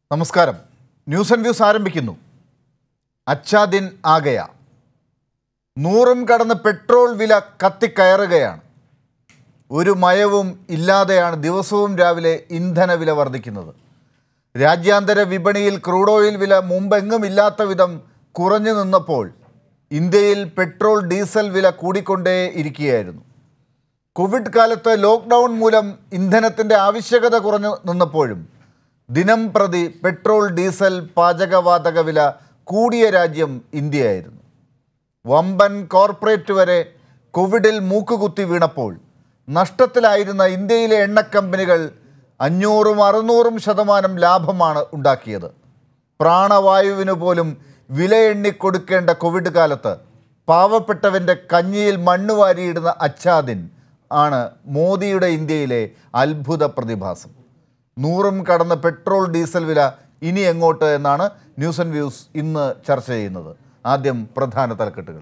നമസ്കാരം. News and views ആരംഭിക്കുന്നു. അച്ഛാ ദിൻ ആഗയ. 100 കടന്ന് പെട്രോൾ വില കത്തിക്കയറുകയാണ്. ഒരു മയവും ഇല്ലാതെയാണ് ദിവസവും രാവിലെ ഇന്ധന വില വർദ്ധിക്കുന്നത്. രാജ്യാന്തര വിപണിയിൽ ക്രൂഡ് ഓയിൽ വില മുമ്പെങ്ങും ഇല്ലാത്ത വിധം കുറഞ്ഞു നിന്നപ്പോൾ ഇന്ത്യയിൽ പെട്രോൾ ഡീസൽ വില കൂടിക്കൊണ്ടേ ഇരിക്കുകയായിരുന്നു. കോവിഡ് കാലത്ത് ലോക്ക്ഡൗൺ മൂലം ഇന്ധനത്തിൻ്റെ ആവശ്യകത കുറഞ്ഞു നിന്നപ്പോഴും ദിനം പ്രതി പെട്രോൾ ഡീസൽ പാചകവാതക വില കൂടിയ രാജ്യം ഇന്ത്യയായിരുന്നു. വമ്പൻ കോർപ്പറേറ്റ് വരെ കോവിഡിൽ മൂക്കുകുത്തി വീണപ്പോൾ നഷ്ടത്തിലായിരുന്ന ഇന്ത്യയിലെ എണ്ണക്കമ്പനികൾ 500-600% ലാഭമാണ് ഉണ്ടാക്കിയത്. പ്രാണവായുവിന് പോലും വില എണ്ണിക്കൊടുക്കേണ്ട കോവിഡ് കാലത്ത് പാവപ്പെട്ടവൻ്റെ കഞ്ഞിയിൽ മണ്ണ് വാരിയിടുന്ന അച്ഛാ ദിൻ ആണ് മോദിയുടെ ഇന്ത്യയിലെ അത്ഭുത പ്രതിഭാസം. 100 കടന്ന പെട്രോൾ ഡീസൽ വില ഇനി എങ്ങോട്ട് എന്നാണ് ന്യൂസ് ആൻഡ് വ്യൂസ് ഇന്ന് ചർച്ച ചെയ്യുന്നത്. ആദ്യം പ്രധാന തലക്കെട്ടുകൾ.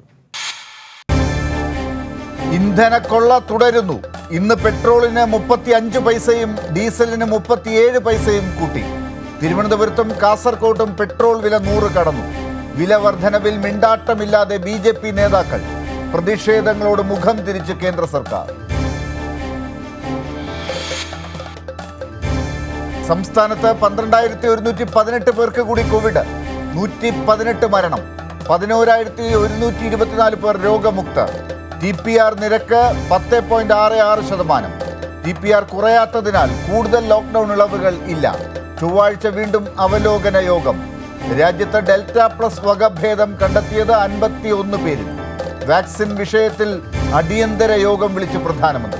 ഇന്ധനക്കൊള്ള തുടരുന്നു. ഇന്ന് പെട്രോളിന് 35 പൈസയും ഡീസലിന് 37 പൈസയും കൂട്ടി. തിരുവനന്തപുരത്തും കാസർകോട്ടും പെട്രോൾ വില 100 കടന്നു. വില വർധനവിൽ മിണ്ടാട്ടമില്ലാതെ BJP നേതാക്കൾ. പ്രതിഷേധങ്ങളോട് മുഖം തിരിച്ച് കേന്ദ്ര സർക്കാർ. സംസ്ഥാനത്ത് 12,118 പേർക്ക് കൂടി കോവിഡ്. 118 മരണം. 11,124 പേർ രോഗമുക്ത. TPR നിരക്ക് 10.66%. TPR കുറയാത്തതിനാൽ കൂടുതൽ ലോക്ക്ഡൗൺ ഇളവുകൾ ഇല്ല. ചൊവ്വാഴ്ച വീണ്ടും അവലോകന യോഗം. രാജ്യത്ത് ഡെൽറ്റ പ്ലസ് വകഭേദം കണ്ടെത്തിയത് 51 പേരിൽ. വാക്സിൻ വിഷയത്തിൽ അടിയന്തര യോഗം വിളിച്ച് പ്രധാനമന്ത്രി.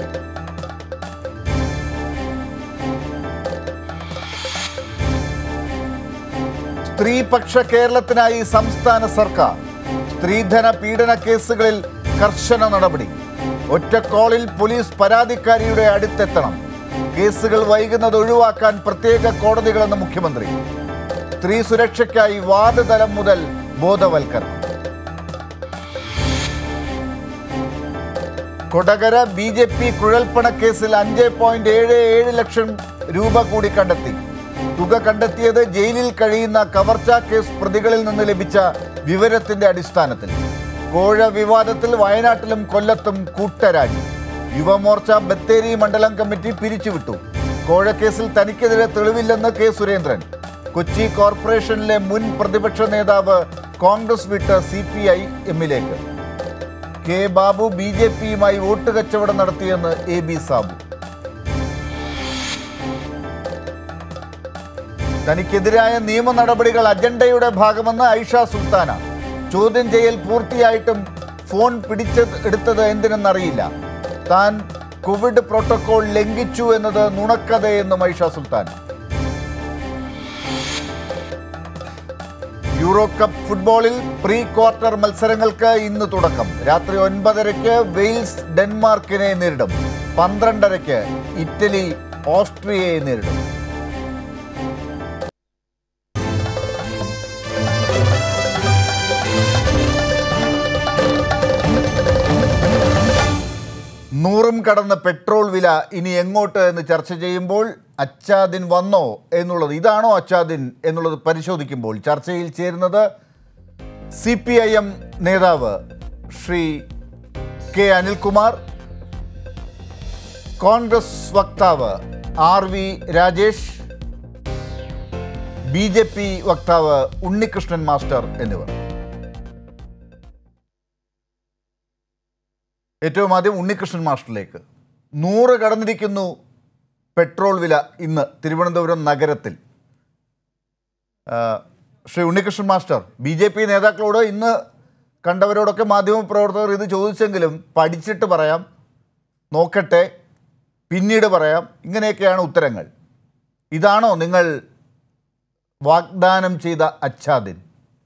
സ്ത്രീപക്ഷ കേരളത്തിനായി സംസ്ഥാന സർക്കാർ. സ്ത്രീധന പീഡന കേസുകളിൽ കർശന നടപടി. ഒറ്റക്കോളിൽ പോലീസ് പരാതിക്കാരിയുടെ അടുത്തെത്തണം. കേസുകൾ വൈകുന്നത് ഒഴിവാക്കാൻ പ്രത്യേക കോടതികളെന്ന് മുഖ്യമന്ത്രി. സ്ത്രീ സുരക്ഷയ്ക്കായി വാർഡ് തലം മുതൽ ബോധവൽക്കരണം. കൊടകര BJP കുഴൽപ്പണ കേസിൽ 5.77 ലക്ഷം രൂപ കൂടി കണ്ടെത്തി. തുക കണ്ടെത്തിയത് ജയിലിൽ കഴിയുന്ന കവർച്ചാ കേസ് പ്രതികളിൽ നിന്ന് ലഭിച്ച വിവരത്തിന്റെ അടിസ്ഥാനത്തിൽ. കോഴ വിവാദത്തിൽ വയനാട്ടിലും കൊല്ലത്തും കൂട്ടരാജി. യുവമോർച്ച ബത്തേരി മണ്ഡലം കമ്മിറ്റി പിരിച്ചുവിട്ടു. കോഴക്കേസിൽ തനിക്കെതിരെ തെളിവില്ലെന്ന് K. സുരേന്ദ്രൻ. കൊച്ചി കോർപ്പറേഷനിലെ മുൻ പ്രതിപക്ഷ നേതാവ് കോൺഗ്രസ് വിട്ട് CPIM-ലേക്ക്. K. ബാബു BJP-യുമായി വോട്ട് കച്ചവടം നടത്തിയെന്ന് AB സാബു. തനിക്കെതിരായ നിയമ നടപടികൾ അജണ്ടയുടെ ഭാഗമെന്ന് ഐഷ സുൽത്താന. ചോദ്യം ചെയ്യൽ പൂർത്തിയായിട്ടും ഫോൺ പിടിച്ചെടുത്തത് എന്തിനെന്നറിയില്ല. താൻ കോവിഡ് പ്രോട്ടോകോൾ ലംഘിച്ചു എന്നത് നുണക്കഥയെന്നും ഐഷ സുൽത്താന. യൂറോ കപ്പ് ഫുട്ബോളിൽ പ്രീ ക്വാർട്ടർ മത്സരങ്ങൾക്ക് ഇന്ന് തുടക്കം. രാത്രി 9:30 വെയിൽസ് ഡെൻമാർക്കിനെ നേരിടും. 12:30 ഇറ്റലി ഓസ്ട്രിയയെ നേരിടും. നൂറും കടന്ന പെട്രോൾ വില ഇനി എങ്ങോട്ട് എന്ന് ചർച്ച ചെയ്യുമ്പോൾ അച്ഛാ ദിൻ വന്നോ എന്നുള്ളത്, ഇതാണോ അച്ഛാ ദിൻ എന്നുള്ളത് പരിശോധിക്കുമ്പോൾ ചർച്ചയിൽ ചേരുന്നത് CPIM നേതാവ് ശ്രീ K. അനിൽകുമാർ, കോൺഗ്രസ് വക്താവ് RV രാജേഷ്, BJP വക്താവ് ഉണ്ണികൃഷ്ണൻ മാസ്റ്റർ എന്നിവർ. ഏറ്റവും ആദ്യം ഉണ്ണികൃഷ്ണൻ മാസ്റ്ററിലേക്ക്. 100 കടന്നിരിക്കുന്നു പെട്രോൾ വില ഇന്ന് തിരുവനന്തപുരം നഗരത്തിൽ. ശ്രീ ഉണ്ണികൃഷ്ണൻ മാസ്റ്റർ, BJP നേതാക്കളോട് ഇന്ന് കണ്ടവരോടൊക്കെ മാധ്യമപ്രവർത്തകർ ഇത് ചോദിച്ചെങ്കിലും പഠിച്ചിട്ട് പറയാം, നോക്കട്ടെ, പിന്നീട് പറയാം, ഇങ്ങനെയൊക്കെയാണ് ഉത്തരങ്ങൾ. ഇതാണോ നിങ്ങൾ വാഗ്ദാനം ചെയ്ത അച്ഛാ ദിൻ?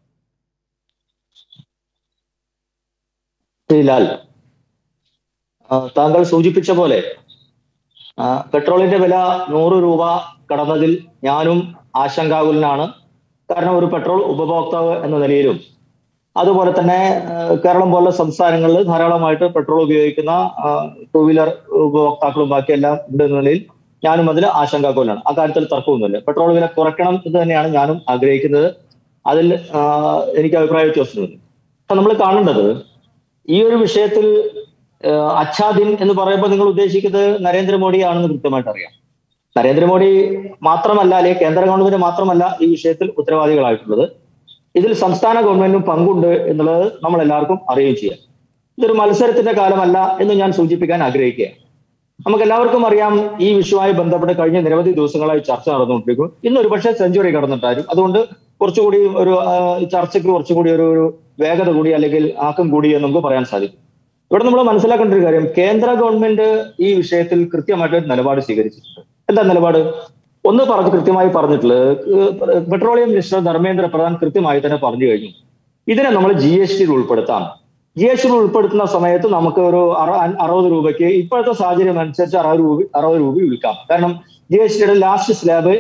താങ്കൾ സൂചിപ്പിച്ച പോലെ പെട്രോളിന്റെ വില 100 രൂപ കടന്നതിൽ ഞാനും ആശങ്കാകുലനാണ്. കാരണം ഒരു പെട്രോൾ ഉപഭോക്താവ് എന്ന നിലയിലും അതുപോലെ തന്നെ കേരളം പോലുള്ള സംസ്ഥാനങ്ങളിൽ ധാരാളമായിട്ട് പെട്രോൾ ഉപയോഗിക്കുന്ന ടൂ വീലർ ഉപഭോക്താക്കളും ബാക്കിയെല്ലാം ഉണ്ട് എന്ന നിലയിൽ ഞാനും അതിൽ ആശങ്കാകുലനാണ്. അക്കാര്യത്തിൽ തർക്കമൊന്നുമില്ല. പെട്രോൾ വില കുറയ്ക്കണം എന്ന് തന്നെയാണ് ഞാനും ആഗ്രഹിക്കുന്നത്. അതിൽ എനിക്ക് അഭിപ്രായ വ്യത്യാസമൊന്നുമില്ല. അപ്പൊ നമ്മൾ കാണേണ്ടത് ഈ ഒരു വിഷയത്തിൽ അച്ഛാദിൻ എന്ന് പറയുമ്പോൾ നിങ്ങൾ ഉദ്ദേശിക്കുന്നത് നരേന്ദ്രമോദിയാണെന്ന് കൃത്യമായിട്ട് അറിയാം. നരേന്ദ്രമോദി മാത്രമല്ല, അല്ലെങ്കിൽ കേന്ദ്ര ഗവൺമെന്റ് മാത്രമല്ല ഈ വിഷയത്തിൽ ഉത്തരവാദികളായിട്ടുള്ളത്. ഇതിൽ സംസ്ഥാന ഗവൺമെന്റിനും പങ്കുണ്ട് എന്നുള്ളത് നമ്മൾ എല്ലാവർക്കും അറിയുകയും ചെയ്യാം. ഇതൊരു മത്സരത്തിന്റെ കാലമല്ല എന്ന് ഞാൻ സൂചിപ്പിക്കാൻ ആഗ്രഹിക്കുകയാണ്. നമുക്ക് എല്ലാവർക്കും അറിയാം, ഈ വിഷയവുമായി ബന്ധപ്പെട്ട് കഴിഞ്ഞ നിരവധി ദിവസങ്ങളായി ചർച്ച നടന്നുകൊണ്ടിരിക്കുന്നു. ഇന്ന് ഒരുപക്ഷെ സെഞ്ചുറി കടന്നിട്ടായിരിക്കും. അതുകൊണ്ട് കുറച്ചുകൂടി ഒരു ചർച്ചയ്ക്ക് കുറച്ചുകൂടി ഒരു വേഗത കൂടി അല്ലെങ്കിൽ ആക്കം കൂടി എന്ന് നമുക്ക് പറയാൻ സാധിക്കും. ഇവിടെ നമ്മൾ മനസ്സിലാക്കേണ്ട ഒരു കാര്യം, കേന്ദ്ര ഗവൺമെന്റ് ഈ വിഷയത്തിൽ കൃത്യമായിട്ട് നിലപാട് സ്വീകരിച്ചിട്ടുണ്ട്. എന്താ നിലപാട്? ഒന്ന് കൃത്യമായി പറഞ്ഞിട്ടുള്ളത്, പെട്രോളിയം മിനിസ്റ്റർ ധർമ്മേന്ദ്ര പ്രധാൻ കൃത്യമായി തന്നെ പറഞ്ഞു കഴിഞ്ഞു, ഇതിനെ നമ്മൾ GST ഉൾപ്പെടുത്താം. GST ഉൾപ്പെടുത്തുന്ന സമയത്ത് നമുക്ക് ഒരു 60 രൂപയ്ക്ക് ഇപ്പോഴത്തെ സാഹചര്യം അനുസരിച്ച് 60 രൂപ വിൽക്കാം. കാരണം GSTയുടെ ലാസ്റ്റ് സ്ലാബ്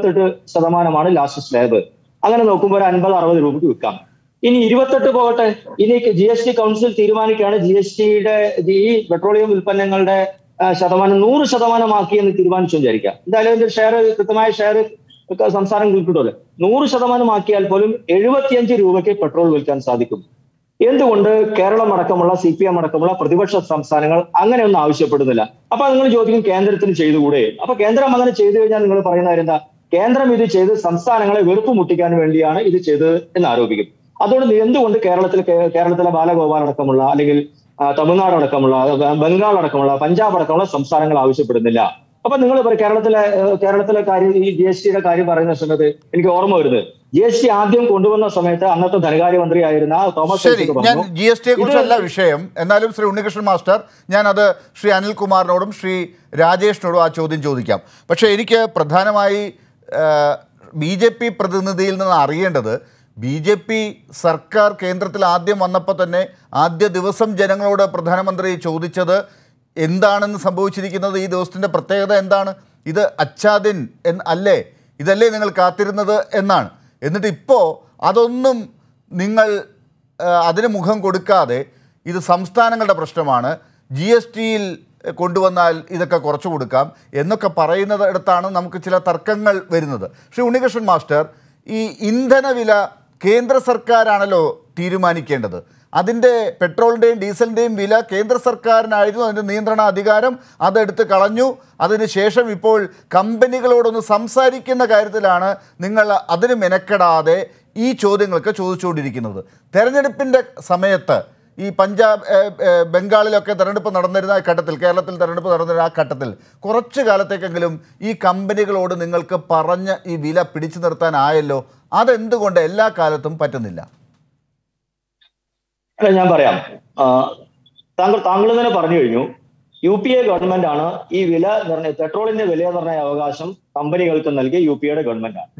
28% ലാസ്റ്റ് സ്ലാബ്. അങ്ങനെ നോക്കുമ്പോൾ ഒരു 50-60 രൂപയ്ക്ക് വിൽക്കാം. ഇനി 28 പോകട്ടെ, ഇനി GST കൗൺസിൽ തീരുമാനിക്കുകയാണ് GSTയുടെ ഈ പെട്രോളിയം ഉൽപ്പന്നങ്ങളുടെ ശതമാനം 100% എന്ന് തീരുമാനിച്ചു വിചാരിക്കാം. എന്തായാലും ഇതിന്റെ ഷെയർ, കൃത്യമായ ഷെയർ സംസ്ഥാനം കിട്ടുമല്ലോ. 100% പോലും 75 രൂപയ്ക്ക് പെട്രോൾ വിൽക്കാൻ സാധിക്കും. എന്തുകൊണ്ട് കേരളം അടക്കമുള്ള CPM അടക്കമുള്ള പ്രതിപക്ഷ സംസ്ഥാനങ്ങൾ അങ്ങനെയൊന്നും ആവശ്യപ്പെടുന്നില്ല? അപ്പൊ നിങ്ങൾ ചോദിക്കും, കേന്ദ്രത്തിന് ചെയ്തുകൂടെ? അപ്പൊ കേന്ദ്രം അങ്ങനെ ചെയ്തു കഴിഞ്ഞാൽ നിങ്ങൾ പറയുന്ന കാര്യം എന്താ? കേന്ദ്രം ഇത് ചെയ്ത് സംസ്ഥാനങ്ങളെ വെറുപ്പ് മുട്ടിക്കാൻ വേണ്ടിയാണ് ഇത് ചെയ്തത് എന്ന് ആരോപിക്കും. അതുകൊണ്ട് എന്തുകൊണ്ട് കേരളത്തിലെ ബാലഗോപാൽ അടക്കമുള്ള, അല്ലെങ്കിൽ തമിഴ്നാട് അടക്കമുള്ള, ബംഗാൾ അടക്കമുള്ള, പഞ്ചാബ് അടക്കമുള്ള സംസ്ഥാനങ്ങൾ ആവശ്യപ്പെടുന്നില്ല? അപ്പൊ നിങ്ങൾ കേരളത്തിലെ കാര്യം, ഈ GSTയുടെ കാര്യം പറയുന്ന സമയത്ത് എനിക്ക് ഓർമ്മ വരുന്നത്, GST ആദ്യം കൊണ്ടുവന്ന സമയത്ത് അന്നത്തെ ധനകാര്യമന്ത്രി ആയിരുന്ന തോമസ് ഐസക് ഞാൻ GSTയെ കുറിച്ചല്ല വിഷയം. എന്നാലും ശ്രീ ഉണ്ണികൃഷ്ണൻ മാസ്റ്റർ, ഞാനത് ശ്രീ അനിൽകുമാറിനോടും ശ്രീ രാജേഷിനോടും ആ ചോദ്യം ചോദിക്കാം. പക്ഷേ എനിക്ക് പ്രധാനമായി BJP പ്രതിനിധിയിൽ നിന്ന് അറിയേണ്ടത്, BJP സർക്കാർ കേന്ദ്രത്തിൽ ആദ്യം വന്നപ്പോൾ തന്നെ ആദ്യ ദിവസം ജനങ്ങളോട് പ്രധാനമന്ത്രി ചോദിച്ചത് എന്താണെന്ന് സംഭവിച്ചിരിക്കുന്നത്, ഈ ദിവസത്തിൻ്റെ പ്രത്യേകത എന്താണ്, ഇത് അച്ഛാദിൻ അല്ലേ, ഇതല്ലേ നിങ്ങൾ കാത്തിരുന്നത് എന്നാണ്. എന്നിട്ട് ഇപ്പോൾ അതൊന്നും നിങ്ങൾ അതിന് മുഖം കൊടുക്കാതെ ഇത് സംസ്ഥാനങ്ങളുടെ പ്രശ്നമാണ്, GSTയിൽ കൊണ്ടുവന്നാൽ ഇതൊക്കെ കുറച്ചു കൊടുക്കാം എന്നൊക്കെ പറയുന്നിടത്താണ് നമുക്ക് ചില തർക്കങ്ങൾ വരുന്നത്. ശ്രീ ഉണ്ണികൃഷ്ണൻ മാസ്റ്റർ, ഈ ഇന്ധനവില കേന്ദ്ര സർക്കാരാണല്ലോ തീരുമാനിക്കേണ്ടത്. അതിൻ്റെ പെട്രോളിൻ്റെയും ഡീസലിൻ്റെയും വില കേന്ദ്ര സർക്കാരിനായിരുന്നു അതിൻ്റെ നിയന്ത്രണ അധികാരം, അതെടുത്ത് കളഞ്ഞു. അതിനുശേഷം ഇപ്പോൾ കമ്പനികളോടൊന്ന് സംസാരിക്കുന്ന കാര്യത്തിലാണ് നിങ്ങൾ അതിന് മെനക്കെടാതെ ഈ ചോദ്യങ്ങളൊക്കെ ചോദിച്ചുകൊണ്ടിരിക്കുന്നത്. തെരഞ്ഞെടുപ്പിൻ്റെ സമയത്ത് ഈ ബംഗാളിലൊക്കെ തെരഞ്ഞെടുപ്പ് നടന്നിരുന്ന ഘട്ടത്തിൽ, കേരളത്തിൽ തെരഞ്ഞെടുപ്പ് നടന്നിരുന്ന ആ ഘട്ടത്തിൽ കുറച്ചു കാലത്തേക്കെങ്കിലും ഈ കമ്പനികളോട് നിങ്ങൾക്ക് പറഞ്ഞ് ഈ വില പിടിച്ചു നിർത്താനായല്ലോ. അതെന്തുകൊണ്ട് എല്ലാ കാലത്തും പറ്റുന്നില്ല? അല്ല, ഞാൻ പറയാം. താങ്കൾ തന്നെ പറഞ്ഞു കഴിഞ്ഞു, UPA ഗവൺമെന്റ് ആണ് ഈ വില നിർണ്ണയ, പെട്രോളിന്റെ വില നിർണ്ണയ അവകാശം കമ്പനികൾക്ക് നൽകിയ UPAയുടെ ഗവൺമെന്റ് ആണ്.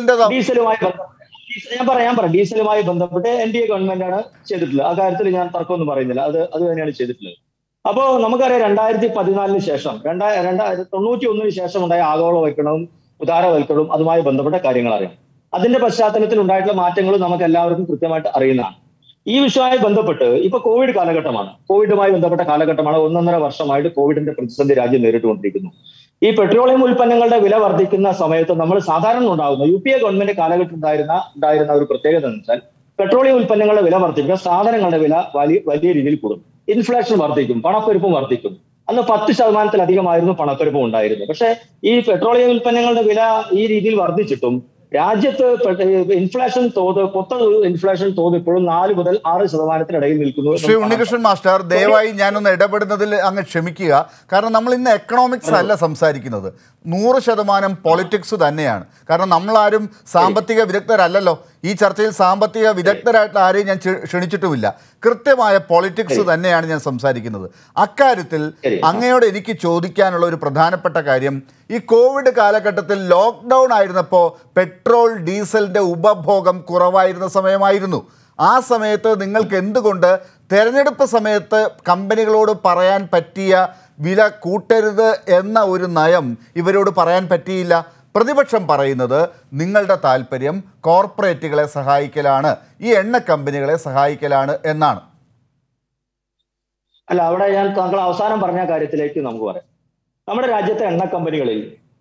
ഡീസലുമായി ബന്ധപ്പെട്ട് NDA ഗവൺമെന്റ് ആണ് ചെയ്തിട്ടുള്ളത്. ആ കാര്യത്തിൽ ഞാൻ തർക്കമൊന്നും പറയുന്നില്ല. അത് തന്നെയാണ് ചെയ്തിട്ടുള്ളത്. അപ്പോ നമുക്കറിയാം, 2014 ശേഷം 1991 ശേഷം ഉണ്ടായ ആഗോളവൽക്കരണവും ഉദാരവൽക്കരണവും അതുമായി ബന്ധപ്പെട്ട കാര്യങ്ങൾ അറിയാം. അതിന്റെ പശ്ചാത്തലത്തിൽ ഉണ്ടായിട്ടുള്ള മാറ്റങ്ങൾ നമുക്ക് എല്ലാവർക്കും കൃത്യമായിട്ട് അറിയുന്നതാണ്. ഈ വിഷയവുമായി ബന്ധപ്പെട്ട് ഇപ്പൊ കോവിഡ് കാലഘട്ടമാണ്, കോവിഡുമായി ബന്ധപ്പെട്ട കാലഘട്ടമാണ്. 1.5 വർഷമായിട്ട് കോവിഡിന്റെ പ്രതിസന്ധി രാജ്യം നേരിട്ടുകൊണ്ടിരിക്കുന്നു. ഈ പെട്രോളിയം ഉൽപ്പന്നങ്ങളുടെ വില വർദ്ധിക്കുന്ന സമയത്ത് നമ്മൾ സാധാരണ ഉണ്ടാകുന്ന UPA ഗവൺമെന്റ് കാലഘട്ടം ഉണ്ടായിരുന്ന ഒരു പ്രത്യേകത എന്ന് വെച്ചാൽ, പെട്രോളിയം ഉൽപ്പന്നങ്ങളുടെ വില വർദ്ധിക്കുക, സാധനങ്ങളുടെ വില വലിയ രീതിയിൽ കൂടും, ഇൻഫ്ലേഷൻ വർദ്ധിക്കും, പണപ്പെരുപ്പം വർദ്ധിക്കും. അന്ന് 10%-ലധികമായിരുന്നു പണപ്പെരുപ്പം ഉണ്ടായിരുന്നത്. പക്ഷേ ഈ പെട്രോളിയം ഉൽപ്പന്നങ്ങളുടെ വില ഈ രീതിയിൽ വർദ്ധിച്ചിട്ടും രാജ്യത്ത് ഇൻഫ്ലേഷൻ തോത് ഇപ്പോഴും 4 മുതൽ 6% നിൽക്കുന്നു. ശ്രീ ഉണ്ണികൃഷ്ണൻ മാസ്റ്റർ, ദയവായി ഞാനൊന്ന് ഇടപെടുന്നതിൽ അങ്ങ് ക്ഷമിക്കുക. കാരണം നമ്മൾ ഇന്ന് എക്കണോമിക്സ് അല്ല സംസാരിക്കുന്നത്, 100% പൊളിറ്റിക്സ് തന്നെയാണ്. കാരണം നമ്മളാരും സാമ്പത്തിക വിദഗ്ധരല്ലല്ലോ. ഈ ചർച്ചയിൽ സാമ്പത്തിക വിദഗ്ധരായിട്ടുള്ള ആരെയും ഞാൻ ക്ഷണിച്ചിട്ടുമില്ല. കൃത്യമായ പൊളിറ്റിക്സ് തന്നെയാണ് ഞാൻ സംസാരിക്കുന്നത്. അക്കാര്യത്തിൽ അങ്ങയോട് എനിക്ക് ചോദിക്കാനുള്ള ഒരു പ്രധാനപ്പെട്ട കാര്യം, ഈ കോവിഡ് കാലഘട്ടത്തിൽ ലോക്ക്ഡൗൺ ആയിരുന്നപ്പോൾ പെട്രോൾ ഡീസലിൻ്റെ ഉപഭോഗം കുറവായിരുന്ന സമയമായിരുന്നു. ആ സമയത്ത് നിങ്ങൾക്ക് എന്തുകൊണ്ട് തെരഞ്ഞെടുപ്പ് സമയത്ത് കമ്പനികളോട് പറയാൻ പറ്റിയ വില കൂട്ടരുത് എന്ന ഒരു നയം ഇവരോട് പറയാൻ പറ്റിയില്ല? പ്രതിപക്ഷം പറയുന്നത് നിങ്ങളുടെ താല്പര്യം കോർപ്പറേറ്റുകളെ സഹായിക്കലാണ്, ഈ എണ്ണ കമ്പനികളെ സഹായിക്കലാണ് എന്നാണ്. അല്ല, അവിടെ താങ്കൾ അവസാനം പറഞ്ഞ കാര്യത്തിലേക്ക് നമുക്ക് പറയാം. നമ്മുടെ രാജ്യത്തെ എണ്ണ കമ്പനികളിൽ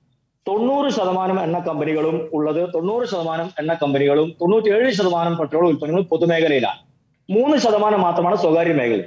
90% എണ്ണ കമ്പനികളും ഉള്ളത് 90% എണ്ണ കമ്പനികളും 97% പെട്രോൾ ഉൽപ്പന്നങ്ങളും പൊതുമേഖലയിലാണ്. 3% മാത്രമാണ് സ്വകാര്യ മേഖല.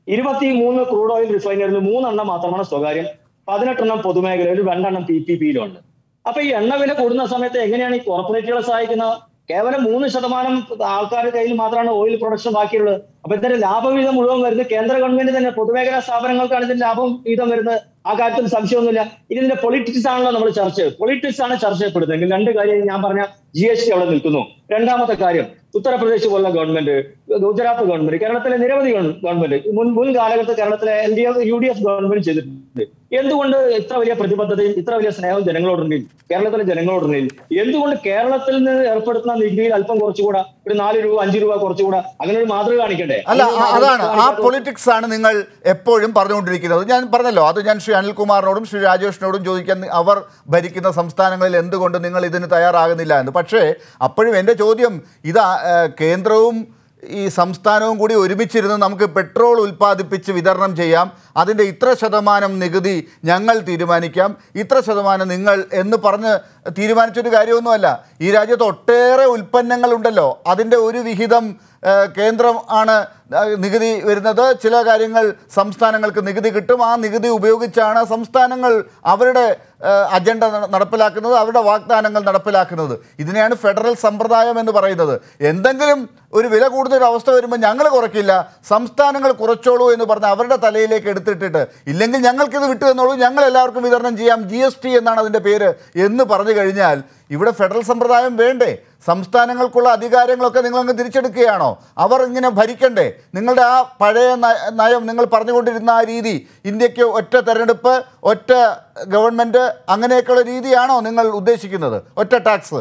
23 ക്രൂഡ് ഓയിൽ റിഫൈനറിൽ 3 മാത്രമാണ് സ്വകാര്യം, 18 പൊതുമേഖലയിലും 2 PPP-യിലുണ്ട്. അപ്പൊ ഈ എണ്ണ വില കൂടുന്ന സമയത്ത് എങ്ങനെയാണ് ഈ കോർപ്പറേറ്റുകളെ സഹായിക്കുന്നത്? കേവലം 3% ആൾക്കാരുടെ കയ്യിൽ മാത്രമാണ് ഓയിൽ പ്രൊഡക്ഷൻ ബാക്കിയുള്ളത്. അപ്പൊ ഇതിന്റെ ലാഭവിഹിതം മുഴുവൻ വരുന്നത് കേന്ദ്ര ഗവൺമെന്റ് തന്നെ, പൊതുമേഖലാ സ്ഥാപനങ്ങൾക്കാണ് ഇതിന്റെ ലാഭം വിഹിതം വരുന്നത്. ആ കാര്യത്തിൽ സംശയമൊന്നുമില്ല. ഇതിന്റെ പൊളിറ്റിക്സ് ആണല്ലോ നമ്മൾ പൊളിറ്റിക്സ് ആണ് ചർച്ച ചെയ്യപ്പെടുന്നതെങ്കിൽ 2 കാര്യം ഞാൻ പറഞ്ഞ GST അവിടെ നിൽക്കുന്നു. രണ്ടാമത്തെ കാര്യം, ഉത്തർപ്രദേശ് പോലുള്ള ഗവൺമെന്റ്, ഗുജറാത്ത് ഗവൺമെന്റ്, കേരളത്തിലെ നിരവധി ഗവൺമെന്റ്, മുൻ കാലഘട്ടത്തിൽ കേരളത്തിലെ LDF UDF ഗവൺമെന്റ് ചെയ്തിട്ടുണ്ട്. എന്തുകൊണ്ട് ഇത്ര വലിയ പ്രതിബദ്ധതയും ഇത്ര വലിയ സ്നേഹവും ജനങ്ങളോടുണ്ടെങ്കിൽ, കേരളത്തിലെ ജനങ്ങളോടുണ്ടെങ്കിൽ എന്തുകൊണ്ട് കേരളത്തിൽ നിന്ന് ഏർപ്പെടുത്തുന്ന നികുതിയിൽ അല്പം കുറച്ചുകൂടാ, ഒരു 4 രൂപ 5 രൂപ കുറച്ചുകൂടാ, അങ്ങനെ ഒരു മാതൃക കാണിക്കണ്ടേ? അല്ല, അതാണ് ആ പൊളിറ്റിക്സ് ആണ് നിങ്ങൾ എപ്പോഴും പറഞ്ഞുകൊണ്ടിരിക്കുന്നത്. ഞാൻ പറഞ്ഞല്ലോ, അത് ഞാൻ ശ്രീ അനിൽകുമാറിനോടും ശ്രീ രാജേഷിനോടും ചോദിക്കാൻ, അവർ ഭരിക്കുന്ന സംസ്ഥാനങ്ങളിൽ എന്തുകൊണ്ട് നിങ്ങൾ ഇതിന് തയ്യാറാകുന്നില്ല എന്ന്. പക്ഷേ അപ്പോഴും എൻ്റെ ചോദ്യം, ഇത് കേന്ദ്രവും ഈ സംസ്ഥാനവും കൂടി ഒരുമിച്ചിരുന്ന് നമുക്ക് പെട്രോൾ ഉൽപ്പാദിപ്പിച്ച് വിതരണം ചെയ്യാം, അതിൻ്റെ ഇത്ര ശതമാനം നികുതി ഞങ്ങൾ തീരുമാനിക്കാം, ഇത്ര ശതമാനം നിങ്ങൾ എന്ന് പറഞ്ഞ് തീരുമാനിച്ചൊരു കാര്യമൊന്നുമല്ല. ഈ രാജ്യത്ത് ഒട്ടേറെ ഉൽപ്പന്നങ്ങളുണ്ടല്ലോ, അതിൻ്റെ ഒരു വിഹിതം കേന്ദ്രം ആണ് നികുതി വരുന്നത്. ചില കാര്യങ്ങൾ സംസ്ഥാനങ്ങൾക്ക് നികുതി കിട്ടും. ആ നികുതി ഉപയോഗിച്ചാണ് സംസ്ഥാനങ്ങൾ അവരുടെ അജണ്ട നടപ്പിലാക്കുന്നത്, അവരുടെ വാഗ്ദാനങ്ങൾ നടപ്പിലാക്കുന്നത്. ഇതിനെയാണ് ഫെഡറൽ സമ്പ്രദായം എന്ന് പറയുന്നത്. എന്തെങ്കിലും ഒരു വില കൂടുതൽ അവസ്ഥ വരുമ്പോൾ ഞങ്ങൾ കുറയ്ക്കില്ല, സംസ്ഥാനങ്ങൾ കുറച്ചോളൂ എന്ന് പറഞ്ഞ് അവരുടെ തലയിലേക്ക് എടുത്തിട്ടിട്ട്, ഇല്ലെങ്കിൽ ഞങ്ങൾക്കിത് വിട്ടു തന്നോളൂ, ഞങ്ങൾ എല്ലാവർക്കും വിതരണം ചെയ്യാം, GST എന്നാണ് അതിൻ്റെ പേര് എന്ന് പറഞ്ഞു കഴിഞ്ഞാൽ ഇവിടെ ഫെഡറൽ സമ്പ്രദായം വേണ്ടേ? സംസ്ഥാനങ്ങൾക്കുള്ള അധികാരങ്ങളൊക്കെ നിങ്ങളങ്ങ് തിരിച്ചെടുക്കുകയാണോ? അവർ ഇങ്ങനെ ഭരിക്കണ്ടേ? നിങ്ങളുടെ ആ പഴയ നയം, നിങ്ങൾ പറഞ്ഞുകൊണ്ടിരുന്ന ആ രീതി, ഇന്ത്യക്ക് ഒറ്റ തെരഞ്ഞെടുപ്പ്, ഒറ്റ ഗവൺമെൻറ്, അങ്ങനെയൊക്കെയുള്ള രീതിയാണോ നിങ്ങൾ ഉദ്ദേശിക്കുന്നത്? ഒറ്റ ടാക്സ്?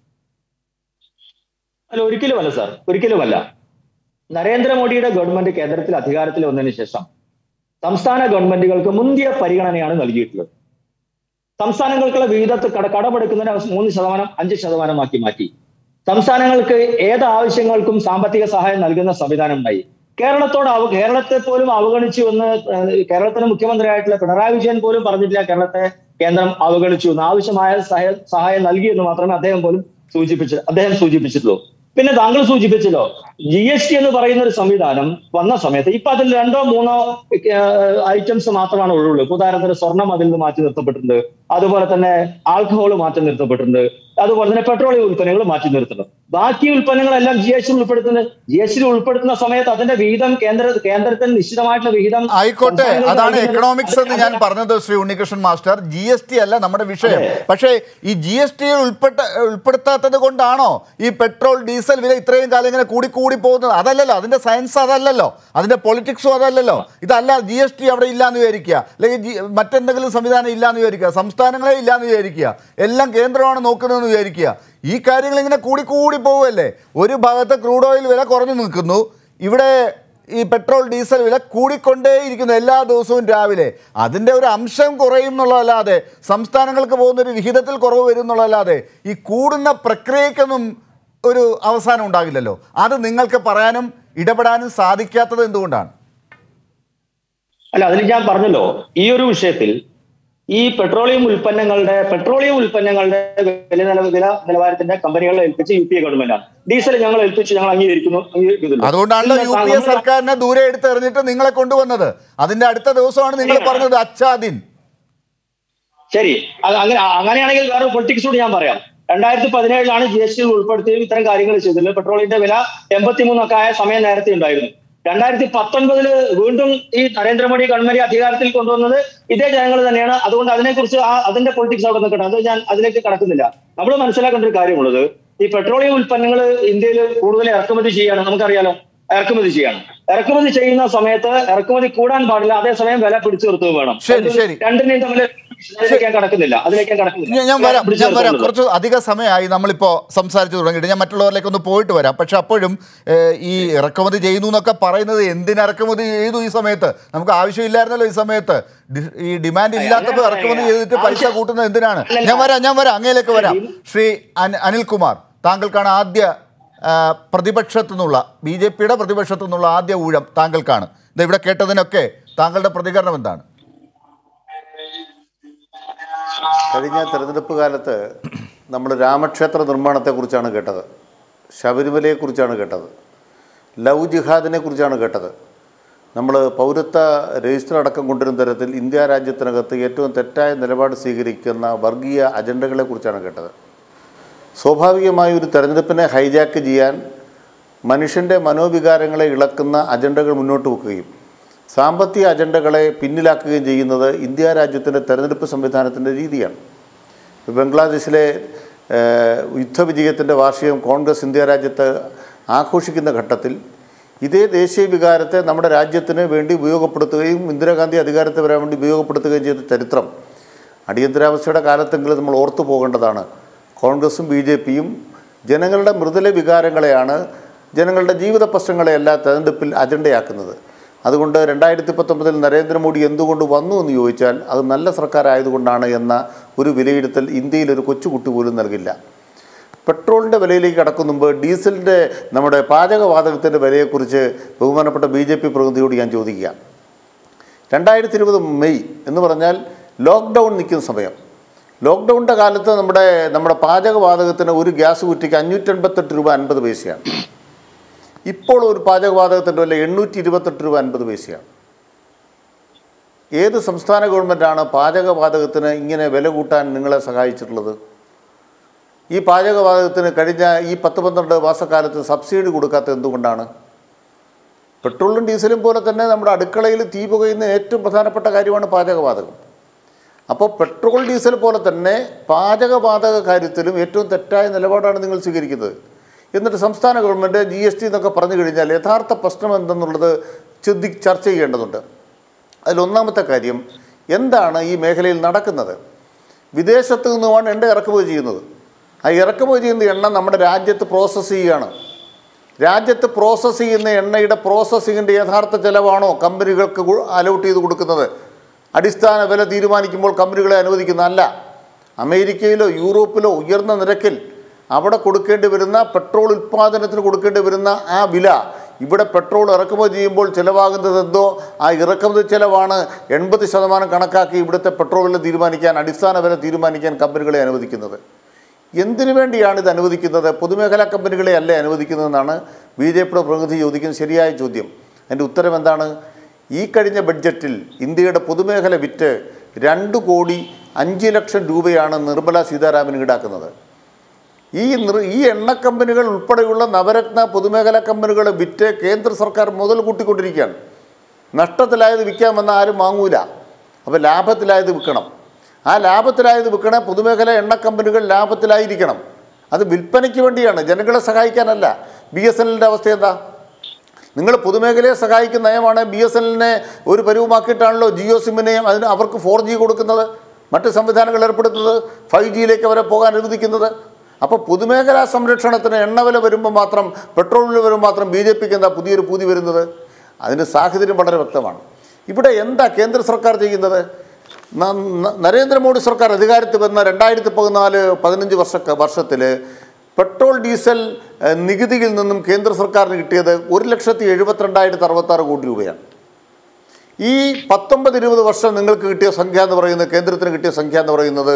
അല്ല, ഒരിക്കലുമല്ല സാർ, ഒരിക്കലുമല്ല. നരേന്ദ്രമോദിയുടെ ഗവൺമെന്റ് കേന്ദ്രത്തിൽ അധികാരത്തിൽ വന്നതിന് ശേഷം സംസ്ഥാന ഗവൺമെന്റുകൾക്ക് മുന്തിയ പരിഗണനയാണ് നൽകിയിട്ടുള്ളത്. സംസ്ഥാനങ്ങൾക്കുള്ള വിഹിതത്തിൽ കടമെടുക്കുന്നതിന് 3%, 5% മാറ്റി. സംസ്ഥാനങ്ങൾക്ക് ഏത് ആവശ്യങ്ങൾക്കും സാമ്പത്തിക സഹായം നൽകുന്ന സംവിധാനം ഉണ്ടായി. കേരളത്തെ പോലും അവഗണിച്ചു എന്ന് കേരളത്തിന്റെ മുഖ്യമന്ത്രിയായിട്ടുള്ള പിണറായി വിജയൻ പോലും പറഞ്ഞിട്ടില്ല കേരളത്തെ കേന്ദ്രം അവഗണിച്ചു എന്ന്. ആവശ്യമായ സഹായം നൽകി എന്ന് മാത്രമേ അദ്ദേഹം സൂചിപ്പിച്ചിട്ടുള്ളൂ. പിന്നെ താങ്കൾ സൂചിപ്പിച്ചല്ലോ, GST എന്ന് പറയുന്ന ഒരു സംവിധാനം വന്ന സമയത്ത് ഇപ്പൊ അതിൽ 2-3 ഐറ്റംസ് മാത്രമാണ് ഒഴിവുള്ളത്. ഉദാഹരണത്തിന് സ്വർണം അതിൽ നിന്ന് മാറ്റി നിർത്തപ്പെട്ടിട്ടുണ്ട്, അതുപോലെ തന്നെ ആൽക്കഹോൾ മാറ്റി നിർത്തപ്പെട്ടിട്ടുണ്ട്, അതുപോലെ തന്നെ പെട്രോളിയം ഉൽപ്പന്നങ്ങൾ മാറ്റി നിർത്തുന്നു. ബാക്കി ഉൽപ്പന്നങ്ങളെല്ലാം GST ഉൾപ്പെടുത്തുന്ന സമയത്ത് അതിന്റെ വിഹിതം കേന്ദ്രത്തിന് നിശ്ചിതമായിട്ടുള്ള വിഹിതം ആയിക്കോട്ടെ. അതാണ് എക്കണോമിക്സ് എന്ന് ഞാൻ പറഞ്ഞത് ശ്രീ ഉണ്ണികൃഷ്ണൻ മാസ്റ്റർ. GST അല്ല നമ്മുടെ വിഷയം. പക്ഷേ ഈ GST ഉൾപ്പെടുത്താത്തത് കൊണ്ടാണോ ഈ പെട്രോൾ ഡീസൽ വില ഇത്രയും കാലം ഇങ്ങനെ കൂടി പോകുന്നത്? അതല്ലല്ലോ, അതിന്റെ സയൻസ് അതല്ലല്ലോ, അതിന്റെ പൊളിറ്റിക്സും അതല്ലല്ലോ. ഇതല്ല GST അവിടെ ഇല്ലാന്ന് വിചാരിക്കുക, അല്ലെങ്കിൽ മറ്റെന്തെങ്കിലും സംവിധാനം ഇല്ലാന്ന് വിചാരിക്കുക, സംസ്ഥാനങ്ങളെ ഇല്ലാന്ന് വിചാരിക്കുക, എല്ലാം കേന്ദ്രമാണ് നോക്കുന്നതെന്ന് വിചാരിക്കുക. ഈ കാര്യങ്ങൾ ഇങ്ങനെ കൂടി പോകുമല്ലേ? ഒരു ഭാഗത്ത് ക്രൂഡ് ഓയിൽ വില കുറഞ്ഞു നിൽക്കുന്നു, ഇവിടെ ഈ പെട്രോൾ ഡീസൽ വില കൂടിക്കൊണ്ടേയിരിക്കുന്നു എല്ലാ ദിവസവും രാവിലെ. അതിൻ്റെ ഒരു അംശം കുറയും എന്നുള്ളതല്ലാതെ, സംസ്ഥാനങ്ങൾക്ക് പോകുന്നൊരു വിഹിതത്തിൽ കുറവ് വരും എന്നുള്ളതല്ലാതെ ഈ കൂടുന്ന പ്രക്രിയക്കൊന്നും ഒരു അവസാനം ഉണ്ടാകില്ലല്ലോ. അത് നിങ്ങൾക്ക് പറയാനും ഇടപെടാനും സാധിക്കാത്തത് എന്തുകൊണ്ടാണ്? അല്ല, അതിൽ ഞാൻ പറഞ്ഞല്ലോ, ഈ ഒരു വിഷയത്തിൽ ഈ പെട്രോളിയം ഉൽപ്പന്നങ്ങളുടെ വില നിലവാരത്തിന്റെ കമ്പനികളെ ഏൽപ്പിച്ച് UPA ഗവൺമെന്റാണ്. ഡീസൽ ഞങ്ങൾ അംഗീകരിക്കുന്നു. അതുകൊണ്ടാണല്ലോ UPA സർക്കാരിനെ ദൂരെ എടുത്തെറിഞ്ഞിട്ട് നിങ്ങളെ കൊണ്ടുവന്നത്. അതിന്റെ അടുത്ത ദിവസമാണ് നിങ്ങൾ പറഞ്ഞത് അച്ഛാദിൻ. ശരി, അങ്ങനെയാണെങ്കിൽ വേറെ പൊളിറ്റിക്സ് കൂടി ഞാൻ പറയാം. 2017 GST ഉൾപ്പെടുത്തിയും ഇത്തരം കാര്യങ്ങൾ ചെയ്തിട്ടുള്ളത്. പെട്രോളിന്റെ വില 83 ആയ സമയം നേരത്തെ ഉണ്ടായിരുന്നു. 2019 വീണ്ടും ഈ നരേന്ദ്രമോദി ഗവൺമെന്റ് അധികാരത്തിൽ കൊണ്ടുവന്നത് ഇതേ ജനങ്ങൾ തന്നെയാണ്. അതുകൊണ്ട് അതിനെക്കുറിച്ച് അതിന്റെ പൊളിറ്റിക്സ് അവിടെ നിൽക്കട്ടെ, അത് ഞാൻ അതിലേക്ക് കടക്കുന്നില്ല. നമ്മൾ മനസ്സിലാക്കേണ്ട ഒരു കാര്യമുള്ളത്, ഈ പെട്രോളിയം ഉൽപ്പന്നങ്ങൾ ഇന്ത്യയിൽ കൂടുതൽ ഇറക്കുമതി ചെയ്യാണ്. നമുക്കറിയാലോ, ഇറക്കുമതി ചെയ്യുന്ന സമയത്ത് ഇറക്കുമതി കൂടാൻ പാടില്ല, അതേസമയം വില പിടിച്ചു നിർത്തുകയും വേണം. രണ്ടിനെയും തമ്മിൽ ഞാൻ വരാം. കുറച്ച് അധിക സമയമായി നമ്മളിപ്പോൾ സംസാരിച്ചു തുടങ്ങിയിട്ട്. ഞാൻ മറ്റുള്ളവരിലേക്ക് ഒന്ന് പോയിട്ട് വരാം. പക്ഷെ അപ്പോഴും ഈ ഇറക്കുമതി ചെയ്യുന്നു എന്നൊക്കെ പറയുന്നത് എന്തിനിറക്കുമതി ചെയ്തു? ഈ സമയത്ത് നമുക്ക് ആവശ്യമില്ലായിരുന്നല്ലോ. ഈ സമയത്ത് ഈ ഡിമാൻഡ് ഇല്ലാത്തപ്പോൾ ഇറക്കുമതി ചെയ്തിട്ട് പൈസ കൂട്ടുന്നത് എന്തിനാണ്? ഞാൻ വരാം, അങ്ങയിലേക്ക് വരാം. ശ്രീ അനിൽകുമാർ, താങ്കൾക്കാണ് ആദ്യ പ്രതിപക്ഷത്തു നിന്നുള്ള, BJPയുടെ പ്രതിപക്ഷത്തു നിന്നുള്ള ആദ്യ ഊഴം താങ്കൾക്കാണ്. ഇവിടെ കേട്ടതിനൊക്കെ താങ്കളുടെ പ്രതികരണം എന്താണ്? കഴിഞ്ഞ തെരഞ്ഞെടുപ്പ് കാലത്ത് നമ്മൾ രാമക്ഷേത്ര നിർമ്മാണത്തെക്കുറിച്ചാണ് കേട്ടത്, ശബരിമലയെക്കുറിച്ചാണ് കേട്ടത്, ലവ് ജിഹാദിനെ കുറിച്ചാണ് കേട്ടത്. നമ്മൾ പൗരത്വ രജിസ്റ്റർ അടക്കം കൊണ്ടുവരുന്ന തരത്തിൽ ഇന്ത്യ രാജ്യത്തിനകത്ത് ഏറ്റവും തെറ്റായ നിലപാട് സ്വീകരിക്കുന്ന വർഗീയ അജണ്ടകളെക്കുറിച്ചാണ് കേട്ടത്. സ്വാഭാവികമായ ഒരു തെരഞ്ഞെടുപ്പിനെ ഹൈജാക്ക് ചെയ്യാൻ മനുഷ്യൻ്റെ മനോവികാരങ്ങളെ ഇളക്കുന്ന അജണ്ടകൾ മുന്നോട്ട് വെക്കുകയും സാമ്പത്തിക അജണ്ടകളെ പിന്നിലാക്കുകയും ചെയ്യുന്നത് ഇന്ത്യ രാജ്യത്തിൻ്റെ തെരഞ്ഞെടുപ്പ് സംവിധാനത്തിൻ്റെ രീതിയാണ്. ബംഗ്ലാദേശിലെ യുദ്ധവിജയത്തിൻ്റെ വാർഷികം കോൺഗ്രസ് ഇന്ത്യ രാജ്യത്ത് ആഘോഷിക്കുന്ന ഘട്ടത്തിൽ ഇതേ ദേശീയ വികാരത്തെ നമ്മുടെ രാജ്യത്തിന് വേണ്ടി ഉപയോഗപ്പെടുത്തുകയും ഇന്ദിരാഗാന്ധി അധികാരത്തെ വരാൻ വേണ്ടി ഉപയോഗപ്പെടുത്തുകയും ചെയ്ത ചരിത്രം അടിയന്തരാവസ്ഥയുടെ കാലത്തെങ്കിലും നമ്മൾ ഓർത്തു പോകേണ്ടതാണ്. കോൺഗ്രസും BJPയും ജനങ്ങളുടെ മൃദുല വികാരങ്ങളെയാണ്, ജനങ്ങളുടെ ജീവിത പ്രശ്നങ്ങളെയല്ല തെരഞ്ഞെടുപ്പിൽ അജണ്ടയാക്കുന്നത്. അതുകൊണ്ട് 2019 നരേന്ദ്രമോദി എന്തുകൊണ്ട് വന്നു എന്ന് ചോദിച്ചാൽ അത് നല്ല സർക്കാരായതുകൊണ്ടാണ് എന്ന ഒരു വിലയിരുത്തൽ ഇന്ത്യയിലൊരു കൊച്ചുകുട്ടി പോലും നൽകില്ല. പെട്രോളിൻ്റെ വിലയിലേക്ക് കടക്കും മുമ്പ് ഡീസലിൻ്റെ നമ്മുടെ പാചകവാതകത്തിൻ്റെ വിലയെക്കുറിച്ച് ബഹുമാനപ്പെട്ട BJP പ്രതിനിധിയോട് ഞാൻ ചോദിക്കുക. 2020 മെയ് എന്ന് പറഞ്ഞാൽ ലോക്ക്ഡൗൺ നിൽക്കുന്ന സമയം. ലോക്ക്ഡൗണിൻ്റെ കാലത്ത് നമ്മുടെ പാചകവാതകത്തിന് ഒരു ഗ്യാസ് കുറ്റിക്ക് 588 രൂപ 50 പൈസയാണ്. ഇപ്പോൾ ഒരു പാചകവാതകത്തിൻ്റെ വില 828 രൂപ 50 പൈസയാണ്. ഏത് സംസ്ഥാന ഗവൺമെൻറ്റാണ് പാചകവാതകത്തിന് ഇങ്ങനെ വില കൂട്ടാൻ നിങ്ങളെ സഹായിച്ചിട്ടുള്ളത്? ഈ പാചകവാതകത്തിന് കഴിഞ്ഞ ഈ 10-12 മാസക്കാലത്ത് സബ്സിഡി കൊടുക്കാത്തത് എന്തുകൊണ്ടാണ്? പെട്രോളും ഡീസലും പോലെ തന്നെ നമ്മുടെ അടുക്കളയിൽ തീ പുകയുന്ന ഏറ്റവും പ്രധാനപ്പെട്ട കാര്യമാണ് പാചകവാതകം. അപ്പോൾ പെട്രോൾ ഡീസൽ പോലെ തന്നെ പാചകവാതക കാര്യത്തിലും ഏറ്റവും തെറ്റായ നിലപാടാണ് നിങ്ങൾ സ്വീകരിക്കുന്നത്. എന്നിട്ട് സംസ്ഥാന ഗവൺമെൻറ് GST എന്നൊക്കെ പറഞ്ഞു കഴിഞ്ഞാൽ യഥാർത്ഥ പ്രശ്നം എന്തെന്നുള്ളത് ചർച്ച ചെയ്യേണ്ടതുണ്ട്. അതിലൊന്നാമത്തെ കാര്യം, എന്താണ് ഈ മേഖലയിൽ നടക്കുന്നത്? വിദേശത്ത് നിന്നുമാണ് എണ്ണ ഇറക്കുമതി ചെയ്യുന്നത്. ആ ഇറക്കുമതി ചെയ്യുന്ന എണ്ണ നമ്മുടെ രാജ്യത്ത് പ്രോസസ്സ് ചെയ്യുകയാണ്. രാജ്യത്ത് പ്രോസസ്സ് ചെയ്യുന്ന എണ്ണയുടെ പ്രോസസ്സിങ്ങിൻ്റെ യഥാർത്ഥ ചിലവാണോ കമ്പനികൾക്ക് അലോട്ട് ചെയ്ത് കൊടുക്കുന്നത്? അടിസ്ഥാന വില തീരുമാനിക്കുമ്പോൾ കമ്പനികളെ അനുവദിക്കുന്നതല്ല. അമേരിക്കയിലോ യൂറോപ്പിലോ ഉയർന്ന നിരക്കിൽ അവിടെ കൊടുക്കേണ്ടി വരുന്ന പെട്രോൾ ഉൽപ്പാദനത്തിന് കൊടുക്കേണ്ടി വരുന്ന ആ വില ഇവിടെ പെട്രോൾ ഇറക്കുമതി ചെയ്യുമ്പോൾ ചിലവാകുന്നത് എന്തോ ആ ഇറക്കുമതി ചിലവാണ് 80% കണക്കാക്കി ഇവിടുത്തെ പെട്രോൾ വില തീരുമാനിക്കാൻ, അടിസ്ഥാന വില തീരുമാനിക്കാൻ കമ്പനികളെ അനുവദിക്കുന്നത്. എന്തിനു വേണ്ടിയാണ് ഇത് അനുവദിക്കുന്നത്? പൊതുമേഖലാ കമ്പനികളെ അല്ലേ അനുവദിക്കുന്നതെന്നാണ് BJPയുടെ പ്രതിനിധി ചോദിക്കുന്ന ശരിയായ ചോദ്യം. അതിൻ്റെ ഉത്തരം എന്താണ്? ഈ കഴിഞ്ഞ ബഡ്ജറ്റിൽ ഇന്ത്യയുടെ പൊതുമേഖല വിറ്റ് 2,05,00,000 രൂപയാണ് നിർമ്മല സീതാരാമൻ ഈടാക്കുന്നത്. ഈ എണ്ണ കമ്പനികൾ ഉൾപ്പെടെയുള്ള നവരത്ന പൊതുമേഖലാ കമ്പനികൾ വിറ്റ് കേന്ദ്ര സർക്കാർ മുതൽ കൂട്ടിക്കൊണ്ടിരിക്കുകയാണ്. നഷ്ടത്തിലായത് വിൽക്കാമെന്ന് ആരും വാങ്ങൂല. അപ്പോൾ ലാഭത്തിലായത് വിൽക്കണം. ആ ലാഭത്തിലായത് വിൽക്കണ പൊതുമേഖല എണ്ണ കമ്പനികൾ ലാഭത്തിലായിരിക്കണം. അത് വിൽപ്പനയ്ക്ക് വേണ്ടിയാണ്, ജനങ്ങളെ സഹായിക്കാനല്ല. BSNLൻ്റെ അവസ്ഥ എന്താ? നിങ്ങൾ പൊതുമേഖലയെ സഹായിക്കുന്ന നയമാണ്. BSNLനെ ഒരു പരുവമാക്കിയിട്ടാണല്ലോ ജിയോ സിമ്മിനെയും അവർക്ക് 4G കൊടുക്കുന്നത്, മറ്റ് സംവിധാനങ്ങൾ ഏർപ്പെടുത്തുന്നത്, 5Gയിലേക്ക് അവരെ പോകാൻ അനുവദിക്കുന്നത്. അപ്പോൾ പൊതുമേഖലാ സംരക്ഷണത്തിന് എണ്ണവില വരുമ്പോൾ മാത്രം, പെട്രോൾ വില വരുമ്പോൾ മാത്രം BJPക്ക് എന്താ പുതിയൊരു പൂതി വരുന്നത്? അതിൻ്റെ സാഹചര്യം വളരെ വ്യക്തമാണ്. ഇവിടെ എന്താ കേന്ദ്ര സർക്കാർ ചെയ്യുന്നത്? നരേന്ദ്രമോദി സർക്കാർ അധികാരത്തിൽ വന്ന 2014-15 വർഷത്തിൽ പെട്രോൾ ഡീസൽ നികുതിയിൽ നിന്നും കേന്ദ്ര സർക്കാരിന് കിട്ടിയത് 1,72,66 കോടി രൂപയാണ്. ഈ 19-20 വർഷം നിങ്ങൾക്ക് കിട്ടിയ സംഖ്യ എന്ന് പറയുന്നത്, കേന്ദ്രത്തിന് കിട്ടിയ സംഖ്യ എന്ന് പറയുന്നത്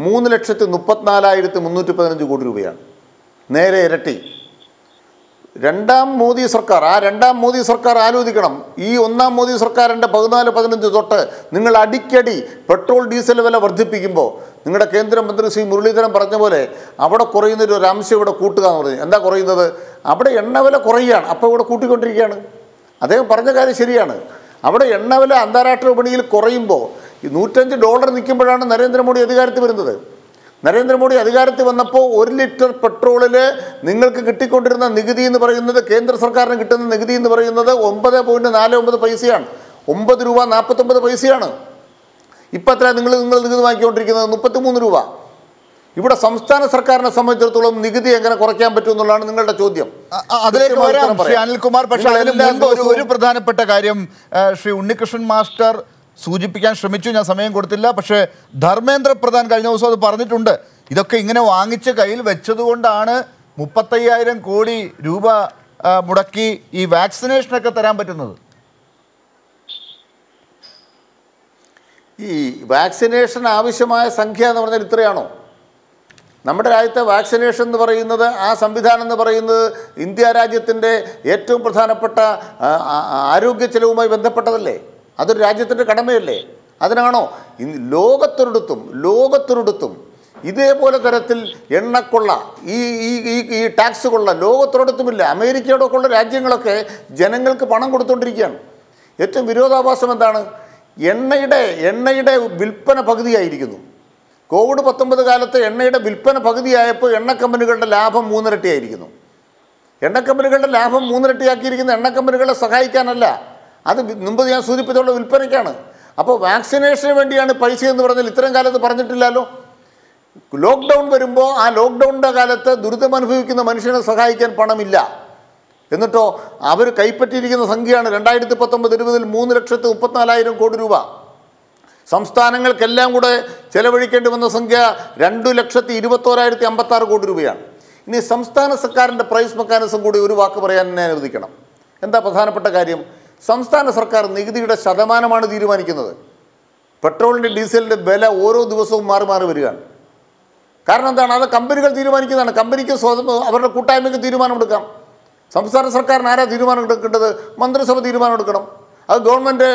3,34,315 കോടി രൂപയാണ്. നേരെ ഇരട്ടി. രണ്ടാം മോദി സർക്കാർ ആലോചിക്കണം. ഈ ഒന്നാം മോദി സർക്കാരിൻ്റെ 14-15 തൊട്ട് നിങ്ങൾ അടിക്കടി പെട്രോൾ ഡീസൽ വില വർദ്ധിപ്പിക്കുമ്പോൾ നിങ്ങളുടെ കേന്ദ്രമന്ത്രി ശ്രീ മുരളീധരൻ പറഞ്ഞ പോലെ അവിടെ കുറയുന്നൊരു അംശം ഇവിടെ കൂട്ടുക എന്ന് പറഞ്ഞു. എന്താ കുറയുന്നത്? അവിടെ എണ്ണവില കുറയുകയാണ്, അപ്പോൾ ഇവിടെ കൂട്ടിക്കൊണ്ടിരിക്കുകയാണ്. അദ്ദേഹം പറഞ്ഞ കാര്യം ശരിയാണ്. അവിടെ എണ്ണവില അന്താരാഷ്ട്ര വിപണിയിൽ കുറയുമ്പോൾ $105 നിൽക്കുമ്പോഴാണ് നരേന്ദ്രമോദി അധികാരത്തിൽ വരുന്നത്. നരേന്ദ്രമോദി അധികാരത്തിൽ വന്നപ്പോൾ 1 ലിറ്റർ പെട്രോളിൽ നിങ്ങൾക്ക് കിട്ടിക്കൊണ്ടിരുന്ന നികുതി എന്ന് പറയുന്നത്, കേന്ദ്ര സർക്കാരിന് കിട്ടുന്ന നികുതി എന്ന് പറയുന്നത് 9.49 പൈസയാണ്. 9 രൂപ 49 പൈസയാണ്. ഇപ്പം എത്ര നിങ്ങൾ നികുതി വാങ്ങിക്കൊണ്ടിരിക്കുന്നത്? 33 രൂപ. ഇവിടെ സംസ്ഥാന സർക്കാരിനെ സംബന്ധിച്ചിടത്തോളം നികുതി എങ്ങനെ കുറയ്ക്കാൻ പറ്റും എന്നുള്ളതാണ് നിങ്ങളുടെ ചോദ്യം. അതിലേക്ക് വരാം ശ്രീ അനിൽകുമാർ. പക്ഷേ ഒരു പ്രധാനപ്പെട്ട കാര്യം ശ്രീ ഉണ്ണികൃഷ്ണൻ മാസ്റ്റർ സൂചിപ്പിക്കാൻ ശ്രമിച്ചു, ഞാൻ സമയം കൊടുത്തില്ല. പക്ഷേ ധർമ്മേന്ദ്ര പ്രധാൻ കഴിഞ്ഞ ദിവസം അത് പറഞ്ഞിട്ടുണ്ട്. ഇതൊക്കെ ഇങ്ങനെ വാങ്ങിച്ച് കയ്യിൽ വെച്ചതുകൊണ്ടാണ് 35,000 കോടി രൂപ മുടക്കി ഈ വാക്സിനേഷനൊക്കെ തരാൻ പറ്റുന്നത്. ഈ വാക്സിനേഷൻ ആവശ്യമായ സംഖ്യ എന്ന് പറഞ്ഞാൽ ഇത്രയാണോ? നമ്മുടെ രാജ്യത്തെ വാക്സിനേഷൻ എന്ന് പറയുന്നത്, ആ സംവിധാനം എന്ന് പറയുന്നത് ഇന്ത്യ രാജ്യത്തിൻ്റെ ഏറ്റവും പ്രധാനപ്പെട്ട ആരോഗ്യ ചെലവുമായി ബന്ധപ്പെട്ടതല്ലേ? അതൊരു രാജ്യത്തിൻ്റെ കടമയല്ലേ? അതിനാണോ ലോകത്തൊരിടത്തും ഇതേപോലെ തരത്തിൽ എണ്ണക്കൊള്ള, ഈ ടാക്സ് കൊള്ള ലോകത്തൊരിടത്തുമില്ല. അമേരിക്കയോടൊക്കെ ഉള്ള രാജ്യങ്ങളൊക്കെ ജനങ്ങൾക്ക് പണം കൊടുത്തുകൊണ്ടിരിക്കുകയാണ്. ഏറ്റവും വിരോധാഭാസം എന്താണ്? എണ്ണയുടെ വിൽപ്പന പകുതിയായിരിക്കുന്നു. കോവിഡ്-19 കാലത്ത് എണ്ണയുടെ വിൽപ്പന പകുതിയായപ്പോൾ എണ്ണക്കമ്പനികളുടെ ലാഭം 3 ഇരട്ടിയായിരിക്കുന്നു. എണ്ണക്കമ്പനികളുടെ ലാഭം 3 ഇരട്ടിയാക്കിയിരിക്കുന്ന എണ്ണക്കമ്പനികളെ സഹായിക്കാനല്ല, അത് മുമ്പ് ഞാൻ സൂചിപ്പിച്ചുള്ള വിൽപ്പനയ്ക്കാണ്. അപ്പോൾ വാക്സിനേഷന് വേണ്ടിയാണ് പൈസ എന്ന് പറഞ്ഞാൽ ഇത്തരം കാലത്ത് പറഞ്ഞിട്ടില്ലല്ലോ. ലോക്ക്ഡൗൺ വരുമ്പോൾ ആ ലോക്ക്ഡൗണിൻ്റെ കാലത്ത് ദുരിതമനുഭവിക്കുന്ന മനുഷ്യനെ സഹായിക്കാൻ പണമില്ല. എന്നിട്ടോ അവർ കൈപ്പറ്റിയിരിക്കുന്ന സംഖ്യയാണ് 2019-20 3,34,000 കോടി രൂപ. സംസ്ഥാനങ്ങൾക്കെല്ലാം കൂടെ ചെലവഴിക്കേണ്ടി വന്ന സംഖ്യ 2,21,056 കോടി രൂപയാണ്. ഇനി സംസ്ഥാന സർക്കാരിൻ്റെ പ്രൈസ് മെക്കാനിസം കൂടി ഒരു വാക്ക് പറയാൻ എന്നെ അനുവദിക്കണം. എന്താ പ്രധാനപ്പെട്ട കാര്യം? സംസ്ഥാന സർക്കാർ നികുതിയുടെ ശതമാനമാണ് തീരുമാനിക്കുന്നത്. പെട്രോളിൻ്റെ ഡീസലിൻ്റെ വില ഓരോ ദിവസവും മാറി മാറി വരികയാണ്. കാരണം എന്താണ്? അത് കമ്പനികൾ തീരുമാനിക്കുന്നതാണ്. കമ്പനിക്ക് അവരുടെ കൂട്ടായ്മയ്ക്ക് തീരുമാനമെടുക്കാം. സംസ്ഥാന സർക്കാരിന് ആരാ തീരുമാനം എടുക്കേണ്ടത്? മന്ത്രിസഭ തീരുമാനം എടുക്കണം. അത് ഗവൺമെൻറ്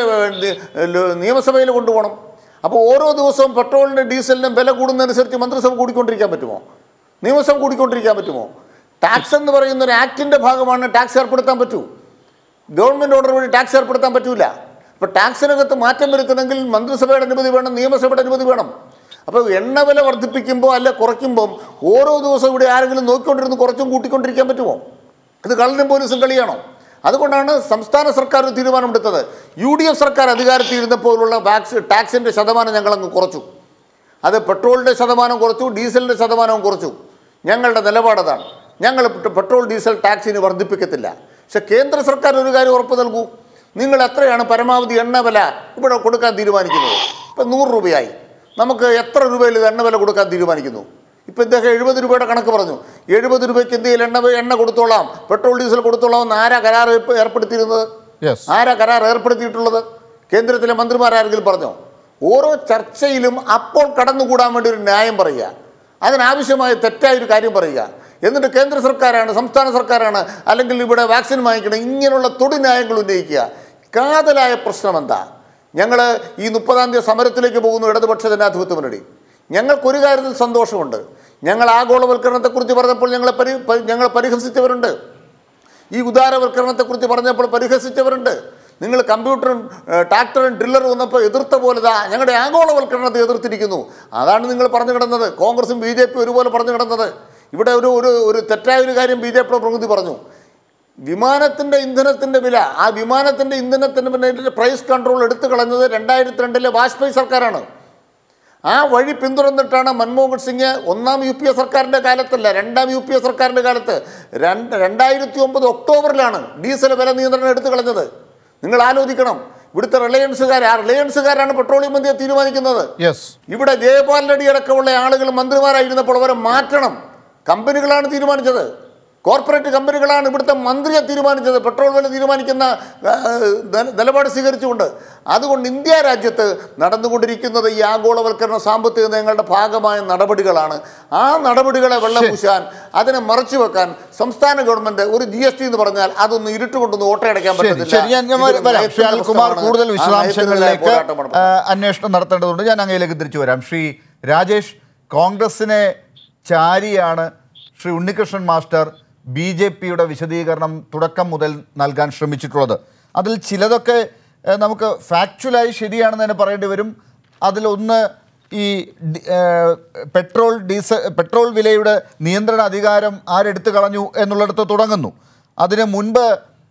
നിയമസഭയിൽ കൊണ്ടുപോകണം. അപ്പോൾ ഓരോ ദിവസവും പെട്രോളിൻ്റെ ഡീസലിനും വില കൂടുന്നതനുസരിച്ച് മന്ത്രിസഭ കൂടിക്കൊണ്ടിരിക്കാൻ പറ്റുമോ? നിയമസഭ കൂടിക്കൊണ്ടിരിക്കാൻ പറ്റുമോ? ടാക്സ് എന്ന് പറയുന്ന ഒരു ആക്ടിൻ്റെ ഭാഗമാണ്. ടാക്സ് ഏർപ്പെടുത്താൻ പറ്റൂ. ഗവൺമെൻറ് ഓർഡർ വഴി ടാക്സ് ഏർപ്പെടുത്താൻ പറ്റൂല. അപ്പോൾ ടാക്സിനകത്ത് മാറ്റം വരുത്തണമെങ്കിൽ മന്ത്രിസഭയുടെ അനുമതി വേണം, നിയമസഭയുടെ അനുമതി വേണം. അപ്പോൾ എണ്ണ വില വർദ്ധിപ്പിക്കുമ്പോൾ അല്ല കുറയ്ക്കുമ്പം ഓരോ ദിവസവും ഇവിടെ ആരെങ്കിലും നോക്കിക്കൊണ്ടിരുന്ന് കുറച്ചും കൂട്ടിക്കൊണ്ടിരിക്കാൻ പറ്റുമോ? ഇത് കള്ളനും പോലീസും കളിയാണോ? അതുകൊണ്ടാണ് സംസ്ഥാന സർക്കാർ തീരുമാനമെടുത്തത്. UDF സർക്കാർ അധികാരത്തിൽ ഇരുന്നപ്പോഴുള്ള ടാക്സിൻ്റെ ശതമാനം ഞങ്ങളങ്ങ് കുറച്ചു. അത് പെട്രോളിൻ്റെ ശതമാനം കുറച്ചു, ഡീസലിൻ്റെ ശതമാനവും കുറച്ചു. ഞങ്ങളുടെ നിലപാടതാണ്. ഞങ്ങൾ പെട്രോൾ ഡീസൽ ടാക്സിന് വർദ്ധിപ്പിക്കത്തില്ല. പക്ഷെ കേന്ദ്ര സർക്കാർ ഒരു കാര്യം ഉറപ്പ് നൽകൂ. നിങ്ങൾ എത്രയാണ് പരമാവധി എണ്ണ വില ഇവിടെ കൊടുക്കാൻ തീരുമാനിക്കുന്നത്? ഇപ്പം 100 രൂപയായി. നമുക്ക് എത്ര രൂപയിൽ ഇത് എണ്ണ വില കൊടുക്കാൻ തീരുമാനിക്കുന്നു? ഇപ്പം ഇദ്ദേഹം 70 രൂപയുടെ കണക്ക് പറഞ്ഞു. 70 രൂപയ്ക്ക് എന്തെങ്കിലും എണ്ണ കൊടുത്തോളാം, പെട്രോൾ ഡീസൽ കൊടുത്തോളാം എന്ന് ആരാ കരാർ ഏർപ്പെടുത്തിയിരുന്നത്? ആരാ കരാർ ഏർപ്പെടുത്തിയിട്ടുള്ളത്? കേന്ദ്രത്തിലെ മന്ത്രിമാരാരെങ്കിലും പറഞ്ഞോ? ഓരോ ചർച്ചയിലും അപ്പോൾ കടന്നുകൂടാൻ വേണ്ടി ഒരു ന്യായം പറയുക, അതിനാവശ്യമായ തെറ്റായൊരു കാര്യം പറയുക, എന്നിട്ട് കേന്ദ്ര സർക്കാരാണ്, സംസ്ഥാന സർക്കാരാണ്, അല്ലെങ്കിൽ ഇവിടെ വാക്സിൻ വാങ്ങിക്കണം, ഇങ്ങനെയുള്ള തൊടു ന്യായങ്ങൾ ഉന്നയിക്കുക. കാതലായ പ്രശ്നം എന്താ? ഞങ്ങൾ ഈ 30-ാം തീയതി സമരത്തിലേക്ക് പോകുന്നു, ഇടതുപക്ഷ ജനാധിപത്യ മുന്നണി. ഞങ്ങൾക്കൊരു കാര്യത്തിൽ സന്തോഷമുണ്ട്. ഞങ്ങൾ ആഗോളവൽക്കരണത്തെക്കുറിച്ച് പറഞ്ഞപ്പോൾ ഞങ്ങൾ പരിഹസിച്ചവരുണ്ട്. ഈ ഉദാരവൽക്കരണത്തെക്കുറിച്ച് പറഞ്ഞപ്പോൾ പരിഹസിച്ചവരുണ്ട്. നിങ്ങൾ കമ്പ്യൂട്ടറും ട്രാക്ടറും ഡ്രില്ലറും വന്നപ്പോൾ എതിർത്ത പോലെ ഞങ്ങളുടെ ആഗോളവൽക്കരണത്തെ എതിർത്തിരിക്കുന്നു. അതാണ് നിങ്ങൾ പറഞ്ഞു കിടന്നത്. കോൺഗ്രസും BJP ഒരുപോലെ പറഞ്ഞു കിടന്നത്. ഇവിടെ ഒരു തെറ്റായൊരു കാര്യം BJPയുടെ പ്രതിനിധി പറഞ്ഞു. വിമാനത്തിൻ്റെ ഇന്ധനത്തിൻ്റെ വില, ആ വിമാനത്തിൻ്റെ ഇന്ധനത്തിൻ്റെ പ്രൈസ് കൺട്രോൾ എടുത്തു കളഞ്ഞത് 2002 വാജ്പേയി സർക്കാരാണ്. ആ വഴി പിന്തുടർന്നിട്ടാണ് മൻമോഹൻ സിംഗ് 1ാം UPA സർക്കാരിൻ്റെ കാലത്തല്ല, 2ാം UPA സർക്കാരിൻ്റെ കാലത്ത് 2009 ഒക്ടോബറിലാണ് ഡീസൽ വില നിയന്ത്രണം എടുത്തു കളഞ്ഞത്. നിങ്ങൾ ആലോചിക്കണം. ഇവിടുത്തെ റിലയൻസുകാരാണ് പെട്രോളിയം മന്ത്രിയെ തീരുമാനിക്കുന്നത്. ഇവിടെ ജയപാൽ റെഡ്ഡി അടക്കമുള്ള ആളുകൾ മന്ത്രിമാരായിരുന്നപ്പോൾ അവരെ മാറ്റണം. കമ്പനികളാണ് തീരുമാനിച്ചത്. കോർപ്പറേറ്റ് കമ്പനികളാണ് ഇവിടുത്തെ മന്ത്രിയെ തീരുമാനിച്ചത്, പെട്രോൾ വില തീരുമാനിക്കുന്ന നിലപാട് സ്വീകരിച്ചുകൊണ്ട്. അതുകൊണ്ട് ഇന്ത്യ രാജ്യത്ത് നടന്നുകൊണ്ടിരിക്കുന്നത് ഈ ആഗോളവൽക്കരണ സാമ്പത്തിക നയങ്ങളുടെ ഭാഗമായ നടപടികളാണ്. ആ നടപടികളെ വെള്ളം പൂശാൻ, അതിനെ മറച്ചു വെക്കാൻ സംസ്ഥാന ഗവൺമെന്റ് ഒരു GST എന്ന് പറഞ്ഞാൽ അതൊന്ന് ഇരുട്ടുകൊണ്ടൊന്ന് ഓട്ടയടയ്ക്കാൻ പറ്റില്ല. കൂടുതൽ വിശദാംശങ്ങളിലേക്ക് അന്വേഷണം നടത്തേണ്ടതുണ്ട്. ഞാൻ അങ്ങയിലേക്ക് തിരിച്ചു വരാം. ശ്രീ രാജേഷ്, കോൺഗ്രസിനെ ചാരിയാണ് ശ്രീ ഉണ്ണികൃഷ്ണൻ മാസ്റ്റർ BJPയുടെ വിശദീകരണം തുടക്കം മുതൽ നൽകാൻ ശ്രമിച്ചിട്ടുള്ളത്. അതിൽ ചിലതൊക്കെ നമുക്ക് ഫാക്ച്വലായി ശരിയാണെന്ന് തന്നെ പറയേണ്ടി വരും. അതിലൊന്ന് ഈ പെട്രോൾ വിലയുടെ നിയന്ത്രണ അധികാരം ആരെടുത്തു കളഞ്ഞു എന്നുള്ളിടത്ത് തുടങ്ങുന്നു. അതിന് മുൻപ്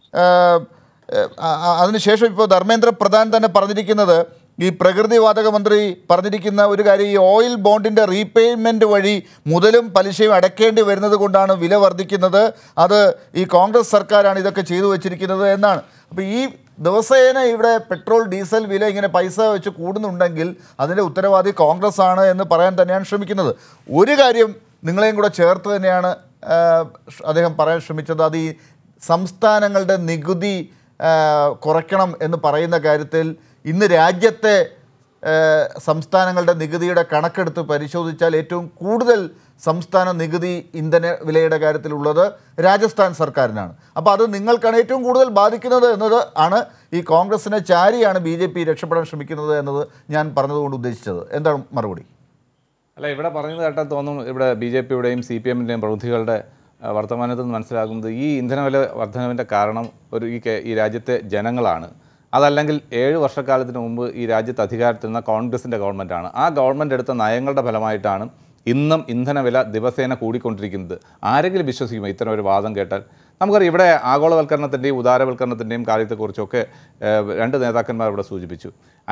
അതിനുശേഷം ഇപ്പോൾ ധർമ്മേന്ദ്ര പ്രധാൻ തന്നെ പറഞ്ഞിരിക്കുന്നത്, ഈ പ്രകൃതിവാതക മന്ത്രി പറഞ്ഞിരിക്കുന്ന ഒരു കാര്യം, ഈ ഓയിൽ ബോണ്ടിൻ്റെ റീപേയ്മെൻറ്റ് വഴി മുതലും പലിശയും അടയ്ക്കേണ്ടി വരുന്നത് കൊണ്ടാണ് വില വർദ്ധിക്കുന്നത്. അത് ഈ കോൺഗ്രസ് സർക്കാരാണ് ഇതൊക്കെ ചെയ്തു വച്ചിരിക്കുന്നത് എന്നാണ്. അപ്പോൾ ഈ ദിവസേന ഇവിടെ പെട്രോൾ ഡീസൽ വില ഇങ്ങനെ പൈസ വെച്ച് കൂടുന്നുണ്ടെങ്കിൽ അതിൻ്റെ ഉത്തരവാദി കോൺഗ്രസ് ആണ് എന്ന് പറയാൻ തന്നെയാണ് ശ്രമിക്കുന്നത്. ഒരു കാര്യം നിങ്ങളെയും കൂടെ ചേർത്ത് തന്നെയാണ് അദ്ദേഹം പറയാൻ ശ്രമിച്ചത്. അത് ഈ സംസ്ഥാനങ്ങളുടെ നികുതി കുറയ്ക്കണം എന്ന് പറയുന്ന കാര്യത്തിൽ ഇന്ന് രാജ്യത്തെ സംസ്ഥാനങ്ങളുടെ നികുതിയുടെ കണക്കെടുത്ത് പരിശോധിച്ചാൽ ഏറ്റവും കൂടുതൽ സംസ്ഥാന നികുതി ഇന്ധന വിലയുടെ കാര്യത്തിലുള്ളത് രാജസ്ഥാൻ സർക്കാരിനാണ്. അപ്പോൾ അത് നിങ്ങൾക്കാണ് ഏറ്റവും കൂടുതൽ ബാധിക്കുന്നത് എന്നത് ആണ് ഈ കോൺഗ്രസിനെ ചാരിയാണ് BJP രക്ഷപ്പെടാൻ ശ്രമിക്കുന്നത് എന്നത് ഞാൻ പറഞ്ഞതുകൊണ്ട് ഉദ്ദേശിച്ചത്. എന്താണ് മറുപടി? അല്ല, ഇവിടെ പറയുന്നത് കേട്ടാൽ തോന്നും ഇവിടെ BJPയുടെയും CPM-ൻ്റെയും പ്രവൃത്തികളുടെ വർത്തമാനത്തിൽ നിന്ന് മനസ്സിലാക്കുന്നത് ഈ ഇന്ധനവില വർധനവിൻ്റെ കാരണം ഈ രാജ്യത്തെ ജനങ്ങളാണ്. അതല്ലെങ്കിൽ 7 വർഷക്കാലത്തിന് മുമ്പ് ഈ രാജ്യത്ത് അധികാരത്തിൽ നിന്ന കോൺഗ്രസിൻ്റെ ഗവൺമെൻറ്റാണ്. ആ ഗവൺമെൻറ് എടുത്ത നയങ്ങളുടെ ഫലമായിട്ടാണ് ഇന്നും ഇന്ധനവില ദിവസേന കൂടിക്കൊണ്ടിരിക്കുന്നത്. ആരെങ്കിലും വിശ്വസിക്കുമോ ഇത്തരം ഒരു വാദം കേട്ടാൽ? നമുക്കറിയാം, ഇവിടെ ആഗോളവൽക്കരണത്തിൻ്റെയും ഉദാരവൽക്കരണത്തിൻ്റെയും കാര്യത്തെക്കുറിച്ചൊക്കെ 2 നേതാക്കന്മാർ ഇവിടെ സൂചിപ്പിച്ചു.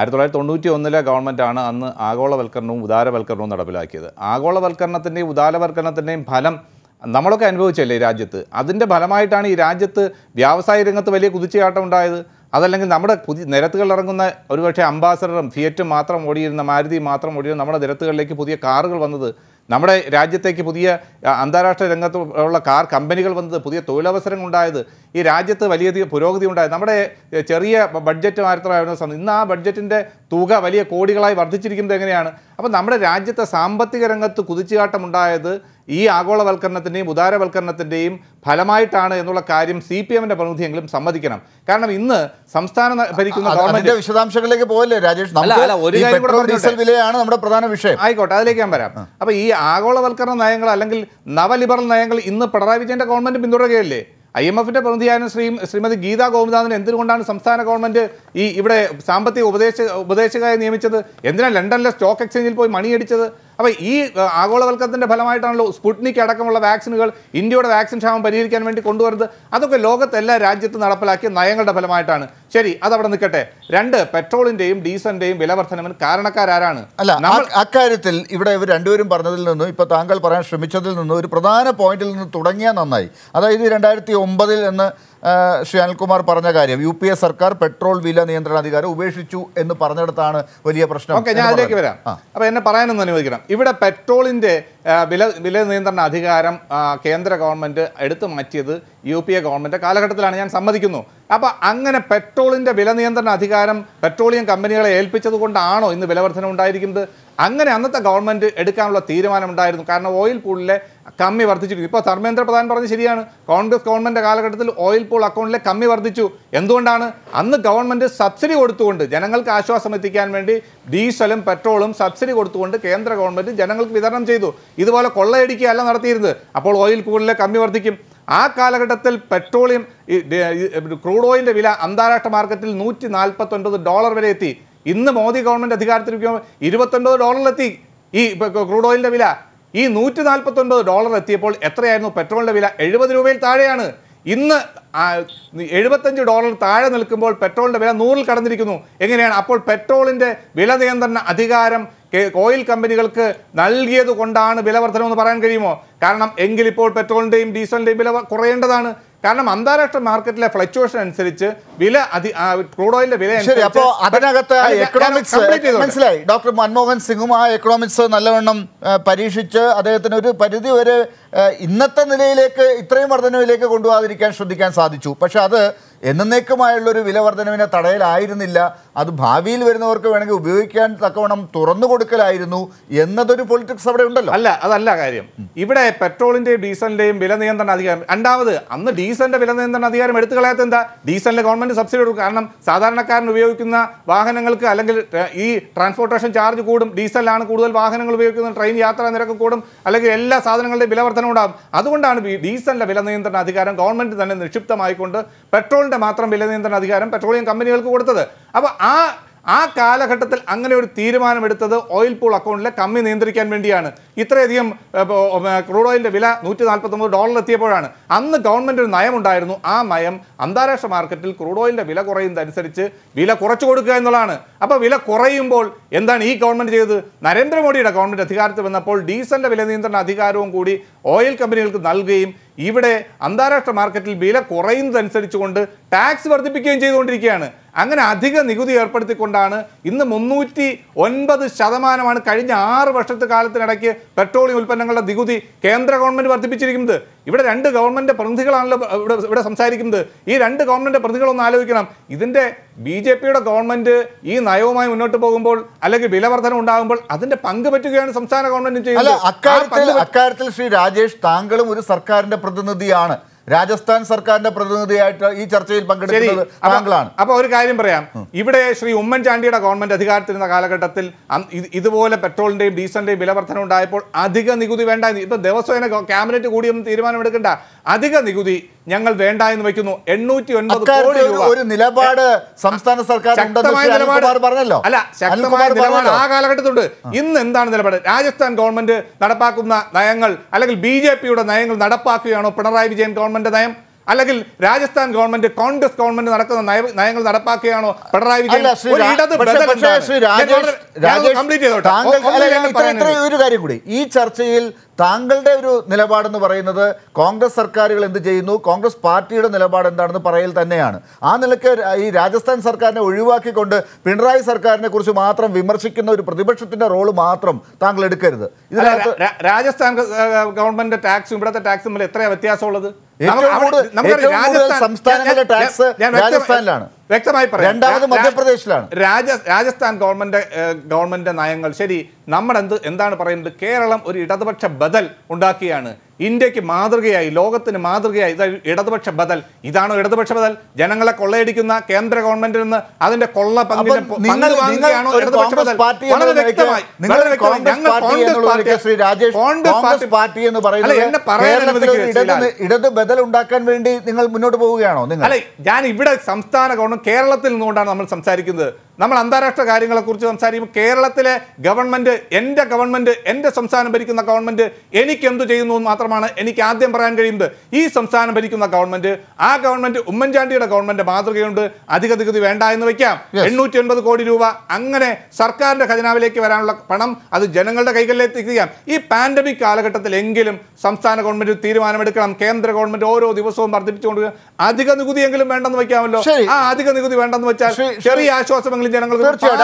1991 ഗവൺമെൻറ്റാണ് അന്ന് ആഗോളവൽക്കരണവും ഉദാരവൽക്കരണവും നടപ്പിലാക്കിയത്. ആഗോളവൽക്കരണത്തിൻ്റെയും ഉദാരവൽക്കരണത്തിൻ്റെയും ഫലം നമ്മളൊക്കെ അനുഭവിച്ചല്ലേ ഈ രാജ്യത്ത്. അതിൻ്റെ ഫലമായിട്ടാണ് ഈ രാജ്യത്ത് വ്യാവസായ രംഗത്ത് വലിയ കുതിച്ചുചാട്ടം ഉണ്ടായത്. അതല്ലെങ്കിൽ നമ്മുടെ നിരത്തുകളിൽ ഇറങ്ങുന്ന ഒരുപക്ഷെ അംബാസഡറും ഫിയറ്റും മാത്രം ഓടിയിരുന്ന മാരുതി മാത്രം ഓടിയിരുന്ന നമ്മുടെ നിരത്തുകളിലേക്ക് പുതിയ കാറുകൾ വന്നത്, നമ്മുടെ രാജ്യത്തേക്ക് പുതിയ അന്താരാഷ്ട്ര രംഗത്തുള്ള കാർ കമ്പനികൾ വന്നത്, പുതിയ തൊഴിലവസരങ്ങൾ ഉണ്ടായത്, ഈ രാജ്യത്ത് വലിയ പുരോഗതി ഉണ്ടായത്. നമ്മുടെ ചെറിയ ബഡ്ജറ്റ് മാത്രമായിരുന്ന സമയം ഇന്ന് ആ ബഡ്ജറ്റിൻ്റെ തുക വലിയ കോടികളായി വർദ്ധിച്ചിരിക്കുന്നത് എങ്ങനെയാണ്? അപ്പോൾ നമ്മുടെ രാജ്യത്തെ സാമ്പത്തിക രംഗത്ത് കുതിച്ചുചാട്ടം ഉണ്ടായത് ഈ ആഗോളവൽക്കരണത്തിൻ്റെയും ഉദാരവൽക്കരണത്തിൻ്റെയും ഫലമായിട്ടാണ് എന്നുള്ള കാര്യം CPM-ൻ്റെ പ്രതിനിധിയെങ്കിലും സമ്മതിക്കണം. കാരണം ഇന്ന് സംസ്ഥാനം ഭരിക്കുന്ന ഗവൺമെന്റ് വിശദാംശങ്ങളിലേക്ക് പോകല്ലേ രാജേഷ്? ഡീസൽ വിലയാണ് നമ്മുടെ പ്രധാന വിഷയം. ആയിക്കോട്ടെ, അതിലേക്ക് ഞാൻ വരാം. അപ്പോൾ ഈ ആഗോളവൽക്കരണ നയങ്ങൾ അല്ലെങ്കിൽ നവലിബറൽ നയങ്ങൾ ഇന്ന് പിണറായി വിജയൻ്റെ ഗവൺമെന്റ് പിന്തുടരുകയല്ലേ? IMF-ന്റെ പ്രതിനിധിയായ ശ്രീമതി ഗീതാ ഗോപിനാഥിന് എന്തുകൊണ്ടാണ് സംസ്ഥാന ഗവൺമെന്റ് ഇവിടെ സാമ്പത്തിക ഉപദേശകയായി നിയമിച്ചത്? എന്തിനാണ് ലണ്ടനിലെ സ്റ്റോക്ക് എക്സ്ചേഞ്ചിൽ പോയി മണിയടിച്ചത്? അപ്പോൾ ഈ ആഗോളവൽക്കരണത്തിൻ്റെ ഫലമായിട്ടാണല്ലോ സ്പുട്നിക് അടക്കമുള്ള വാക്സിനുകൾ ഇന്ത്യയുടെ വാക്സിൻ ക്ഷാമം പരിഹരിക്കാൻ വേണ്ടി കൊണ്ടുവരുന്നത്. അതൊക്കെ ലോകത്തെ എല്ലാ രാജ്യത്തും നടപ്പിലാക്കിയ നയങ്ങളുടെ ഫലമായിട്ടാണ്. ശരി, അതവിടെ നിൽക്കട്ടെ. 2, പെട്രോളിൻ്റെയും ഡീസലിൻ്റെയും വില വർധനവിന് കാരണക്കാരാണ്? അല്ല, അക്കാര്യത്തിൽ ഇവിടെ ഇവർ രണ്ടുപേരും പറഞ്ഞതിൽ നിന്നും ഇപ്പോൾ താങ്കൾ പറയാൻ ശ്രമിച്ചതിൽ നിന്നും ഒരു പ്രധാന പോയിന്റിൽ നിന്ന് തുടങ്ങിയാൽ നന്നായി. അതായത് 2009 എന്ന് ശ്രീ അനിൽകുമാർ പറഞ്ഞ കാര്യം, UPA സർക്കാർ പെട്രോൾ വില നിയന്ത്രണാധികാരം ഉപേക്ഷിച്ചു എന്ന് പറഞ്ഞിടത്താണ് വലിയ പ്രശ്നം. ഓക്കെ, ഞാൻ അതിലേക്ക് വരാം. അപ്പോൾ എന്നെ പറയാനൊന്ന് അനുവദിക്കണം. ഇവിടെ പെട്രോളിൻ്റെ വില നിയന്ത്രണ അധികാരം കേന്ദ്ര ഗവൺമെൻറ് എടുത്തു മാറ്റിയത് UPA ഗവൺമെൻറ് കാലഘട്ടത്തിലാണ്, ഞാൻ സമ്മതിക്കുന്നു. അപ്പോൾ അങ്ങനെ പെട്രോളിൻ്റെ വില നിയന്ത്രണ അധികാരം പെട്രോളിയം കമ്പനികളെ ഏൽപ്പിച്ചത് കൊണ്ടാണോ ഇന്ന് വിലവർധന ഉണ്ടായിരിക്കുന്നത്? അങ്ങനെ അന്നത്തെ ഗവൺമെൻറ് എടുക്കാനുള്ള തീരുമാനമുണ്ടായിരുന്നു. കാരണം ഓയിൽ പൂളിലെ കമ്മി വർദ്ധിച്ചിരിക്കുന്നു. ഇപ്പോൾ ധർമ്മേന്ദ്ര പ്രധാൻ പറഞ്ഞത് ശരിയാണ്. കോൺഗ്രസ് ഗവൺമെൻറ് കാലഘട്ടത്തിൽ ഓയിൽ പൂൾ അക്കൗണ്ടിലെ കമ്മി വർദ്ധിച്ചു. എന്തുകൊണ്ടാണ്? അന്ന് ഗവൺമെൻറ് സബ്സിഡി കൊടുത്തുകൊണ്ട് ജനങ്ങൾക്ക് ആശ്വാസം എത്തിക്കാൻ വേണ്ടി ഡീസലും പെട്രോളും സബ്സിഡി കൊടുത്തുകൊണ്ട് കേന്ദ്ര ഗവൺമെൻറ് ജനങ്ങൾക്ക് വിതരണം ചെയ്തു. ഇതുപോലെ കൊള്ളയടിക്കുകയല്ല നടത്തിയിരുന്നത്. അപ്പോൾ ഓയിൽ പൂളിലെ കമ്മി വർദ്ധിക്കും. ആ കാലഘട്ടത്തിൽ പെട്രോളിയം ക്രൂഡ് ഓയിലിൻ്റെ വില അന്താരാഷ്ട്ര മാർക്കറ്റിൽ $149 വരെ എത്തി. ഇന്ന് മോദി ഗവൺമെൻറ് അധികാരത്തിലിരിക്കുമ്പോൾ $29 ഈ ക്രൂഡ് ഓയിലിൻ്റെ വില. ഈ $149 എത്തിയപ്പോൾ എത്രയായിരുന്നു പെട്രോളിൻ്റെ വില? 70 രൂപയിൽ താഴെയാണ്. ഇന്ന് $75 താഴെ നിൽക്കുമ്പോൾ പെട്രോളിൻ്റെ വില 100-ൽ കടന്നിരിക്കുന്നു. എങ്ങനെയാണ്? അപ്പോൾ പെട്രോളിൻ്റെ വില നിയന്ത്രണ അധികാരം ഓയിൽ കമ്പനികൾക്ക് നൽകിയത് കൊണ്ടാണ് വില വർധനമെന്ന് പറയാൻ കഴിയുമോ? കാരണം എങ്കിലിപ്പോൾ പെട്രോളിൻ്റെയും ഡീസലിൻ്റെയും വില കുറയേണ്ടതാണ്. കാരണം അന്താരാഷ്ട്ര മാർക്കറ്റിലെ ഫ്ലക്ച്വേഷൻ അനുസരിച്ച് വില ക്രൂഡ് ഓയിലിന്റെ വില അതിനകത്ത് എക്കണോമിക്സ് മനസ്സിലായി. ഡോക്ടർ മൻമോഹൻ സിംഗും ആ എക്കണോമിക്സ് നല്ലവണ്ണം പരീക്ഷിച്ച് അദ്ദേഹത്തിന് ഒരു പരിധി വരെ ഇന്നത്തെ നിലയിലേക്ക് ഇത്രയും വർധനവിലേക്ക് കൊണ്ടുപോകാതിരിക്കാൻ ശ്രദ്ധിക്കാൻ സാധിച്ചു. പക്ഷെ അത് എന്നേക്കുമായുള്ളൊരു വില വർധനവിനെ തടയലായിരുന്നില്ല. അത് ഭാവിയിൽ വരുന്നവർക്ക് വേണമെങ്കിൽ ഉപയോഗിക്കാൻ തക്കവണ്ണം തുറന്നു കൊടുക്കലായിരുന്നു എന്നതൊരു പൊളിറ്റിക്സ് അവിടെ ഉണ്ടല്ലോ. അല്ല, അതല്ല കാര്യം. ഇവിടെ പെട്രോളിന്റെയും ഡീസലിന്റെയും വില നിയന്ത്രണ അധികാരം, രണ്ടാമത് അന്ന് ഡീസലിന്റെ വില നിയന്ത്രണ അധികാരം എടുത്തു കളയാത്ത എന്താ? ഡീസലിന്റെ ഗവൺമെന്റ് സബ്സിഡി കൊടുക്കും. കാരണം സാധാരണക്കാരൻ ഉപയോഗിക്കുന്ന വാഹനങ്ങൾക്ക് അല്ലെങ്കിൽ ഈ ട്രാൻസ്പോർട്ടേഷൻ ചാർജ് കൂടും. ഡീസലിലാണ് കൂടുതൽ വാഹനങ്ങൾ ഉപയോഗിക്കുന്നത്. ട്രെയിൻ യാത്രാ നിരക്ക് കൂടും. അല്ലെങ്കിൽ എല്ലാ സാധനങ്ങളുടെയും വില വർധന ഉണ്ടാകും. അതുകൊണ്ടാണ് ഡീസലിന്റെ വില നിയന്ത്രണ അധികാരം ഗവൺമെന്റ് തന്നെ നിക്ഷിപ്തമായിക്കൊണ്ട് പെട്രോളിന്റെ മാത്രം വില നിയന്ത്രണ അധികാരം പെട്രോളിയം കമ്പനികൾക്ക് കൊടുത്തത്. അപ്പോൾ ആ കാലഘട്ടത്തിൽ അങ്ങനെ ഒരു തീരുമാനമെടുത്തത് ഓയിൽ പൂൾ അക്കൗണ്ടിലെ കമ്മി നിയന്ത്രിക്കാൻ വേണ്ടിയാണ്. ഇത്രയധികം ക്രൂഡ് ഓയിലിൻ്റെ വില $149 എത്തിയപ്പോഴാണ്. അന്ന് ഗവൺമെൻറ് ഒരു നയമുണ്ടായിരുന്നു. ആ നയം അന്താരാഷ്ട്ര മാർക്കറ്റിൽ ക്രൂഡ് ഓയിലിൻ്റെ വില കുറയുന്നതനുസരിച്ച് വില കുറച്ചു കൊടുക്കുക എന്നുള്ളതാണ്. അപ്പോൾ വില കുറയുമ്പോൾ എന്താണ് ഈ ഗവൺമെൻറ് ചെയ്തത്? നരേന്ദ്രമോദിയുടെ ഗവൺമെൻറ് അധികാരത്തിൽ വന്നപ്പോൾ ഡീസലിൻ്റെ വില നിയന്ത്രണ അധികാരവും കൂടി ഓയിൽ കമ്പനികൾക്ക് നൽകുകയും ഇവിടെ അന്താരാഷ്ട്ര മാർക്കറ്റിൽ വില കുറയുന്നതനുസരിച്ചുകൊണ്ട് ടാക്സ് വർദ്ധിപ്പിക്കുകയും ചെയ്തുകൊണ്ടിരിക്കുകയാണ്. അങ്ങനെ അധിക നികുതി ഏർപ്പെടുത്തിക്കൊണ്ടാണ് ഇന്ന് 309% കഴിഞ്ഞ 6 വർഷത്തെ കാലത്തിനിടയ്ക്ക് പെട്രോളിയം ഉൽപ്പന്നങ്ങളുടെ നികുതി കേന്ദ്ര ഗവൺമെന്റ് വർദ്ധിപ്പിച്ചിരിക്കുന്നത്. ഇവിടെ 2 ഗവൺമെന്റ് പ്രതിനിധികളാണല്ലോ ഇവിടെ സംസാരിക്കുന്നത്. ഈ 2 ഗവൺമെന്റ് പ്രതിനിധികളൊന്ന് ആലോചിക്കണം. ഇതിന്റെ BJPയുടെ ഗവൺമെന്റ് ഈ നയവുമായി മുന്നോട്ട് പോകുമ്പോൾ അല്ലെങ്കിൽ വിലവർധന ഉണ്ടാകുമ്പോൾ അതിന്റെ പങ്ക് പറ്റുകയാണ് സംസ്ഥാന ഗവൺമെന്റ് ചെയ്യുന്നത്. അക്കാര്യത്തിൽ ശ്രീ രാജേഷ്, താങ്കളും ഒരു സർക്കാരിന്റെ പ്രതിനിധിയാണ്. രാജസ്ഥാൻ സർക്കാരിന്റെ പ്രതിനിധിയായിട്ട് ഈ ചർച്ചയിൽ പങ്കെടുക്കുന്നത് താങ്കളാണ്. അപ്പൊ ഒരു കാര്യം പറയാം, ഇവിടെ ശ്രീ ഉമ്മൻചാണ്ടിയുടെ ഗവൺമെന്റ് അധികാരത്തിരുന്ന കാലഘട്ടത്തിൽ ഇതുപോലെ പെട്രോളിന്റെയും ഡീസലിന്റെയും വിലവർധന ഉണ്ടായപ്പോൾ അധിക നികുതി വേണ്ട, ഇപ്പൊ ദിവസേന ക്യാബിനറ്റ് കൂടിയൊന്നും തീരുമാനമെടുക്കണ്ട, അധിക നികുതി ഞങ്ങൾ വേണ്ട എന്ന് വെക്കുന്നു. 809 കോടി രൂപ ഒരു നിലപാട് സംസ്ഥാന സർക്കാർ പറഞ്ഞല്ലോ. അല്ല, ശക്തമായ നിലപാട് ആ കാലഘട്ടത്തുണ്ട്. ഇന്ന് എന്താണ് നിലപാട്? രാജസ്ഥാൻ ഗവൺമെന്റ് നടപ്പാക്കുന്ന നയങ്ങൾ അല്ലെങ്കിൽ BJPയുടെ നയങ്ങൾ നടപ്പാക്കുകയാണോ പിണറായി വിജയൻ ഗവൺമെന്റ് നയം? അല്ലെങ്കിൽ രാജസ്ഥാൻ ഗവൺമെന്റ് കോൺഗ്രസ് ഗവൺമെന്റ് നടക്കുന്ന നയങ്ങൾ നടപ്പാക്കുകയാണോ പിണറായി വിജയൻ? ഒരു കാര്യം കൂടി, ഈ ചർച്ചയിൽ താങ്കളുടെ ഒരു നിലപാടെന്ന് പറയുന്നത് കോൺഗ്രസ് സർക്കാരുകൾ എന്ത് ചെയ്യുന്നു, കോൺഗ്രസ് പാർട്ടിയുടെ നിലപാട് എന്താണെന്ന് പറയൽ തന്നെയാണ്. ആ നിലയ്ക്ക് ഈ രാജസ്ഥാൻ സർക്കാരിനെ ഒഴിവാക്കിക്കൊണ്ട് പിണറായി സർക്കാരിനെ കുറിച്ച് മാത്രം വിമർശിക്കുന്ന ഒരു പ്രതിപക്ഷത്തിന്റെ റോള് മാത്രം താങ്കൾ എടുക്കരുത്. രാജസ്ഥാൻ ഗവൺമെന്റ് ടാക്സും ഇവിടുത്തെ ടാക്സും തമ്മിൽ എത്രയാ വ്യത്യാസമുള്ളത്? സംസ്ഥാനങ്ങളുടെ ടാക്സ് രാജസ്ഥാനിലാണ്, വ്യക്തമായി പറയാം. രണ്ടാമത് മധ്യപ്രദേശിലാണ്. രാജസ്ഥാൻ ഗവൺമെന്റ് നയങ്ങൾ ശരി. നമ്മൾ എന്താണ് പറയുന്നത്? കേരളം ഒരു ഇടതുപക്ഷ ബദൽ ഉണ്ടാക്കിയാണ്. ഇന്ത്യക്ക് മാതൃകയായി, ലോകത്തിന് മാതൃകയായി ഇടതുപക്ഷ ബദൽ. ഇതാണോ ഇടതുപക്ഷ ബദൽ? ജനങ്ങളെ കൊള്ളയടിക്കുന്ന കേന്ദ്ര ഗവൺമെന്റിൽ നിന്ന് അതിന്റെ കൊള്ള പങ്കിന് പങ്ക് വാങ്ങുകയാണോ ഇടതുപക്ഷ ബദൽ? വളരെ വ്യക്തമായി ഇടത് ബദൽ ഉണ്ടാക്കാൻ വേണ്ടി നിങ്ങൾ മുന്നോട്ട് പോവുകയാണോ? അല്ലെ, ഞാൻ ഇവിടെ സംസ്ഥാന ഗവൺമെന്റ് കേരളത്തിൽ നിന്നുകൊണ്ടാണ് നമ്മൾ സംസാരിക്കുന്നത്. നമ്മൾ അന്താരാഷ്ട്ര കാര്യങ്ങളെ കുറിച്ച് സംസാരിക്കുമ്പോൾ കേരളത്തിലെ ഗവൺമെന്റ്, എന്റെ സംസ്ഥാനം ഭരിക്കുന്ന ഗവൺമെന്റ് എനിക്ക് എന്തു ചെയ്യുന്നു മാത്രമാണ് എനിക്ക് ആദ്യം പറയാൻ കഴിയുന്നത്. ഈ സംസ്ഥാനം ഭരിക്കുന്ന ഗവൺമെന്റ്, ആ ഗവൺമെന്റ് ഉമ്മൻചാണ്ടിയുടെ ഗവൺമെന്റ് മാതൃകയുണ്ട്. അധിക നികുതി വേണ്ട എന്ന് വെക്കാം. 809 കോടി രൂപ അങ്ങനെ സർക്കാരിന്റെ ഖജനാവിലേക്ക് വരാനുള്ള പണം അത് ജനങ്ങളുടെ കൈകളിലേക്ക് എത്തിക്കാം. ഈ പാൻഡമിക് കാലഘട്ടത്തിലെങ്കിലും സംസ്ഥാന ഗവൺമെന്റ് തീരുമാനമെടുക്കണം. കേന്ദ്ര ഗവൺമെന്റ് ഓരോ ദിവസവും വർദ്ധിപ്പിച്ചുകൊണ്ട് അധിക നികുതിയെങ്കിലും വേണ്ടെന്ന് വെക്കാമല്ലോ. ആ അധിക നികുതി വേണ്ടെന്ന് വെച്ചാൽ ചെറിയ ആശ്വാസമെങ്കിലും ജനങ്ങൾക്ക്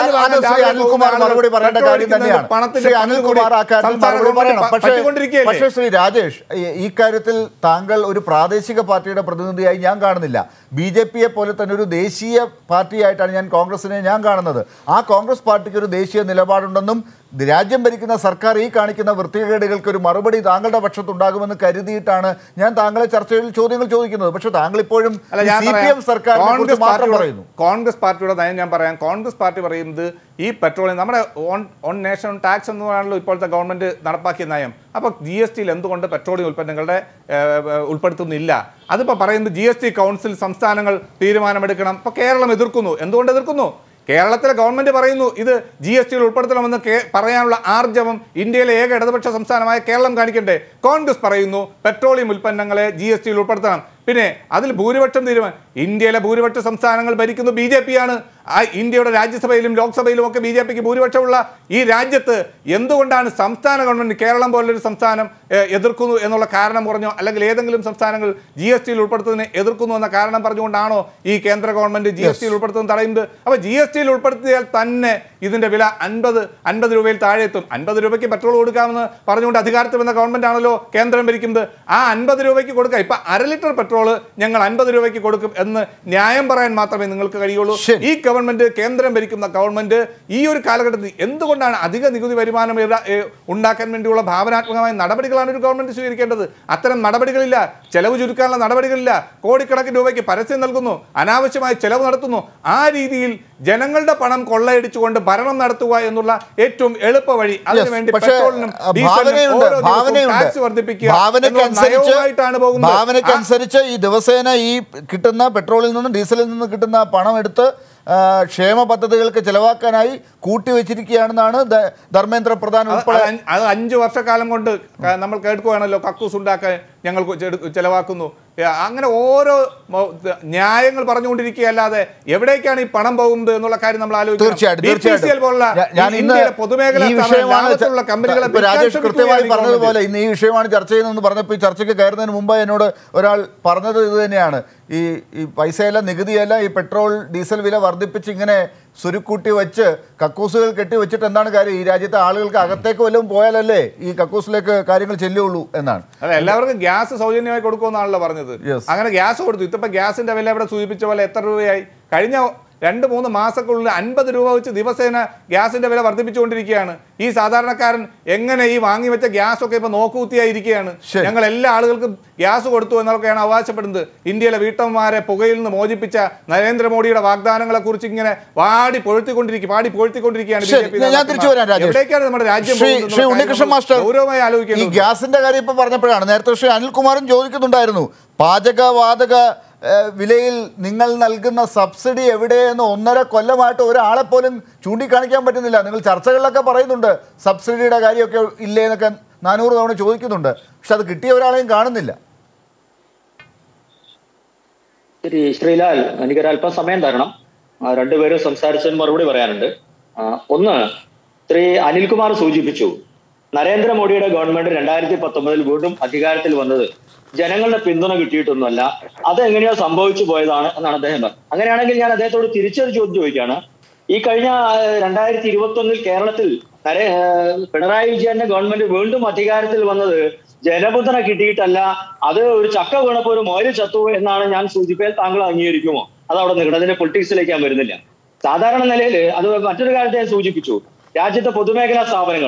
പക്ഷേ ശ്രീ രാജേഷ്, ഈ കാര്യത്തിൽ താങ്കൾ ഒരു പ്രാദേശിക പാർട്ടിയുടെ പ്രതിനിധിയായി ഞാൻ കാണുന്നില്ല. BJPയെ പോലെ തന്നെ ഒരു ദേശീയ പാർട്ടിയായിട്ടാണ് ഞാൻ കോൺഗ്രസിനെ കാണുന്നത്. ആ കോൺഗ്രസ് പാർട്ടിക്ക് ഒരു ദേശീയ നിലപാടുണ്ടെന്നും രാജ്യം ഭരിക്കുന്ന സർക്കാർ ഈ കാണിക്കുന്ന വൃത്തികേടുകൾക്ക് ഒരു മറുപടി താങ്കളുടെ പക്ഷത്തുണ്ടാകുമെന്ന് കരുതിയിട്ടാണ് ഞാൻ താങ്കളെ ചർച്ചയിൽ ചോദ്യങ്ങൾ ചോദിക്കുന്നത്. പക്ഷെ താങ്കൾ ഇപ്പോഴും CPM സർക്കാരിനെ മാത്രം പറയുന്നു. കോൺഗ്രസ് പാർട്ടിയുടെ നയം ഞാൻ പറയാം. കോൺഗ്രസ് പാർട്ടി പറയുന്നത് ഈ പെട്രോളിയം നമ്മുടെ ഓൺ നേഷൻ ടാക്സ് എന്ന് പറയാണല്ലോ ഇപ്പോഴത്തെ ഗവൺമെന്റ് നടപ്പാക്കിയ നയം. അപ്പോൾ GSTയിൽ എന്തുകൊണ്ട് പെട്രോളിയം ഉൽപ്പന്നങ്ങളുടെ ഉൾപ്പെടുത്തുന്നില്ല? അതിപ്പോൾ പറയുന്നത് GST കൗൺസിൽ സംസ്ഥാനങ്ങൾ തീരുമാനമെടുക്കണം. ഇപ്പോൾ കേരളം എതിർക്കുന്നു. എന്തുകൊണ്ട് എതിർക്കുന്നു? കേരളത്തിലെ ഗവൺമെന്റ് പറയുന്നു ഇത് GSTയിൽ ഉൾപ്പെടുത്തണമെന്ന് പറയാനുള്ള ആർജവം ഇന്ത്യയിലെ ഏക ഇടതുപക്ഷ സംസ്ഥാനമായ കേരളം കാണിക്കണ്ടേ? കോൺഗ്രസ് പറയുന്നു പെട്രോളിയം ഉൽപ്പന്നങ്ങളെ GSTയിൽ ഉൾപ്പെടുത്തണം. പിന്നെ അതിൽ ഭൂരിപക്ഷം ഇന്ത്യയിലെ ഭൂരിപക്ഷ സംസ്ഥാനങ്ങൾ ഭരിക്കുന്നത് BJPയാണ്. ഇന്ത്യയുടെ രാജ്യസഭയിലും ലോക്സഭയിലും ഒക്കെ BJPക്ക് ഭൂരിപക്ഷമുള്ള ഈ രാജ്യത്ത് എന്തുകൊണ്ടാണ് സംസ്ഥാന ഗവൺമെന്റ് കേരളം പോലൊരു സംസ്ഥാനം എതിർക്കുന്നു എന്നുള്ള കാരണം പറഞ്ഞോ, അല്ലെങ്കിൽ ഏതെങ്കിലും സംസ്ഥാനങ്ങൾ GSTയിൽ ഉൾപ്പെടുത്തുന്നതിനെ എതിർക്കുന്നു എന്ന കാരണം പറഞ്ഞുകൊണ്ടാണോ ഈ കേന്ദ്ര ഗവൺമെന്റ് GSTയിൽ ഉൾപ്പെടുത്തുന്നത് തടയുന്നത്? അപ്പോൾ GSTയിൽ ഉൾപ്പെടുത്തിയാൽ തന്നെ ഇതിന്റെ വില 50 രൂപയിൽ താഴെ എത്തും. 50 രൂപയ്ക്ക് പെട്രോൾ കൊടുക്കാമെന്ന് പറഞ്ഞുകൊണ്ട് അധികാരത്തിൽ വന്ന ഗവൺമെന്റ് ആണല്ലോ കേന്ദ്രം ഭരിക്കുന്നത്. ആ 50 രൂപയ്ക്ക് കൊടുക്കാം. ഇപ്പൊ 1 ലിറ്റർ പെട്രോൾ ഞങ്ങൾ 50 രൂപയ്ക്ക് കൊടുക്കും എന്ന് ന്യായം പറയാൻ മാത്രമേ നിങ്ങൾക്ക് കഴിയുള്ളൂ. ഈ ഗവൺമെന്റ്, കേന്ദ്രം ഭരിക്കുന്ന ഗവൺമെന്റ് ഈ ഒരു കാലഘട്ടത്തിൽ എന്തുകൊണ്ടാണ് അധിക നികുതി വരുമാനം ഉണ്ടാക്കാൻ വേണ്ടിയുള്ള ഭാവനാത്മകമായ നടപടികളാണ് ഒരു ഗവൺമെന്റ് സ്വീകരിക്കേണ്ടത്? അത്തരം നടപടികളില്ല. ചെലവ് ചുരുക്കാനുള്ള നടപടികളില്ല. കോടിക്കണക്കിന് രൂപയ്ക്ക് പരസ്യം നൽകുന്നു, അനാവശ്യമായി ചെലവ് നടത്തുന്നു. ആ രീതിയിൽ ജനങ്ങളുടെ പണം കൊള്ളയടിച്ചുകൊണ്ട് ഭരണം നടത്തുക എന്നുള്ള ഏറ്റവും എളുപ്പ വഴി. അതിനുവേണ്ടി പെട്രോളിനും ഡീസലിനും ടാക്സ് വർദ്ധിപ്പിക്കുക നയവുമായിട്ടാണ് പോകുന്നത്. ഭാവനയ്ക്കനുസരിച്ച് ഈ ദിവസേന ഈ കിട്ടുന്ന പെട്രോളിൽ നിന്നും ഡീസലിൽ നിന്നും കിട്ടുന്ന പണം എടുത്ത് ക്ഷേമ പദ്ധതികൾക്ക് ചെലവാക്കാനായി കൂട്ടിവെച്ചിരിക്കുകയാണെന്നാണ് ധർമ്മേന്ദ്ര പ്രധാൻ ഉൾപ്പെടെ. അത് 5 വർഷക്കാലം കൊണ്ട് നമ്മൾ കേൾക്കുകയാണല്ലോ, കക്കൂസ് ഉണ്ടാക്കാൻ ഞങ്ങൾ ചെലവാക്കുന്നു. അങ്ങനെ ഓരോ ന്യായങ്ങൾ പറഞ്ഞുകൊണ്ടിരിക്കുകയല്ലാതെ എവിടേക്കാണ് ഈ പണം പോകുന്നത് എന്നുള്ള കാര്യം നമ്മൾ ആലോചിക്കണം. പൊതുമേഖലാ കമ്പനികളെ രാജേഷ് കൃത്യമായി പറഞ്ഞതുപോലെ ഇന്ന് ഈ വിഷയമാണ് ചർച്ച ചെയ്യുന്നതെന്ന് പറഞ്ഞപ്പോൾ ഈ ചർച്ചയ്ക്ക് കയറുന്നതിന് മുമ്പ് എന്നോട് ഒരാൾ പറഞ്ഞത് ഇത് തന്നെയാണ്. ഈ പൈസയല്ല, നികുതിയല്ല, ഈ പെട്രോൾ ഡീസൽ വില വർദ്ധിപ്പിച്ച് ഇങ്ങനെ സുരുക്കൂട്ടി വെച്ച് കക്കൂസുകൾ കെട്ടി വെച്ചിട്ട് എന്താണ് കാര്യം? ഈ രാജ്യത്തെ ആളുകൾക്ക് അകത്തേക്ക് വല്ലതും പോയാലല്ലേ ഈ കക്കൂസിലേക്ക് കാര്യങ്ങൾ ചെല്ലുള്ളൂ എന്നാണ്. അതെ, എല്ലാവർക്കും ഗ്യാസ് സൗജന്യമായി കൊടുക്കുമെന്നാണല്ലോ പറഞ്ഞത്. അങ്ങനെ ഗ്യാസ് കൊടുത്തു. ഇതിപ്പോൾ ഗ്യാസിന്റെ വില ഇവിടെ സൂചിപ്പിച്ച പോലെ എത്ര രൂപയായി? കഴിഞ്ഞ 2-3 മാസത്തിനുള്ളിൽ 50 രൂപ വെച്ച് ദിവസേന ഗ്യാസിന്റെ വില വർദ്ധിപ്പിച്ചുകൊണ്ടിരിക്കുകയാണ്. ഈ സാധാരണക്കാരൻ എങ്ങനെ ഈ വാങ്ങി വെച്ച ഗ്യാസ് ഒക്കെ ഇപ്പൊ നോക്കുകുത്തിയായിരിക്കുകയാണ്. ഞങ്ങൾ എല്ലാ ആളുകൾക്കും ഗ്യാസ് കൊടുത്തു എന്നൊക്കെയാണ് അവകാശപ്പെടുന്നത്. ഇന്ത്യയിലെ വീട്ടമ്മമാരെ പുകയിൽ നിന്ന് മോചിപ്പിച്ച നരേന്ദ്രമോദിയുടെ വാഗ്ദാനങ്ങളെ കുറിച്ച് ഇങ്ങനെ പാടി പൊഴുത്തിക്കൊണ്ടിരിക്കുകയാണ്. എവിടേക്കാണ് നമ്മുടെ രാജ്യം ഗൗരവമായി ആലോചിക്കുന്നത്. ഈ ഗ്യാസിന്റെ കാര്യം ഇപ്പൊ പറഞ്ഞപ്പോഴാണ് നേരത്തെ ശ്രീ അനിൽകുമാറും ചോദിക്കുന്നുണ്ടായിരുന്നു, പാചകവാതക വിലയിൽ നിങ്ങൾ നൽകുന്ന സബ്സിഡി എവിടെയെന്ന് 1.5 കൊല്ലമായിട്ട് ഒരാളെ പോലും ചൂണ്ടിക്കാണിക്കാൻ പറ്റുന്നില്ല. നിങ്ങൾ ചർച്ചകളിലൊക്കെ പറയുന്നുണ്ട് സബ്സിഡിയുടെ കാര്യമൊക്കെ ഇല്ലേ എന്നൊക്കെ 400 തവണ ചോദിക്കുന്നുണ്ട്, പക്ഷെ അത് കിട്ടിയ ഒരാളെയും കാണുന്നില്ല. ശരി ശ്രീലാൽ, എനിക്കൊരല്പം സമയം തരണം. രണ്ടുപേരും സംസാരിച്ചതിന് മറുപടി പറയാനുണ്ട്. ഒന്ന്, ശ്രീ അനിൽകുമാർ സൂചിപ്പിച്ചു, നരേന്ദ്രമോദിയുടെ ഗവൺമെന്റ് 2019 വീണ്ടും അധികാരത്തിൽ വന്നത് ജനങ്ങളുടെ പിന്തുണ കിട്ടിയിട്ടൊന്നുമല്ല, അതെങ്ങനെയോ സംഭവിച്ചു പോയതാണ് എന്നാണ് അദ്ദേഹം പറഞ്ഞത്. അങ്ങനെയാണെങ്കിൽ ഞാൻ അദ്ദേഹത്തോട് തിരിച്ചൊരു ചോദ്യം ചോദിക്കുകയാണ്. ഈ കഴിഞ്ഞ 2021 കേരളത്തിൽ പിണറായി വിജയന്റെ ഗവൺമെന്റ് വീണ്ടും അധികാരത്തിൽ വന്നത് ജനപിന്തുണ കിട്ടിയിട്ടല്ല, അത് ഒരു ചക്ക വീണപ്പോ ഒരു മോര് ചത്തു എന്നാണ് ഞാൻ സൂചിപ്പിച്ചാൽ താങ്കൾ അംഗീകരിക്കുമോ? അതവിടെ നിൽക്കണം, അതിന്റെ പൊളിറ്റിക്സിലേക്ക് ഞാൻ വരുന്നില്ല. സാധാരണ നിലയിൽ അത് മറ്റൊരു കാര്യത്തെ ഞാൻ സൂചിപ്പിച്ചു, രാജ്യത്തെ പൊതുമേഖലാ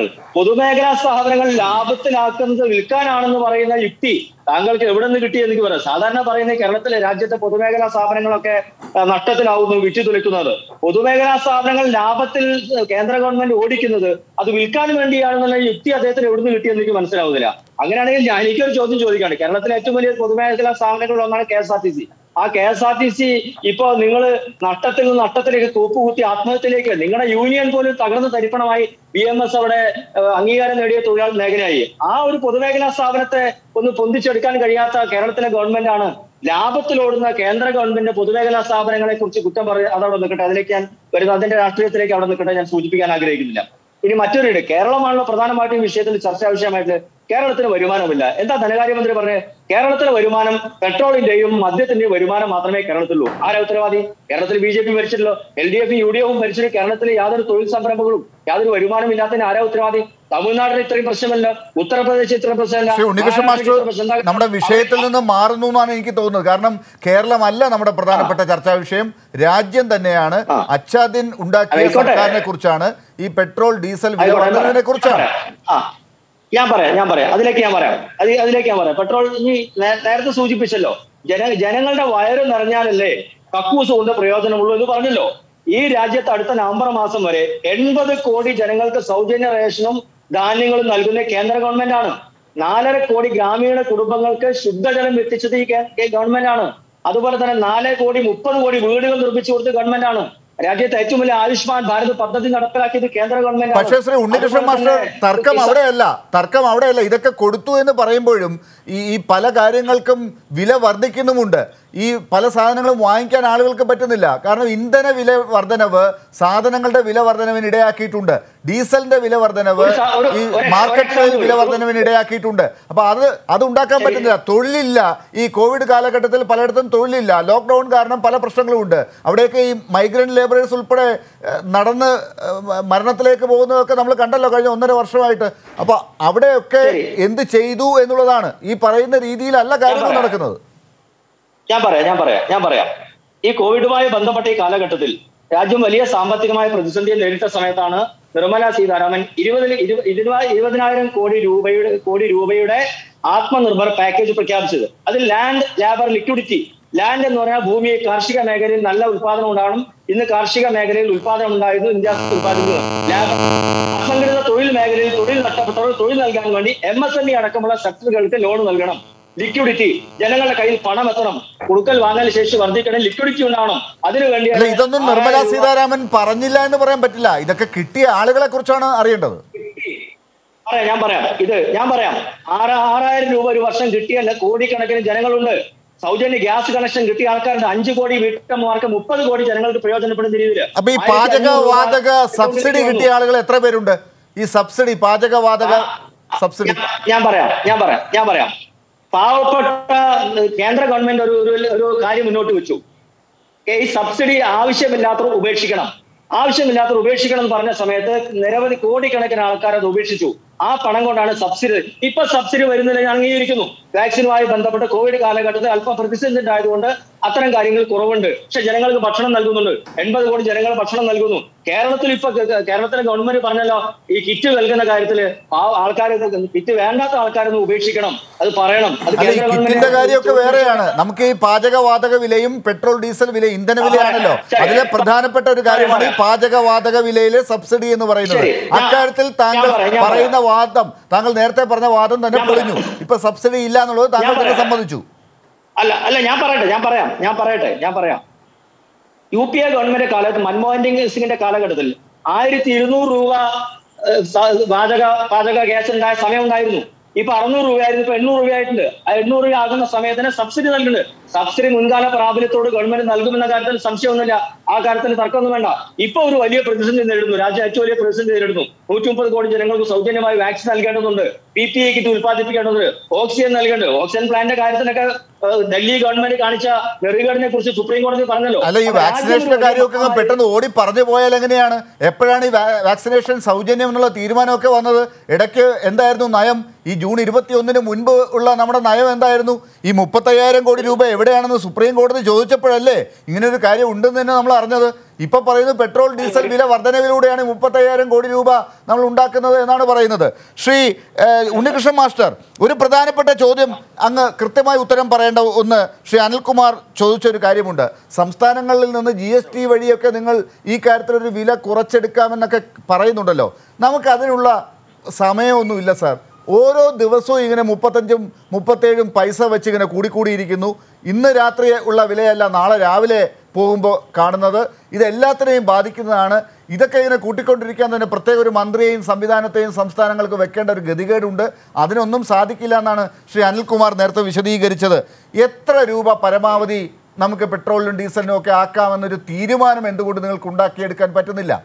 സ്ഥാപനങ്ങൾ ലാഭത്തിലാക്കുന്നത് വിൽക്കാനാണെന്ന് പറയുന്ന യുക്തി താങ്കൾക്ക് എവിടെ നിന്ന് കിട്ടി എനിക്ക് പറയാം. സാധാരണ പറയുന്ന കേരളത്തിലെ രാജ്യത്തെ പൊതുമേഖലാ സ്ഥാപനങ്ങളൊക്കെ നഷ്ടത്തിലാവുന്നു, വിറ്റുതുലയ്ക്കുന്നത്. പൊതുമേഖലാ സ്ഥാപനങ്ങൾ ലാഭത്തിൽ കേന്ദ്ര ഗവൺമെന്റ് ഓടിക്കുന്നത് അത് വിൽക്കാൻ വേണ്ടിയാണെന്നുള്ള യുക്തി അദ്ദേഹത്തിന് എവിടെ നിന്ന് കിട്ടിയെന്ന് എനിക്ക് മനസ്സിലാവുന്നില്ല. അങ്ങനെയാണെങ്കിൽ എനിക്കൊരു ചോദ്യം ചോദിക്കുകയാണ്. കേരളത്തിലെ ഏറ്റവും വലിയ പൊതുമേഖലാ സ്ഥാപനങ്ങളിൽ ഒന്നാണ് KSRTC. ആ KSRTC ഇപ്പോ നിങ്ങൾ നഷ്ടത്തിൽ നിന്ന് നഷ്ടത്തിലേക്ക് തൂപ്പുകുത്തി ആത്മഹത്യയിലേക്ക്, നിങ്ങളുടെ യൂണിയൻ പോലും തകർന്ന് തരിപ്പണമായി, BMS അവിടെ അംഗീകാരം നേടിയ തൊഴിലാളി മേഖലയായി. ആ ഒരു പൊതുമേഖലാ സ്ഥാപനത്തെ ഒന്ന് പൊന്തിച്ചെടുക്കാൻ കഴിയാത്ത കേരളത്തിലെ ഗവൺമെന്റാണ് ലാഭത്തിലോടുന്ന കേന്ദ്ര ഗവൺമെന്റ് പൊതുമേഖലാ സ്ഥാപനങ്ങളെ കുറിച്ച് കുറ്റം പറയുക. അതവിടെ നിൽക്കട്ടെ, അതിലേക്ക് ഞാൻ വരുന്ന അതിന്റെ രാഷ്ട്രീയത്തിലേക്ക് അവിടെ നിൽക്കട്ടെ, ഞാൻ സൂചിപ്പിക്കാൻ ആഗ്രഹിക്കുന്നില്ല. ഇനി മറ്റൊരു കേരളമാണല്ലോ പ്രധാനമായിട്ടും ഈ വിഷയത്തിൽ ചർച്ചാ വിഷയമായിട്ട്. കേരളത്തിന് വരുമാനമില്ല. എന്താ ധനകാര്യമന്ത്രി പറഞ്ഞത്? കേരളത്തിലെ വരുമാനം പെട്രോളിന്റെയും മദ്യത്തിന്റെയും വരുമാനം മാത്രമേ കേരളത്തിലുള്ളൂ. ആരാ ഉത്തരവാദി? കേരളത്തിൽ BJP ഭരിച്ചിട്ടുള്ളൂ, LDF UDF ഭരിച്ചിട്ട് കേരളത്തിൽ യാതൊരു തൊഴിൽ സംരംഭങ്ങളും യാതൊരു വരുമാനം ഇല്ലാത്തതിന് ആരാ ഉത്തരവാദി? തമിഴ്നാട്ടിൽ ഇത്രയും പ്രശ്നമല്ല, ഉത്തർപ്രദേശ് ഇത്രയും പ്രശ്നമല്ല. നമ്മുടെ വിഷയത്തിൽ നിന്ന് മാറുന്നു എന്നാണ് എനിക്ക് തോന്നുന്നത്. കാരണം കേരളമല്ല നമ്മുടെ പ്രധാനപ്പെട്ട ചർച്ചാ വിഷയം, രാജ്യം തന്നെയാണ്. അച്ഛാദിൻ ഉണ്ടാക്കിയ സർക്കാരിനെ കുറിച്ചാണ്, ഈ പെട്രോൾ ഡീസൽ വില വർധനവിനെ കുറിച്ചാണ്. ഞാൻ പറയാം അതിലേക്ക് ഞാൻ പറയാം. പെട്രോൾ ഇനി നേരത്തെ സൂചിപ്പിച്ചല്ലോ, ജനങ്ങളുടെ വയറ് നിറഞ്ഞാലല്ലേ കക്കൂസ് കൊണ്ട് പ്രയോജനമുള്ളൂ എന്ന് പറഞ്ഞല്ലോ. ഈ രാജ്യത്ത് അടുത്ത നവംബർ മാസം വരെ 80 കോടി ജനങ്ങൾക്ക് സൗജന്യ റേഷനും ധാന്യങ്ങളും നൽകുന്ന കേന്ദ്ര ഗവൺമെന്റ് ആണ്. 4.5 കോടി ഗ്രാമീണ കുടുംബങ്ങൾക്ക് ശുദ്ധജലം എത്തിച്ചത് ഈ ഗവൺമെന്റ് ആണ്. അതുപോലെ തന്നെ 4 കോടി 30 കോടി വീടുകൾ നിർമ്മിച്ചു കൊടുത്ത ഗവൺമെന്റ് ആണ്. രാജ്യത്തെ ഏറ്റവും വലിയ ആയുഷ്മാൻ ഭാരത് പദ്ധതി നടപ്പിലാക്കിയത് കേന്ദ്ര ഗവൺമെന്റ്. പക്ഷേ ശ്രീ ഉണ്ണികൃഷ്ണൻ മാസ്റ്റർ, തർക്കം അവിടെയല്ല. ഇതൊക്കെ കൊടുത്തു എന്ന് പറയുമ്പോഴും ഈ പല കാര്യങ്ങൾക്കും വില വർദ്ധിക്കുന്നുമുണ്ട്. ഈ പല സാധനങ്ങളും വാങ്ങിക്കാൻ ആളുകൾക്ക് പറ്റുന്നില്ല. കാരണം ഇന്ധന വില വർധനവ് സാധനങ്ങളുടെ വില വർധനവിന് ഇടയാക്കിയിട്ടുണ്ട്, ഡീസലിന്റെ വില വർധനവ് ഈ മാർക്കറ്റിലെ വില വർധനവിന് ഇടയാക്കിയിട്ടുണ്ട്. അപ്പൊ അത് ഉണ്ടാക്കാൻ പറ്റുന്നില്ല. തൊഴിലില്ല. ഈ കോവിഡ് കാലഘട്ടത്തിൽ പലയിടത്തും തൊഴിലില്ല. ലോക്ക്ഡൌൺ കാരണം പല പ്രശ്നങ്ങളുമുണ്ട്. അവിടെയൊക്കെ ഈ മൈഗ്രന്റ് ലേബറേഴ്സ് ഉൾപ്പെടെ നടന്ന് മരണത്തിലേക്ക് പോകുന്നതൊക്കെ നമ്മൾ കണ്ടല്ലോ കഴിഞ്ഞ 1.5 വർഷമായിട്ട്. അപ്പൊ അവിടെയൊക്കെ എന്ത് ചെയ്തു എന്നുള്ളതാണ്. ഈ പറയുന്ന രീതിയിലല്ല കാര്യങ്ങൾ നടക്കുന്നത്. ഞാൻ പറയാം. ഈ കോവിഡുമായി ബന്ധപ്പെട്ട ഈ കാലഘട്ടത്തിൽ രാജ്യം വലിയ സാമ്പത്തികമായ പ്രതിസന്ധിയെ നേരിട്ട സമയത്താണ് നിർമ്മല സീതാരാമൻ 20,000 കോടി രൂപയുടെ ആത്മനിർഭർ പാക്കേജ് പ്രഖ്യാപിച്ചത്. അതിൽ ലാൻഡ് ലേബർ ലിക്വിഡിറ്റി, ലാൻഡ് എന്ന് പറഞ്ഞാൽ ഭൂമി, കാർഷിക മേഖലയിൽ നല്ല ഉത്പാദനം ഉണ്ടാകണം. ഇന്ന് കാർഷിക മേഖലയിൽ ഉത്പാദനം ഉണ്ടായിരുന്നു, ഇന്ത്യ ഉത്പാദിക്കുന്നത്. അസംഘടിത തൊഴിൽ മേഖലയിൽ തൊഴിൽ നഷ്ടപ്പെട്ടവർ തൊഴിൽ നൽകാൻ വേണ്ടി MSME അടക്കമുള്ള സെക്ടറുകൾക്ക് ലോൺ നൽകണം. ലിക്വിഡിറ്റി, ജനങ്ങളുടെ കയ്യിൽ പണം എത്തണം, കൊടുക്കൽ വാങ്ങൽ ശേഷി വർദ്ധിക്കണം, ലിക്വിഡിറ്റി ഉണ്ടാവണം. അതിനുവേണ്ടി ഇതൊന്നും നിർമ്മല സീതാരാമൻ പറഞ്ഞില്ല എന്ന് പറയാൻ പറ്റില്ല. ഇതൊക്കെ കിട്ടിയ ആളുകളെ കുറിച്ചാണ് അറിയേണ്ടത്. ഞാൻ പറയാം 6,000 രൂപ ഒരു വർഷം കിട്ടിയല്ല കോടിക്കണക്കിന് ജനങ്ങളുണ്ട്. സൗജന്യ ഗ്യാസ് കണക്ഷൻ കിട്ടിയ ആൾക്കാരുടെ 5 കോടി വീട്ടമ്മമാർക്ക് 30 കോടി ജനങ്ങൾക്ക് പ്രയോജനപ്പെടുന്ന രീതിയിൽ. അപ്പൊ ഈ പാചകവാതക സബ്സിഡി കിട്ടിയ ആളുകൾ എത്ര പേരുണ്ട്? ഈ സബ്സിഡി, പാചകവാതക സബ്സിഡി ഞാൻ പറയാം. പാവപ്പെട്ട കേന്ദ്ര ഗവൺമെന്റ് ഒരു കാര്യം മുന്നോട്ട് വെച്ചു. ഈ സബ്സിഡി ആവശ്യമില്ലാത്തവർ ഉപേക്ഷിക്കണം എന്ന് പറഞ്ഞ സമയത്ത് നിരവധി കോടിക്കണക്കിന് ആൾക്കാർ അത് ഉപേക്ഷിച്ചു. ആ പണം കൊണ്ടാണ് സബ്സിഡി. ഇപ്പൊ സബ്സിഡി വരുന്നില്ല, ഞാൻ അംഗീകരിക്കുന്നു. വാക്സിനുമായി ബന്ധപ്പെട്ട് കോവിഡ് കാലഘട്ടത്തിൽ അല്പം പ്രതിസന്ധി ഉണ്ടായതുകൊണ്ട് അത്തരം കാര്യങ്ങൾ കുറവുണ്ട്. പക്ഷെ ജനങ്ങൾക്ക് ഭക്ഷണം നൽകുന്നുണ്ട്. 80 കോടി ജനങ്ങൾ ഭക്ഷണം നൽകുന്നു. കേരളത്തിലെ ഗവൺമെന്റ് പറഞ്ഞല്ലോ, ഈ കിറ്റ് നൽകുന്ന കാര്യത്തില് ആൾക്കാർ കിറ്റ് വേണ്ടാത്ത ആൾക്കാരൊന്ന് ഉപേക്ഷിക്കണം, അത് പറയണം. അത് കിറ്റിന്റെ കാര്യമൊക്കെ വേറെയാണ്. നമുക്ക് ഈ പാചകവാതക വിലയും പെട്രോൾ ഡീസൽ വില ഇന്ധന വിലയാണല്ലോ, അതിലെ പ്രധാനപ്പെട്ട ഒരു കാര്യമാണ് ഈ പാചകവാതക വിലയിലെ സബ്സിഡി എന്ന് പറയുന്നത്. അക്കാര്യത്തിൽ താങ്കൾ പറയുന്ന വാദം, താങ്കൾ നേരത്തെ പറഞ്ഞ വാദം തന്നെ പൊളിഞ്ഞു. ഇപ്പൊ സബ്സിഡി ഇല്ല എന്നുള്ളത് താങ്കൾ തന്നെ സമ്മതിച്ചു. അല്ല ഞാൻ പറയാം. UPA ഗവൺമെന്റ് കാലത്ത് മൻമോഹൻ സിംഗിന്റെ കാലഘട്ടത്തിൽ 1200 രൂപ പാചക ഗ്യാസ് ഉണ്ടായ സമയം ഉണ്ടായിരുന്നു. ഇപ്പൊ 600 രൂപയായിരുന്നു, ഇപ്പൊ 800 രൂപയായിട്ടുണ്ട്. ആ 800 രൂപ ആകുന്ന സമയത്തിന് സബ്സിഡി നൽകുന്നുണ്ട്. സബ്സിഡി മുൻകാല പ്രാബല്യത്തോട് ഗവൺമെന്റ് നൽകുമെന്ന കാര്യത്തിൽ സംശയമൊന്നുമില്ല. ആ കാര്യത്തിൽ തർക്കമൊന്നും വേണ്ട. ഇപ്പൊ ഒരു വലിയ പ്രതിസന്ധി നേരിടുന്നു, രാജ്യം ഏറ്റവും വലിയ പ്രതിസന്ധി നേരിടുന്നു. 130 കോടി ജനങ്ങൾക്ക് സൗജന്യമായി വാക്സിൻ നൽകേണ്ടതുണ്ട്, PPE കിറ്റ് ഉത്പാദിപ്പിക്കേണ്ടതുണ്ട്, ഓക്സിജൻ നൽകേണ്ടത്. ഓക്സിജൻ പ്ലാന്റിന്റെ കാര്യത്തിനൊക്കെ ഡൽഹി ഗവൺമെന്റ് കാണിച്ച നെറികേടിനെ കുറിച്ച് സുപ്രീം കോടതി പറഞ്ഞല്ലോ. അല്ല, ഈ വാക്സിനേഷന്റെ കാര്യമൊക്കെ പെട്ടെന്ന് ഓടി പറഞ്ഞു പോയാൽ എങ്ങനെയാണ്? എപ്പോഴാണ് ഈ വാക്സിനേഷൻ സൗജന്യം എന്നുള്ള തീരുമാനമൊക്കെ വന്നത്? ഇടയ്ക്ക് എന്തായിരുന്നു നയം? ഈ ജൂൺ 21 മുൻപ് ഉള്ള നമ്മുടെ നയം എന്തായിരുന്നു? ഈ 35,000 കോടി രൂപ എവിടെയാണെന്ന് സുപ്രീം കോടതി ചോദിച്ചപ്പോഴല്ലേ ഇങ്ങനെ ഒരു കാര്യം ഉണ്ടെന്ന് തന്നെ നമ്മൾ അറിഞ്ഞത്. ഇപ്പൊ പറയുന്നത് പെട്രോൾ ഡീസൽ വില വർധനവിലൂടെയാണ് 35,000 കോടി രൂപ നമ്മൾ ഉണ്ടാക്കുന്നത് എന്നാണ് പറയുന്നത്. ശ്രീ ഉണ്ണികൃഷ്ണൻ മാസ്റ്റർ, ഒരു പ്രധാനപ്പെട്ട ചോദ്യം അങ്ങ് കൃത്യമായി ഉത്തരം പറയേണ്ട ഒന്ന് ശ്രീ അനിൽകുമാർ ചോദിച്ചൊരു കാര്യമുണ്ട്. സംസ്ഥാനങ്ങളിൽ നിന്ന് GST വഴിയൊക്കെ നിങ്ങൾ ഈ കാര്യത്തിലൊരു വില കുറച്ചെടുക്കാമെന്നൊക്കെ പറയുന്നുണ്ടല്ലോ. നമുക്കതിനുള്ള സമയമൊന്നുമില്ല സാർ. ഓരോ ദിവസവും ഇങ്ങനെ 35ഉം 37ഉം പൈസ വെച്ച് ഇങ്ങനെ കൂടിക്കൂടിയിരിക്കുന്നു. ഇന്ന് രാത്രി ഉള്ള വിലയല്ല നാളെ രാവിലെ പോകുമ്പോൾ കാണുന്നത്. ഇതെല്ലാത്തിനെയും ബാധിക്കുന്നതാണ്. ഇതൊക്കെ ഇങ്ങനെ കൂട്ടിക്കൊണ്ടിരിക്കാൻ തന്നെ പ്രത്യേക ഒരു മന്ത്രിയെയും സംവിധാനത്തെയും സംസ്ഥാനങ്ങൾക്ക് വെക്കേണ്ട ഒരു ഗതികേടുണ്ട്. അതിനൊന്നും സാധിക്കില്ല എന്നാണ് ശ്രീ അനിൽകുമാർ നേരത്തെ വിശദീകരിച്ചത്. എത്ര രൂപ പരമാവധി നമുക്ക് പെട്രോളിനും ഡീസലിനും ഒക്കെ ആക്കാമെന്നൊരു തീരുമാനം എന്തുകൊണ്ട് നിങ്ങൾക്ക് ഉണ്ടാക്കിയെടുക്കാൻ പറ്റുന്നില്ല?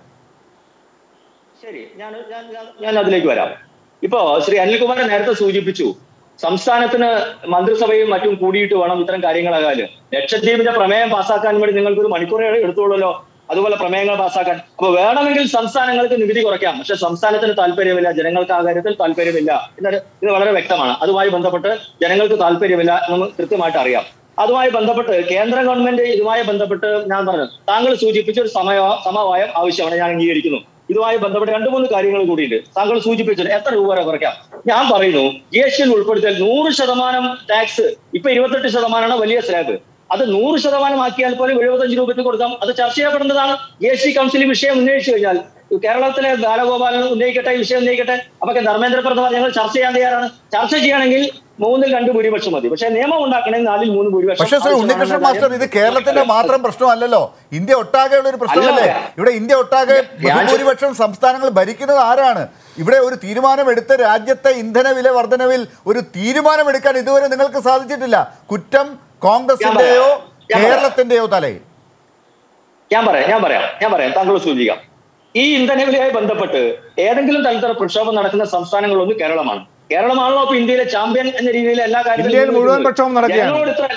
ശരി, ഞാൻ അതിലേക്ക് വരാം. ഇപ്പോ ശ്രീ അനിൽകുമാർ നേരത്തെ സൂചിപ്പിച്ചു, സംസ്ഥാനത്തിന് മന്ത്രിസഭയും മറ്റും കൂടിയിട്ട് വേണം ഇത്തരം കാര്യങ്ങളാകാൻ. ലക്ഷദ്വീപിന്റെ പ്രമേയം പാസ്സാക്കാൻ വേണ്ടി നിങ്ങൾക്ക് ഒരു മണിക്കൂർ എടുത്തോളല്ലോ, അതുപോലെ പ്രമേയങ്ങൾ പാസ്സാക്കാൻ. അപ്പൊ വേണമെങ്കിൽ സംസ്ഥാനങ്ങൾക്ക് നികുതി കുറയ്ക്കാം, പക്ഷെ സംസ്ഥാനത്തിന് താല്പര്യമില്ല, ജനങ്ങൾക്ക് ആ കാര്യത്തിൽ താല്പര്യമില്ല. ഇത് വളരെ വ്യക്തമാണ്. അതുമായി ബന്ധപ്പെട്ട് ജനങ്ങൾക്ക് താല്പര്യമില്ല എന്ന് കൃത്യമായിട്ട് അറിയാം. അതുമായി ബന്ധപ്പെട്ട് കേന്ദ്ര ഗവൺമെന്റ് ഇതുമായി ബന്ധപ്പെട്ട് ഞാൻ പറഞ്ഞു, താങ്കൾ സൂചിപ്പിച്ച ഒരു സമവായം ആവശ്യമാണ്, ഞാൻ അംഗീകരിക്കുന്നു. ഇതുമായി ബന്ധപ്പെട്ട് 2-3 കാര്യങ്ങൾ കൂടിയുണ്ട്. താങ്കൾ സൂചിപ്പിച്ചത് എത്ര രൂപ വരെ കുറയ്ക്കാം? ഞാൻ പറയുന്നു, GST ഉൾപ്പെടുത്തിയാൽ 100% ടാക്സ്, ഇപ്പൊ 28% വലിയ സ്ലാബ്, അത് 100% ആക്കിയാൽ പോലും 75 രൂപയ്ക്ക് കൊടുക്കാം. അത് ചർച്ച ചെയ്യപ്പെടേണ്ടതാണ്. GST കൗൺസിൽ വിഷയം ഉന്നയിച്ചു കഴിഞ്ഞാൽ കേരളത്തിലെ ബാലഗോപാലൻ ഉന്നയിക്കട്ടെ, ഈ വിഷയം ഉന്നയിക്കട്ടെ. അപ്പൊ ധർമ്മേന്ദ്ര പ്രധാൻ ഞങ്ങൾ ചർച്ച ചെയ്യാൻ തയ്യാറാണ്. ചർച്ച ചെയ്യണമെങ്കിൽ 3-2 ഭൂരിപക്ഷം മതി. പക്ഷെ നിയമം ഉണ്ടാക്കണമെങ്കിൽ 4-3 ഭൂരിപക്ഷം. പക്ഷേ ശ്രീ ഉണ്ണികൃഷ്ണൻ മാസ്റ്റർ, ഇത് കേരളത്തിന്റെ മാത്രം പ്രശ്നമല്ലല്ലോ, ഇന്ത്യ ഒട്ടാകെയുള്ള ഒരു പ്രശ്നമല്ലേ? ഇവിടെ ഇന്ത്യ ഒട്ടാകെ ബഹുഭൂരിപക്ഷം സംസ്ഥാനങ്ങൾ ഭരിക്കുന്നത് ആരാണ്? ഇവിടെ ഒരു തീരുമാനമെടുത്ത് രാജ്യത്തെ ഇന്ധന വില വർധനവിൽ ഒരു തീരുമാനമെടുക്കാൻ ഇതുവരെ നിങ്ങൾക്ക് സാധിച്ചിട്ടില്ല. കുറ്റം കോൺഗ്രസിന്റെയോ കേരളത്തിന്റെയോ തലയിൽ? ഞാൻ പറയാം, താങ്കൾ സൂചിക്കാം. ഈ ഇന്ധനവിലയുമായി ബന്ധപ്പെട്ട് ഏതെങ്കിലും തരത്തിലുള്ള പ്രക്ഷോഭം നടക്കുന്ന സംസ്ഥാനങ്ങളൊന്നും കേരളമാണല്ലോ ഇപ്പൊ ഇന്ത്യയിലെ ചാമ്പ്യൻ എന്ന രീതിയിൽ എല്ലാ കാര്യത്തിലും ഇന്ത്യ മുഴുവൻ പ്രക്ഷോഭം നടക്കുകയാണ്.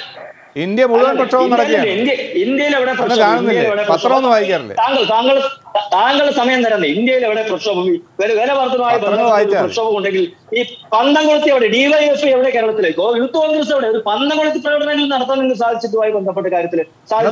ഇന്ത്യയിൽ എവിടെ പത്രം വായിക്കാറില്ലേ താങ്കൾ? സമയം തരുന്നത് ഇന്ത്യയിൽ എവിടെ പ്രക്ഷോഭം, വില വർധനമായി പ്രക്ഷോഭം ഉണ്ടെങ്കിൽ ഈ പന്തംകൊളുത്തി എവിടെ, DYFI എവിടെ, കേരളത്തിലേക്കോ യൂത്ത് കോൺഗ്രസ് എവിടെ? ഒരു പന്തംകൊളുത്തി പ്രകടനങ്ങൾ നടത്താൻ നിങ്ങൾക്ക് സാധിച്ചതുമായി ബന്ധപ്പെട്ട കാര്യത്തിൽ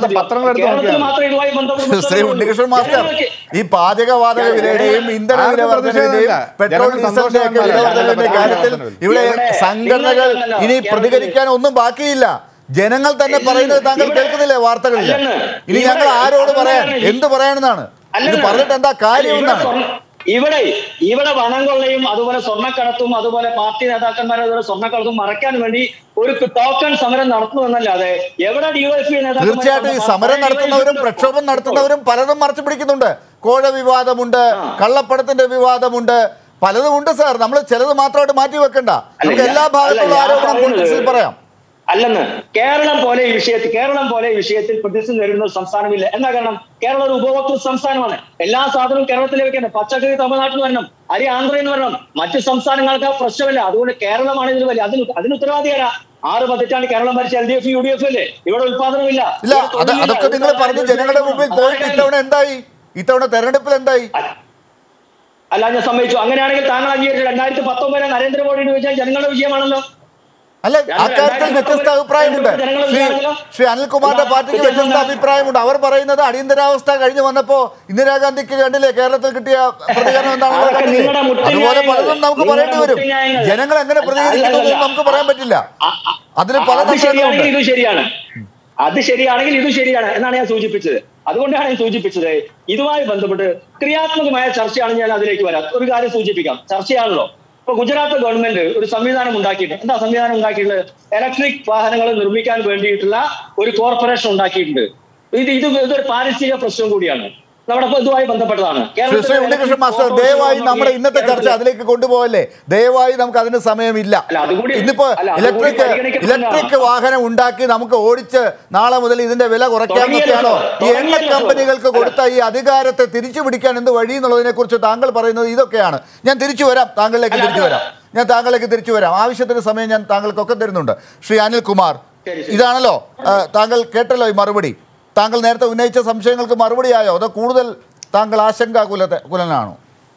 ശ്രീ ഉണ്ണികൃഷ്ണൻ മാസ്റ്റർ, ഈ പാചകവാതക വിലയുടെയും ഇന്ധന വില വർധനയുടെയും പെട്രോൾ ഡീസലിന്റെ ഒക്കെ വില വർധനയുടെ കാര്യത്തിൽ ഇവിടെ സംഘടനകൾ ഇനി പ്രതികരിക്കാൻ ഒന്നും ബാക്കിയില്ല. ജനങ്ങൾ തന്നെ പറയുന്നത് താങ്കൾ കേൾക്കുന്നില്ലേ വാർത്തകളിൽ? ഇനി ഞങ്ങൾ ആരോട് പറയാൻ, എന്ത് പറയാനെന്നാണ്? ഇത് പറഞ്ഞിട്ട് എന്താ കാര്യം എന്നാണ്? ഇവിടെ വനംകൊള്ളയും അതുപോലെ സ്വർണ്ണക്കടത്തും അതുപോലെ പാർട്ടി നേതാക്കന്മാരെ സ്വർണ്ണക്കടത്തും മറയ്ക്കാൻ വേണ്ടി ഒരു ടോക്കൺ സമരം നടത്തുമെന്നല്ലാതെ എവിടെ DYFI നേതാക്കൾ? തീർച്ചയായിട്ടും ഈ സമരം നടത്തുന്നവരും പ്രക്ഷോഭം നടത്തുന്നവരും പലതും മറച്ചു പിടിക്കുന്നുണ്ട്. കോഴ വിവാദമുണ്ട്, കള്ളപ്പണത്തിന്റെ വിവാദമുണ്ട്, പലതും ഉണ്ട് സാർ. നമ്മൾ ചിലത് മാത്രമായിട്ട് മാറ്റി വെക്കണ്ട. നമുക്ക് എല്ലാ ഭാഗത്തുള്ള ആരോപണം പൊളിറ്റിക്സിൽ പറയാം. അല്ലെന്ന് കേരളം പോലെ ഈ വിഷയത്തിൽ പ്രതിസന്ധി നേരിടുന്ന ഒരു സംസ്ഥാനമില്ല. എന്താ കാരണം? കേരളം ഒരു ഉപഭോക്തൃ സംസ്ഥാനമാണ്. എല്ലാ സാധനവും കേരളത്തിലേക്ക് വരണം. പച്ചക്കറി തമിഴ്നാട്ടിൽ വരണം, അരി ആന്ധ്രയിൽ നിന്ന് വരണം. മറ്റ് സംസ്ഥാനങ്ങൾക്ക് ആ പ്രശ്നമില്ല. അതുകൊണ്ട് കേരളമാണ് ഇതിന് വലിയ അതിന് ഉത്തരവാദിയാരാ? 6 പതിറ്റാണ്ട് കേരളം ഭരിച്ച LDF UDF അല്ലേ? ഇവിടെ ഉത്പാദനമില്ല. ഇല്ല, അതൊക്കെ നിങ്ങൾ പറഞ്ഞു ജനങ്ങളുടെ മുമ്പിൽ പോയിട്ട് ഇത്തവണ എന്തായി? ഇത്തവണ തെരഞ്ഞെടുപ്പിൽ എന്തായി? അല്ല, ഞാൻ സമ്മതിച്ചു. അങ്ങനെയാണെങ്കിൽ താങ്കൾ അംഗീകരിച്ചു 2019 നരേന്ദ്രമോദിയുടെ വിജയം ജനങ്ങളുടെ വിജയമാണല്ലോ. അല്ല, അക്കാര്യത്തിൽ വ്യത്യസ്ത അഭിപ്രായമുണ്ട്. ശ്രീ അനിൽകുമാറിന്റെ പാർട്ടിക്ക് വ്യത്യസ്ത അഭിപ്രായമുണ്ട്. അവർ പറയുന്നത് അടിയന്തരാവസ്ഥ കഴിഞ്ഞു വന്നപ്പോ ഇന്ദിരാഗാന്ധിക്ക് കണ്ടില്ലേ കേരളത്തിൽ കിട്ടിയ പ്രതികരണം എന്താണെന്ന് കണ്ടില്ലേ? അതുപോലെ പലതും നമുക്ക് പറയേണ്ടി വരും. ജനങ്ങൾ എങ്ങനെ പ്രതികരിക്കുന്നതെന്ന് നമുക്ക് പറയാൻ പറ്റില്ല. അതിന് പല ശരിയാണെങ്കിൽ ഇത് ശരിയാണ്, അത് ശരിയാണെങ്കിൽ ഇത് ശരിയാണ് എന്നാണ് ഞാൻ സൂചിപ്പിച്ചത്. അതുകൊണ്ടാണ് ഞാൻ സൂചിപ്പിച്ചത്. ഇതുമായി ബന്ധപ്പെട്ട് ക്രിയാത്മകമായ ചർച്ചയാണ്. ഞാൻ അതിലേക്ക് വരാം. ഒരു കാര്യം സൂചിപ്പിക്കാം, ചർച്ചയാണല്ലോ. ഇപ്പൊ ഗുജറാത്ത് ഗവൺമെന്റ് ഒരു സംവിധാനം ഉണ്ടാക്കിയിട്ടുണ്ട്. എന്താ സംവിധാനം ഉണ്ടാക്കിയിട്ടുള്ളത്? ഇലക്ട്രിക് വാഹനങ്ങൾ നിർമ്മിക്കാൻ വേണ്ടിയിട്ടുള്ള ഒരു കോർപ്പറേഷൻ ഉണ്ടാക്കിയിട്ടുണ്ട്. ഇതൊരു പാരിസ്ഥിതിക പ്രശ്നം കൂടിയാണ്. നമ്മുടെ ഇതുമായി ബന്ധപ്പെട്ടതാണ്. ഉണ്ണികൃഷ്ണൻ മാസ്റ്റർ, ദയവായി നമ്മുടെ ഇന്നത്തെ ചർച്ച അതിലേക്ക് കൊണ്ടുപോകല്ലേ. ദയവായി നമുക്ക് അതിന് സമയമില്ല. ഇന്നിപ്പോ ഇലക്ട്രിക് വാഹനം ഉണ്ടാക്കി നമുക്ക് ഓടിച്ച് നാളെ മുതൽ ഇതിന്റെ വില കുറയ്ക്കാമെന്നൊക്കെയാണോ ഈ എണ്ണ കമ്പനികൾക്ക് കൊടുത്ത ഈ അധികാരത്തെ തിരിച്ചു പിടിക്കാൻ എന്ത് വഴി എന്നുള്ളതിനെ കുറിച്ച് താങ്കൾ പറയുന്നത് ഇതൊക്കെയാണ്. ഞാൻ തിരിച്ചു വരാം, താങ്കളിലേക്ക് തിരിച്ചു വരാം. ആവശ്യത്തിന് സമയം ഞാൻ താങ്കൾക്കൊക്കെ തരുന്നുണ്ട്. ശ്രീ അനിൽകുമാർ, ഇതാണല്ലോ താങ്കൾ കേട്ടല്ലോ ഈ മറുപടി. താങ്കൾ നേരത്തെ ഉന്നയിച്ച സംശയങ്ങൾക്ക് മറുപടിയായോ അതോ കൂടുതൽ താങ്കൾ ആശങ്കാകുലനാണോ?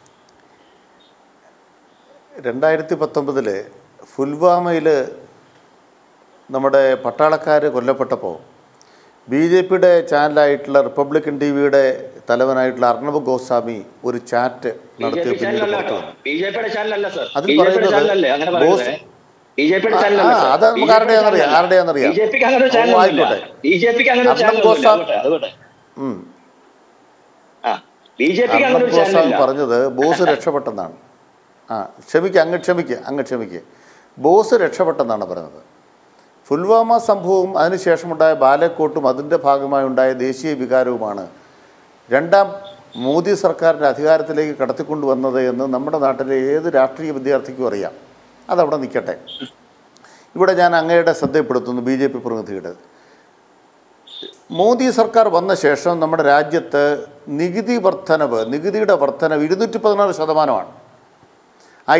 2019 പുൽവാമയിൽ നമ്മുടെ പട്ടാളക്കാർ കൊല്ലപ്പെട്ടപ്പോൾ BJPയുടെ ചാനലായിട്ടുള്ള റിപ്പബ്ലിക്കൻ TVയുടെ തലവനായിട്ടുള്ള അർണബ് ഗോസ്വാമി ഒരു ചാറ്റ് നടത്തിയ പിന്നീട് അതിൽ പറയുന്നത് അത് നമുക്ക് ആരുടെയാണെന്നറിയാം. ആയിക്കോട്ടെ, അർണബ് ഗോസ്വാമി പറഞ്ഞത് ബോസ് രക്ഷപ്പെട്ടെന്നാണ്. ക്ഷമിക്കുക ബോസ് രക്ഷപ്പെട്ടെന്നാണ് പറയുന്നത്. പുൽവാമ സംഭവവും അതിനുശേഷമുണ്ടായ ബാലക്കോട്ടും അതിൻ്റെ ഭാഗമായി ഉണ്ടായ ദേശീയ വികാരവുമാണ് രണ്ടാം മോദി സർക്കാരിൻ്റെ അധികാരത്തിലേക്ക് കടത്തിക്കൊണ്ടുവന്നത് എന്ന് നമ്മുടെ നാട്ടിലെ ഏത് രാഷ്ട്രീയ വിദ്യാർത്ഥിക്കും അറിയാം. അതവിടെ നിൽക്കട്ടെ. ഇവിടെ ഞാൻ അങ്ങയുടെ ശ്രദ്ധപ്പെടുത്തുന്നു, BJP പ്രതിനിധിയുടെ മോദി സർക്കാർ വന്ന ശേഷം നമ്മുടെ രാജ്യത്ത് നികുതിയുടെ വർധനവ് 216%. ആ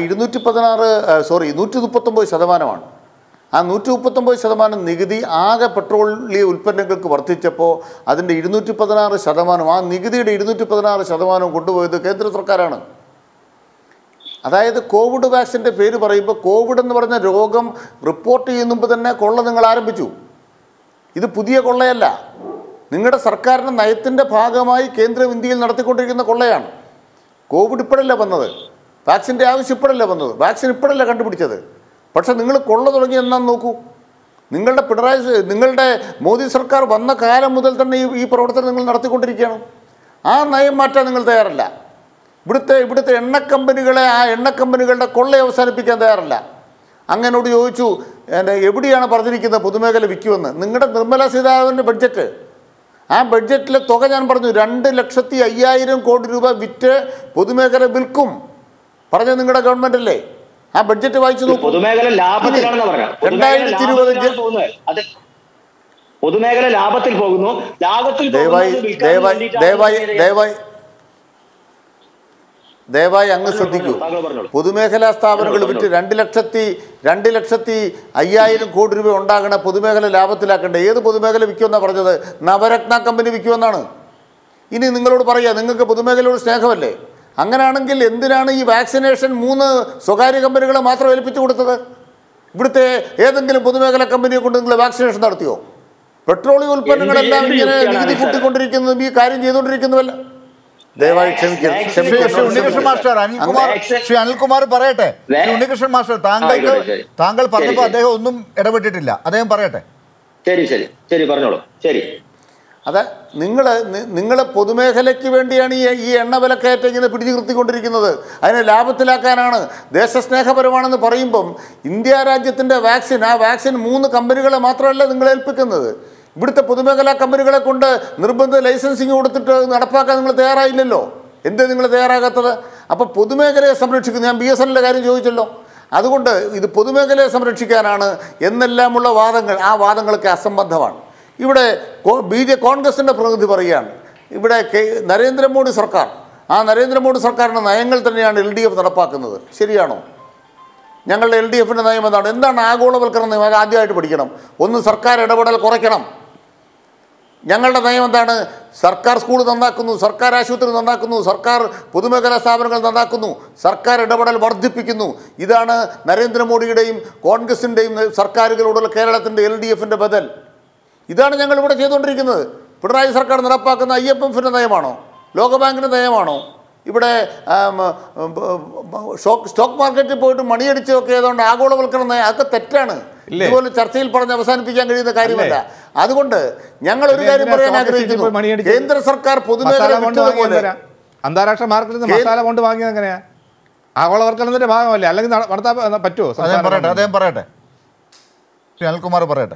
139%. ആ 139% നികുതി ആകെ പെട്രോളിയ ഉൽപ്പന്നങ്ങൾക്ക് വർദ്ധിച്ചപ്പോൾ അതിൻ്റെ 216%, ആ നികുതിയുടെ 216% കൊണ്ടുപോയത് കേന്ദ്ര സർക്കാരാണ്. അതായത് കോവിഡ് വാക്സിൻ്റെ പേര് പറയുമ്പോൾ കോവിഡ് എന്ന് പറഞ്ഞ രോഗം റിപ്പോർട്ട് ചെയ്യുന്ന മുമ്പ് തന്നെ കൊള്ള നിങ്ങൾ ആരംഭിച്ചു. ഇത് പുതിയ കൊള്ളയല്ല, നിങ്ങളുടെ സർക്കാരിൻ്റെ നയത്തിൻ്റെ ഭാഗമായി കേന്ദ്രം ഇന്ത്യയിൽ നടത്തിക്കൊണ്ടിരിക്കുന്ന കൊള്ളയാണ്. കോവിഡ് ഇപ്പോഴല്ല വന്നത്, വാക്സിൻ്റെ ആവശ്യം ഇപ്പോഴല്ല വന്നത്, വാക്സിൻ ഇപ്പോഴല്ല കണ്ടുപിടിച്ചത്. പക്ഷെ നിങ്ങൾ കൊള്ള തുടങ്ങി എന്നാന്ന് നോക്കൂ. നിങ്ങളുടെ മോദി സർക്കാർ വന്ന കാലം മുതൽ തന്നെ ഈ പ്രവർത്തനം നിങ്ങൾ നടത്തിക്കൊണ്ടിരിക്കുകയാണ്. ആ നയം മാറ്റാൻ നിങ്ങൾ തയ്യാറല്ല. ഇവിടുത്തെ എണ്ണക്കമ്പനികളുടെ കൊള്ള അവസാനിപ്പിക്കാൻ തയ്യാറല്ല. അങ്ങനോട് ചോദിച്ചു എവിടെയാണ് പറഞ്ഞിരിക്കുന്നത് പൊതുമേഖല വിൽക്കുമെന്ന്. നിങ്ങളുടെ നിർമ്മലാ സീതാരാമൻ്റെ ബഡ്ജറ്റ്, ആ ബഡ്ജറ്റിലെ തുക ഞാൻ പറഞ്ഞു 2,05,000 കോടി രൂപ വിറ്റ് പൊതുമേഖല വിൽക്കും പറഞ്ഞത് നിങ്ങളുടെ ഗവൺമെന്റ് അല്ലേ? ആ ബഡ്ജറ്റ് വായിച്ചു നോക്കൂ. പൊതുമേഖല ലാഭത്തിലാണെന്ന് പറയാം. 2020 പൊതുമേഖല ലാഭത്തിൽ പോകുന്നു. ദയവായി അങ്ങ് ശ്രദ്ധിക്കൂ. പൊതുമേഖലാ സ്ഥാപനങ്ങൾ വിറ്റ് 2,05,000 കോടി രൂപ ഉണ്ടാകണ പൊതുമേഖല ലാഭത്തിലാക്കണ്ടേ? ഏത് പൊതുമേഖല വിൽക്കുമെന്നാണ് പറഞ്ഞത്? നവരത്ന കമ്പനി വിൽക്കുമെന്നാണ്. ഇനി നിങ്ങളോട് പറയാം, നിങ്ങൾക്ക് പൊതുമേഖലയോട് സ്നേഹമല്ലേ? അങ്ങനെയാണെങ്കിൽ എന്തിനാണ് ഈ വാക്സിനേഷൻ 3 സ്വകാര്യ കമ്പനികളെ മാത്രം ഏൽപ്പിച്ചു കൊടുത്തത്? ഇവിടുത്തെ ഏതെങ്കിലും പൊതുമേഖലാ കമ്പനിയെ കൊണ്ട് നിങ്ങൾ വാക്സിനേഷൻ നടത്തിയോ? പെട്രോളിയം ഉൽപ്പന്നങ്ങളെല്ലാം ഇങ്ങനെ നികുതി കൂട്ടിക്കൊണ്ടിരിക്കുന്നതും ഈ കാര്യം ചെയ്തുകൊണ്ടിരിക്കുന്നുവല്ല. ദയവായി ഉണ്ണികൃഷ്ണൻ മാസ്റ്റർ, ശ്രീ അനിൽകുമാർ പറയട്ടെ. ഉണ്ണികൃഷ്ണൻ മാസ്റ്റർ, താങ്കൾ പറഞ്ഞപ്പോൾ അദ്ദേഹം ഒന്നും ഇടപെട്ടിട്ടില്ല, അദ്ദേഹം പറയട്ടെ. ശരി പറഞ്ഞോളൂ. ശരി, അതെ, നിങ്ങൾ പൊതുമേഖലയ്ക്ക് വേണ്ടിയാണ് ഈ എണ്ണ വിലക്കയറ്റം ഇങ്ങനെ പിടിച്ചു നിർത്തിക്കൊണ്ടിരിക്കുന്നത്. അതിനെ ലാഭത്തിലാക്കാനാണ്, ദേശസ്നേഹപരമാണെന്ന് പറയുമ്പം ഇന്ത്യ രാജ്യത്തിൻ്റെ വാക്സിൻ, ആ വാക്സിൻ 3 കമ്പനികളെ മാത്രമല്ല നിങ്ങൾ ഏൽപ്പിക്കുന്നത്. ഇവിടുത്തെ പൊതുമേഖലാ കമ്പനികളെ കൊണ്ട് നിർബന്ധ ലൈസൻസിങ് കൊടുത്തിട്ട് നടപ്പാക്കാൻ നിങ്ങൾ തയ്യാറായില്ലല്ലോ. എന്തേ നിങ്ങൾ തയ്യാറാകാത്തത്? അപ്പോൾ പൊതുമേഖലയെ സംരക്ഷിക്കുന്നു. ഞാൻ BSNL കാര്യം ചോദിച്ചല്ലോ. അതുകൊണ്ട് ഇത് പൊതുമേഖലയെ സംരക്ഷിക്കാനാണ് എന്നെല്ലാമുള്ള വാദങ്ങൾ, ആ വാദങ്ങളൊക്കെ അസംബന്ധമാണ്. ഇവിടെ കോൺഗ്രസിൻ്റെ പ്രതിനിധി പറയുകയാണ് ഇവിടെ നരേന്ദ്രമോദി സർക്കാർ, ആ നരേന്ദ്രമോദി സർക്കാരിൻ്റെ നയങ്ങൾ തന്നെയാണ് LDF നടപ്പാക്കുന്നത്. ശരിയാണോ? ഞങ്ങളുടെ LDFന്റെ നയം എന്താണ്? എന്താണ് ആഗോളവൽക്കരണ നയം? അത് ആദ്യമായിട്ട് പഠിക്കണം. ഒന്ന്, സർക്കാർ ഇടപെടൽ കുറയ്ക്കണം. ഞങ്ങളുടെ നയം എന്താണ്? സർക്കാർ സ്കൂൾ നന്നാക്കുന്നു, സർക്കാർ ആശുപത്രി നന്നാക്കുന്നു, സർക്കാർ പൊതുമേഖലാ സ്ഥാപനങ്ങൾ നന്നാക്കുന്നു, സർക്കാർ ഇടപെടൽ വർദ്ധിപ്പിക്കുന്നു. ഇതാണ് നരേന്ദ്രമോദിയുടെയും കോൺഗ്രസിൻ്റെയും സർക്കാരുകളോടുള്ള കേരളത്തിൻ്റെ LDFന്റെ ബദൽ. ഇതാണ് ഞങ്ങളിവിടെ ചെയ്തുകൊണ്ടിരിക്കുന്നത്. പിണറായി സർക്കാർ നടപ്പാക്കുന്ന IMFന്റെ നയമാണോ? ലോകബാങ്കിൻ്റെ നയമാണോ? ഇവിടെ സ്റ്റോക്ക് മാർക്കറ്റിൽ പോയിട്ട് മണിയടിച്ചൊക്കെ ഏതുകൊണ്ട് ആഗോളവൽക്കരണം നയം, അതൊക്കെ തെറ്റാണ്. ഇതുപോലെ ചർച്ചയിൽ പറഞ്ഞ് അവസാനിപ്പിക്കാൻ കഴിയുന്ന കാര്യമല്ല. അതുകൊണ്ട് ഞങ്ങൾ ഒരു കാര്യം പറയാൻ ആഗ്രഹിക്കുന്നു. കേന്ദ്ര സർക്കാർ പൊതുമേഖല വിട്ടതുപോലെ അന്താരാഷ്ട്ര മാർക്കറ്റിൽ നിന്ന് മസാല കൊണ്ട് വാങ്ങിയത് എങ്ങനെയാ? ആഗോളവൽക്കരണത്തിന്റെ ഭാഗമല്ലേ? അല്ലെങ്കിൽ നടത്താൻ പറ്റുമോ? അദ്ദേഹം പറയട്ടെ, ശ്രീ അനിൽകുമാർ പറയട്ടെ.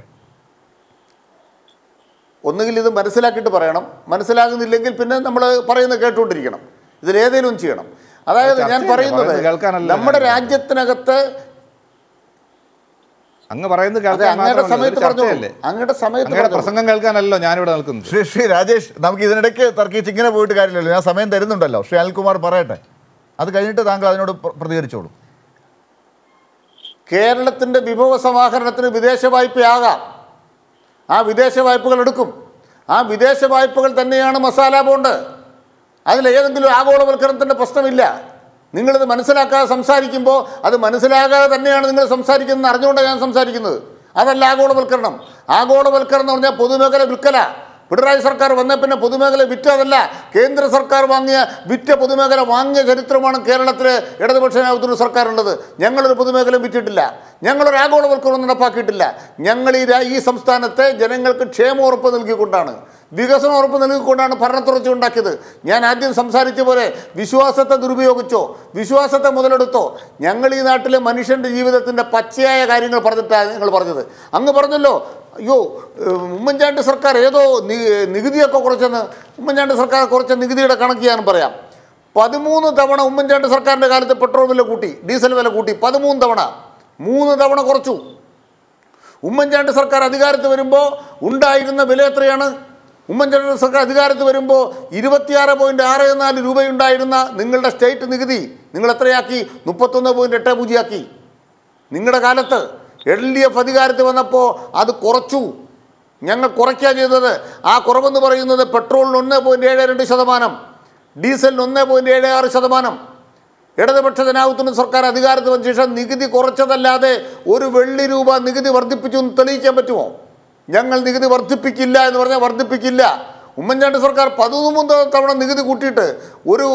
ഒന്നുകിൽ ഇത് മനസ്സിലാക്കിയിട്ട് പറയണം, മനസ്സിലാകുന്നില്ലെങ്കിൽ പിന്നെ നമ്മൾ പറയുന്നത് കേട്ടുകൊണ്ടിരിക്കണം. ഇതിലേതെങ്കിലും ചെയ്യണം. അതായത് ഞാൻ പറയുന്നത് നമ്മുടെ രാജ്യത്തിനകത്ത് അങ്ങ് പറയുന്നത് അങ്ങയുടെ സമയത്ത് പ്രസംഗം കേൾക്കാനല്ലോ ഞാനിവിടെ നിൽക്കുന്നത്. ശ്രീ രാജേഷ്, നമുക്ക് ഇതിനിടയ്ക്ക് തർക്കിച്ച് ഇങ്ങനെ പോയിട്ട് കാര്യമില്ലല്ലോ. ഞാൻ സമയം തരുന്നുണ്ടല്ലോ. ശ്രീ അനിൽകുമാർ പറയട്ടെ, അത് കഴിഞ്ഞിട്ട് താങ്കൾ അതിനോട് പ്രതികരിച്ചോളൂ. കേരളത്തിൻ്റെ വിഭവ സമാഹരണത്തിന് വിദേശ വായ്പയാകാം. ആ വിദേശ വായ്പകൾ എടുക്കും. ആ വിദേശ വായ്പകൾ തന്നെയാണ് മസാല ബോണ്ട്. അതിലേതെങ്കിലും ആഗോളവൽക്കരണത്തിൻ്റെ പ്രശ്നമില്ല. നിങ്ങളിത് മനസ്സിലാക്കാതെ സംസാരിക്കുമ്പോൾ അത് മനസ്സിലാകാതെ തന്നെയാണ് നിങ്ങൾ സംസാരിക്കുന്നത് അറിഞ്ഞുകൊണ്ടാണ് ഞാൻ സംസാരിക്കുന്നത്. അതല്ല ആഗോളവൽക്കരണം. ആഗോളവൽക്കരണം എന്ന് പറഞ്ഞാൽ പൊതുമേഖല വിൽക്കല. പിണറായി സർക്കാർ വന്ന പിന്നെ പൊതുമേഖല വിറ്റതല്ല. കേന്ദ്ര സർക്കാർ വിറ്റ പൊതുമേഖല വാങ്ങിയ ചരിത്രമാണ് കേരളത്തിലെ ഇടതുപക്ഷ ജനാധിപത്യ സർക്കാരുള്ളത്. ഞങ്ങളൊരു പൊതുമേഖല വിറ്റിട്ടില്ല. ഞങ്ങളൊരു ആഗോളവൽക്കരണം നടപ്പാക്കിയിട്ടില്ല. ഞങ്ങൾ ഈ സംസ്ഥാനത്തെ ജനങ്ങൾക്ക് ക്ഷേമ ഉറപ്പ് നൽകിക്കൊണ്ടാണ്, വികസന ഉറപ്പ് നൽകിക്കൊണ്ടാണ് ഭരണത്തുടർച്ച ഉണ്ടാക്കിയത്. ഞാൻ ആദ്യം സംസാരിച്ച പോലെ വിശ്വാസത്തെ ദുരുപയോഗിച്ചോ, വിശ്വാസത്തെ മുതലെടുത്തോ? ഞങ്ങൾ ഈ നാട്ടിലെ മനുഷ്യൻ്റെ ജീവിതത്തിൻ്റെ പച്ചയായ കാര്യങ്ങൾ പറഞ്ഞിട്ടാണ് നിങ്ങൾ പറഞ്ഞത്. അങ്ങ് പറഞ്ഞല്ലോ, അയ്യോ ഉമ്മൻചാണ്ടി സർക്കാർ ഏതോ നികുതിയൊക്കെ കുറച്ചെന്ന്. ഉമ്മൻചാണ്ടി സർക്കാർ കുറച്ച നികുതിയുടെ കണക്ക് ഞാൻ പറയാം. 13 തവണ ഉമ്മൻചാണ്ടി സർക്കാരിൻ്റെ കാലത്ത് പെട്രോൾ വില കൂട്ടി, ഡീസൽ വില കൂട്ടി. 13 തവണ, 3 തവണ കുറച്ചു. ഉമ്മൻചാണ്ടി സർക്കാർ അധികാരത്തിൽ വരുമ്പോൾ ഉണ്ടായിരുന്ന വില എത്രയാണ്? ഉമ്മൻചാണ്ടി സർക്കാർ അധികാരത്തിൽ വരുമ്പോൾ 26.64 രൂപയുണ്ടായിരുന്ന നിങ്ങളുടെ സ്റ്റേറ്റ് നികുതി നിങ്ങൾ എത്രയാക്കി? 31.80 ആക്കി. നിങ്ങളുടെ കാലത്ത് LDF അധികാരത്തിൽ വന്നപ്പോൾ അത് കുറച്ചു. ഞങ്ങൾ കുറയ്ക്കുക ചെയ്തത്. ആ കുറവെന്ന് പറയുന്നത് പെട്രോളിന് 1.72%, ഡീസലിന് 1.76%. ഇടതുപക്ഷ ജനാധിപത്യ സർക്കാർ അധികാരത്തിൽ വന്ന ശേഷം നികുതി കുറച്ചതല്ലാതെ ഒരു വെള്ളി നികുതി വർദ്ധിപ്പിച്ചു എന്ന് തെളിയിക്കാൻ പറ്റുമോ? ഞങ്ങൾ നികുതി വർദ്ധിപ്പിക്കില്ല എന്ന് പറഞ്ഞാൽ വർദ്ധിപ്പിക്കില്ല. ഉമ്മൻചാണ്ടി സർക്കാർ 13 തവണ നികുതി കൂട്ടിയിട്ട് ഒരു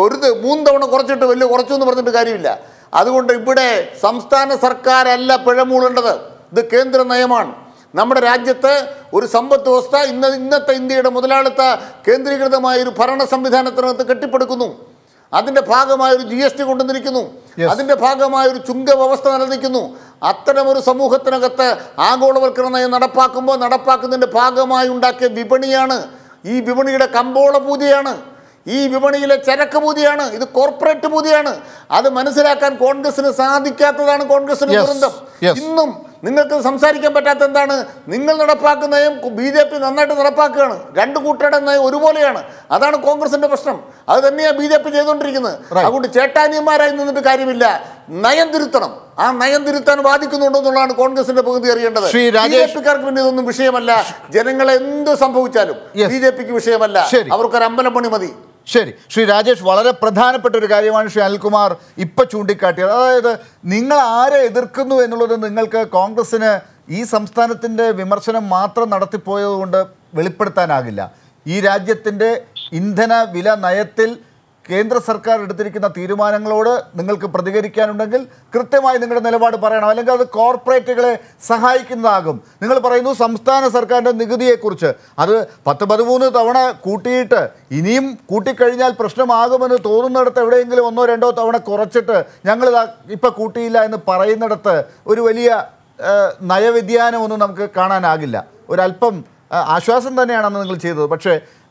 3 തവണ കുറച്ചിട്ട് വലിയ കുറച്ചു എന്ന് പറഞ്ഞിട്ട് കാര്യമില്ല. അതുകൊണ്ട് ഇവിടെ സംസ്ഥാന സർക്കാരല്ല പിഴമൂളേണ്ടത്. ഇത് കേന്ദ്ര നയമാണ്. നമ്മുടെ രാജ്യത്ത് ഒരു സമ്പദ് വ്യവസ്ഥ ഇന്നത്തെ ഇന്ത്യയുടെ മുതലാളിത്ത കേന്ദ്രീകൃതമായ ഒരു ഭരണ സംവിധാനത്തിനകത്ത് കെട്ടിപ്പടുക്കുന്നു. അതിൻ്റെ ഭാഗമായൊരു GST കൊണ്ടുവന്നിരിക്കുന്നു. അതിൻ്റെ ഭാഗമായൊരു ചുങ്ക വ്യവസ്ഥ നിലനിൽക്കുന്നു. അത്തരമൊരു സമൂഹത്തിനകത്ത് ആഗോളവൽക്കരണ നയം നടപ്പാക്കുന്നതിൻ്റെ ഭാഗമായി ഉണ്ടാക്കിയ വിപണിയാണ്. ഈ വിപണിയുടെ കമ്പോള പൂജയാണ്. ഈ വിപണിയിലെ ചരക്ക് പൂജയാണ്. ഇത് കോർപ്പറേറ്റ് പൂജയാണ്. അത് മനസ്സിലാക്കാൻ കോൺഗ്രസിന് സാധിക്കാത്തതാണ് കോൺഗ്രസിന് ദുരന്തം. ഇന്നും നിങ്ങൾക്ക് സംസാരിക്കാൻ പറ്റാത്ത എന്താണ്? നിങ്ങൾ നടപ്പാക്കുന്ന നയം BJP നന്നായിട്ട് നടപ്പാക്കുകയാണ്. 2 കൂട്ടരുടെ നയം ഒരുപോലെയാണ്. അതാണ് കോൺഗ്രസിന്റെ പ്രശ്നം. അത് തന്നെയാണ് BJP ചെയ്തുകൊണ്ടിരിക്കുന്നത്. അതുകൊണ്ട് ചേട്ടാനിയന്മാരായി നിന്നിട്ട് കാര്യമില്ല. നയം തിരുത്തണം. ആ നയം തിരുത്താൻ ബാധിക്കുന്നുണ്ടോ എന്നുള്ളതാണ് കോൺഗ്രസിന്റെ പകുതി അറിയേണ്ടത്. BJPക്കാർക്ക് പിന്നെ ഇതൊന്നും വിഷയമല്ല. ജനങ്ങളെ എന്ത് സംഭവിച്ചാലും BJPക്ക് വിഷയമല്ല. അവർക്കൊരു അമ്പലപ്പണി മതി. ശരി, ശ്രീ രാജേഷ്, വളരെ പ്രധാനപ്പെട്ട ഒരു കാര്യമാണ് ശ്രീ അനിൽകുമാർ ഇപ്പം ചൂണ്ടിക്കാട്ടിയത്. അതായത് നിങ്ങൾ ആരെ എതിർക്കുന്നു എന്നുള്ളത് നിങ്ങൾക്ക് കോൺഗ്രസ്സിന് ഈ സംസ്ഥാനത്തിൻ്റെ വിമർശനം മാത്രം നടത്തിപ്പോയതുകൊണ്ട് വെളിപ്പെടുത്താനാകില്ല. ഈ രാജ്യത്തിൻ്റെ ഇന്ധന വില നയത്തിൽ കേന്ദ്ര സർക്കാർ എടുത്തിരിക്കുന്ന തീരുമാനങ്ങളോട് നിങ്ങൾക്ക് പ്രതികരിക്കാനുണ്ടെങ്കിൽ കൃത്യമായി നിങ്ങളുടെ നിലപാട് പറയണം. അല്ലെങ്കിൽ അത് കോർപ്പറേറ്റുകളെ സഹായിക്കുന്നതാകും. നിങ്ങൾ പറയുന്നു സംസ്ഥാന സർക്കാരിൻ്റെ നികുതിയെക്കുറിച്ച്. അത് 10-13 തവണ കൂട്ടിയിട്ട് ഇനിയും കൂട്ടിക്കഴിഞ്ഞാൽ പ്രശ്നമാകുമെന്ന് തോന്നുന്നിടത്ത് എവിടെയെങ്കിലും 1-2 തവണ കുറച്ചിട്ട് ഞങ്ങൾ ഇപ്പം കൂട്ടിയില്ല എന്ന് പറയുന്നിടത്ത് ഒരു വലിയ നയവ്യതിയാനമൊന്നും നമുക്ക് കാണാനാകില്ല. ഒരല്പം ആശ്വാസം തന്നെയാണെന്ന് നിങ്ങൾ ചെയ്തത്. പക്ഷേ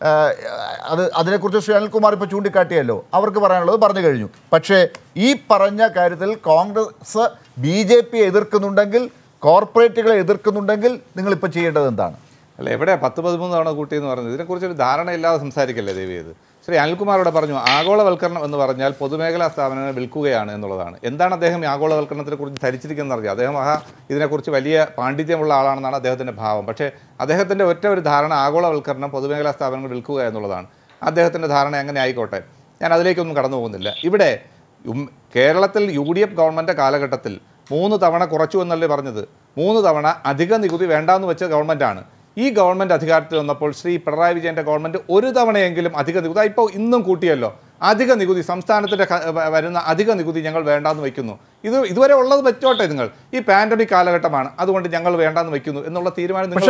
അതിനെക്കുറിച്ച് ശ്രീ അനിൽകുമാർ ഇപ്പോൾ ചൂണ്ടിക്കാട്ടിയല്ലോ. അവർക്ക് പറയാനുള്ളത് പറഞ്ഞു കഴിഞ്ഞു. പക്ഷേ ഈ പറഞ്ഞ കാര്യത്തിൽ കോൺഗ്രസ് BJP എതിർക്കുന്നുണ്ടെങ്കിൽ, കോർപ്പറേറ്റുകളെ എതിർക്കുന്നുണ്ടെങ്കിൽ നിങ്ങളിപ്പോൾ ചെയ്യേണ്ടത് എന്താണ്? അല്ല, എവിടെ 10-13 തവണ കൂട്ടിയെന്ന് പറഞ്ഞത്? ഇതിനെക്കുറിച്ചൊരു ധാരണയില്ലാതെ സംസാരിക്കല്ലേ ദയവ് ചെയ്ത്. ശ്രീ അനിൽകുമാറോട് പറഞ്ഞു ആഗോളവൽക്കരണം എന്ന് പറഞ്ഞാൽ പൊതുമേഖലാ സ്ഥാപനങ്ങൾ വിൽക്കുകയാണ് എന്നുള്ളതാണ്. എന്താണ് അദ്ദേഹം ഈ ആഗോളവൽക്കരണത്തെ കുറിച്ച് ധരിച്ചിരിക്കുന്നത് അറിയാം. അദ്ദേഹം ഇതിനെക്കുറിച്ച് വലിയ പാണ്ഡിത്യമുള്ള ആളാണെന്നാണ് അദ്ദേഹത്തിൻ്റെ ഭാവം. പക്ഷേ അദ്ദേഹത്തിൻ്റെ ഒറ്റ ഒരു ധാരണ ആഗോളവൽക്കരണം പൊതുമേഖലാ സ്ഥാപനങ്ങൾ വിൽക്കുക എന്നുള്ളതാണ്. അദ്ദേഹത്തിൻ്റെ ധാരണ എങ്ങനെ ആയിക്കോട്ടെ, ഞാൻ അതിലേക്കൊന്നും കടന്നു പോകുന്നില്ല. ഇവിടെ കേരളത്തിൽ UDF ഗവൺമെൻറ് കാലഘട്ടത്തിൽ 3 തവണ കുറച്ചു എന്നല്ലേ പറഞ്ഞത്? 3 തവണ അധിക നികുതി വേണ്ടാന്ന് വെച്ച ഗവൺമെൻറ്റാണ്. ഈ ഗവൺമെൻറ് അധികാരത്തിൽ വന്നപ്പോൾ ശ്രീ പിണറായി വിജയൻ്റെ ഗവൺമെൻറ് ഒരു തവണയെങ്കിലും അധിക നികുതി, ഇപ്പോൾ ഇന്നും കൂട്ടിയല്ലോ, അധിക നികുതി സംസ്ഥാനത്തിൻ്റെ വരുന്ന അധിക നികുതി ഞങ്ങൾ വേണ്ടാന്ന് വയ്ക്കുന്നു. ഇതുവരെ ഉള്ളത് വെച്ചോട്ടെ, നിങ്ങൾ ഈ പാൻഡമിക് കാലഘട്ടമാണ് അതുകൊണ്ട് ഞങ്ങൾ വേണ്ടാന്ന് വയ്ക്കുന്നു എന്നുള്ള തീരുമാനം നിങ്ങൾ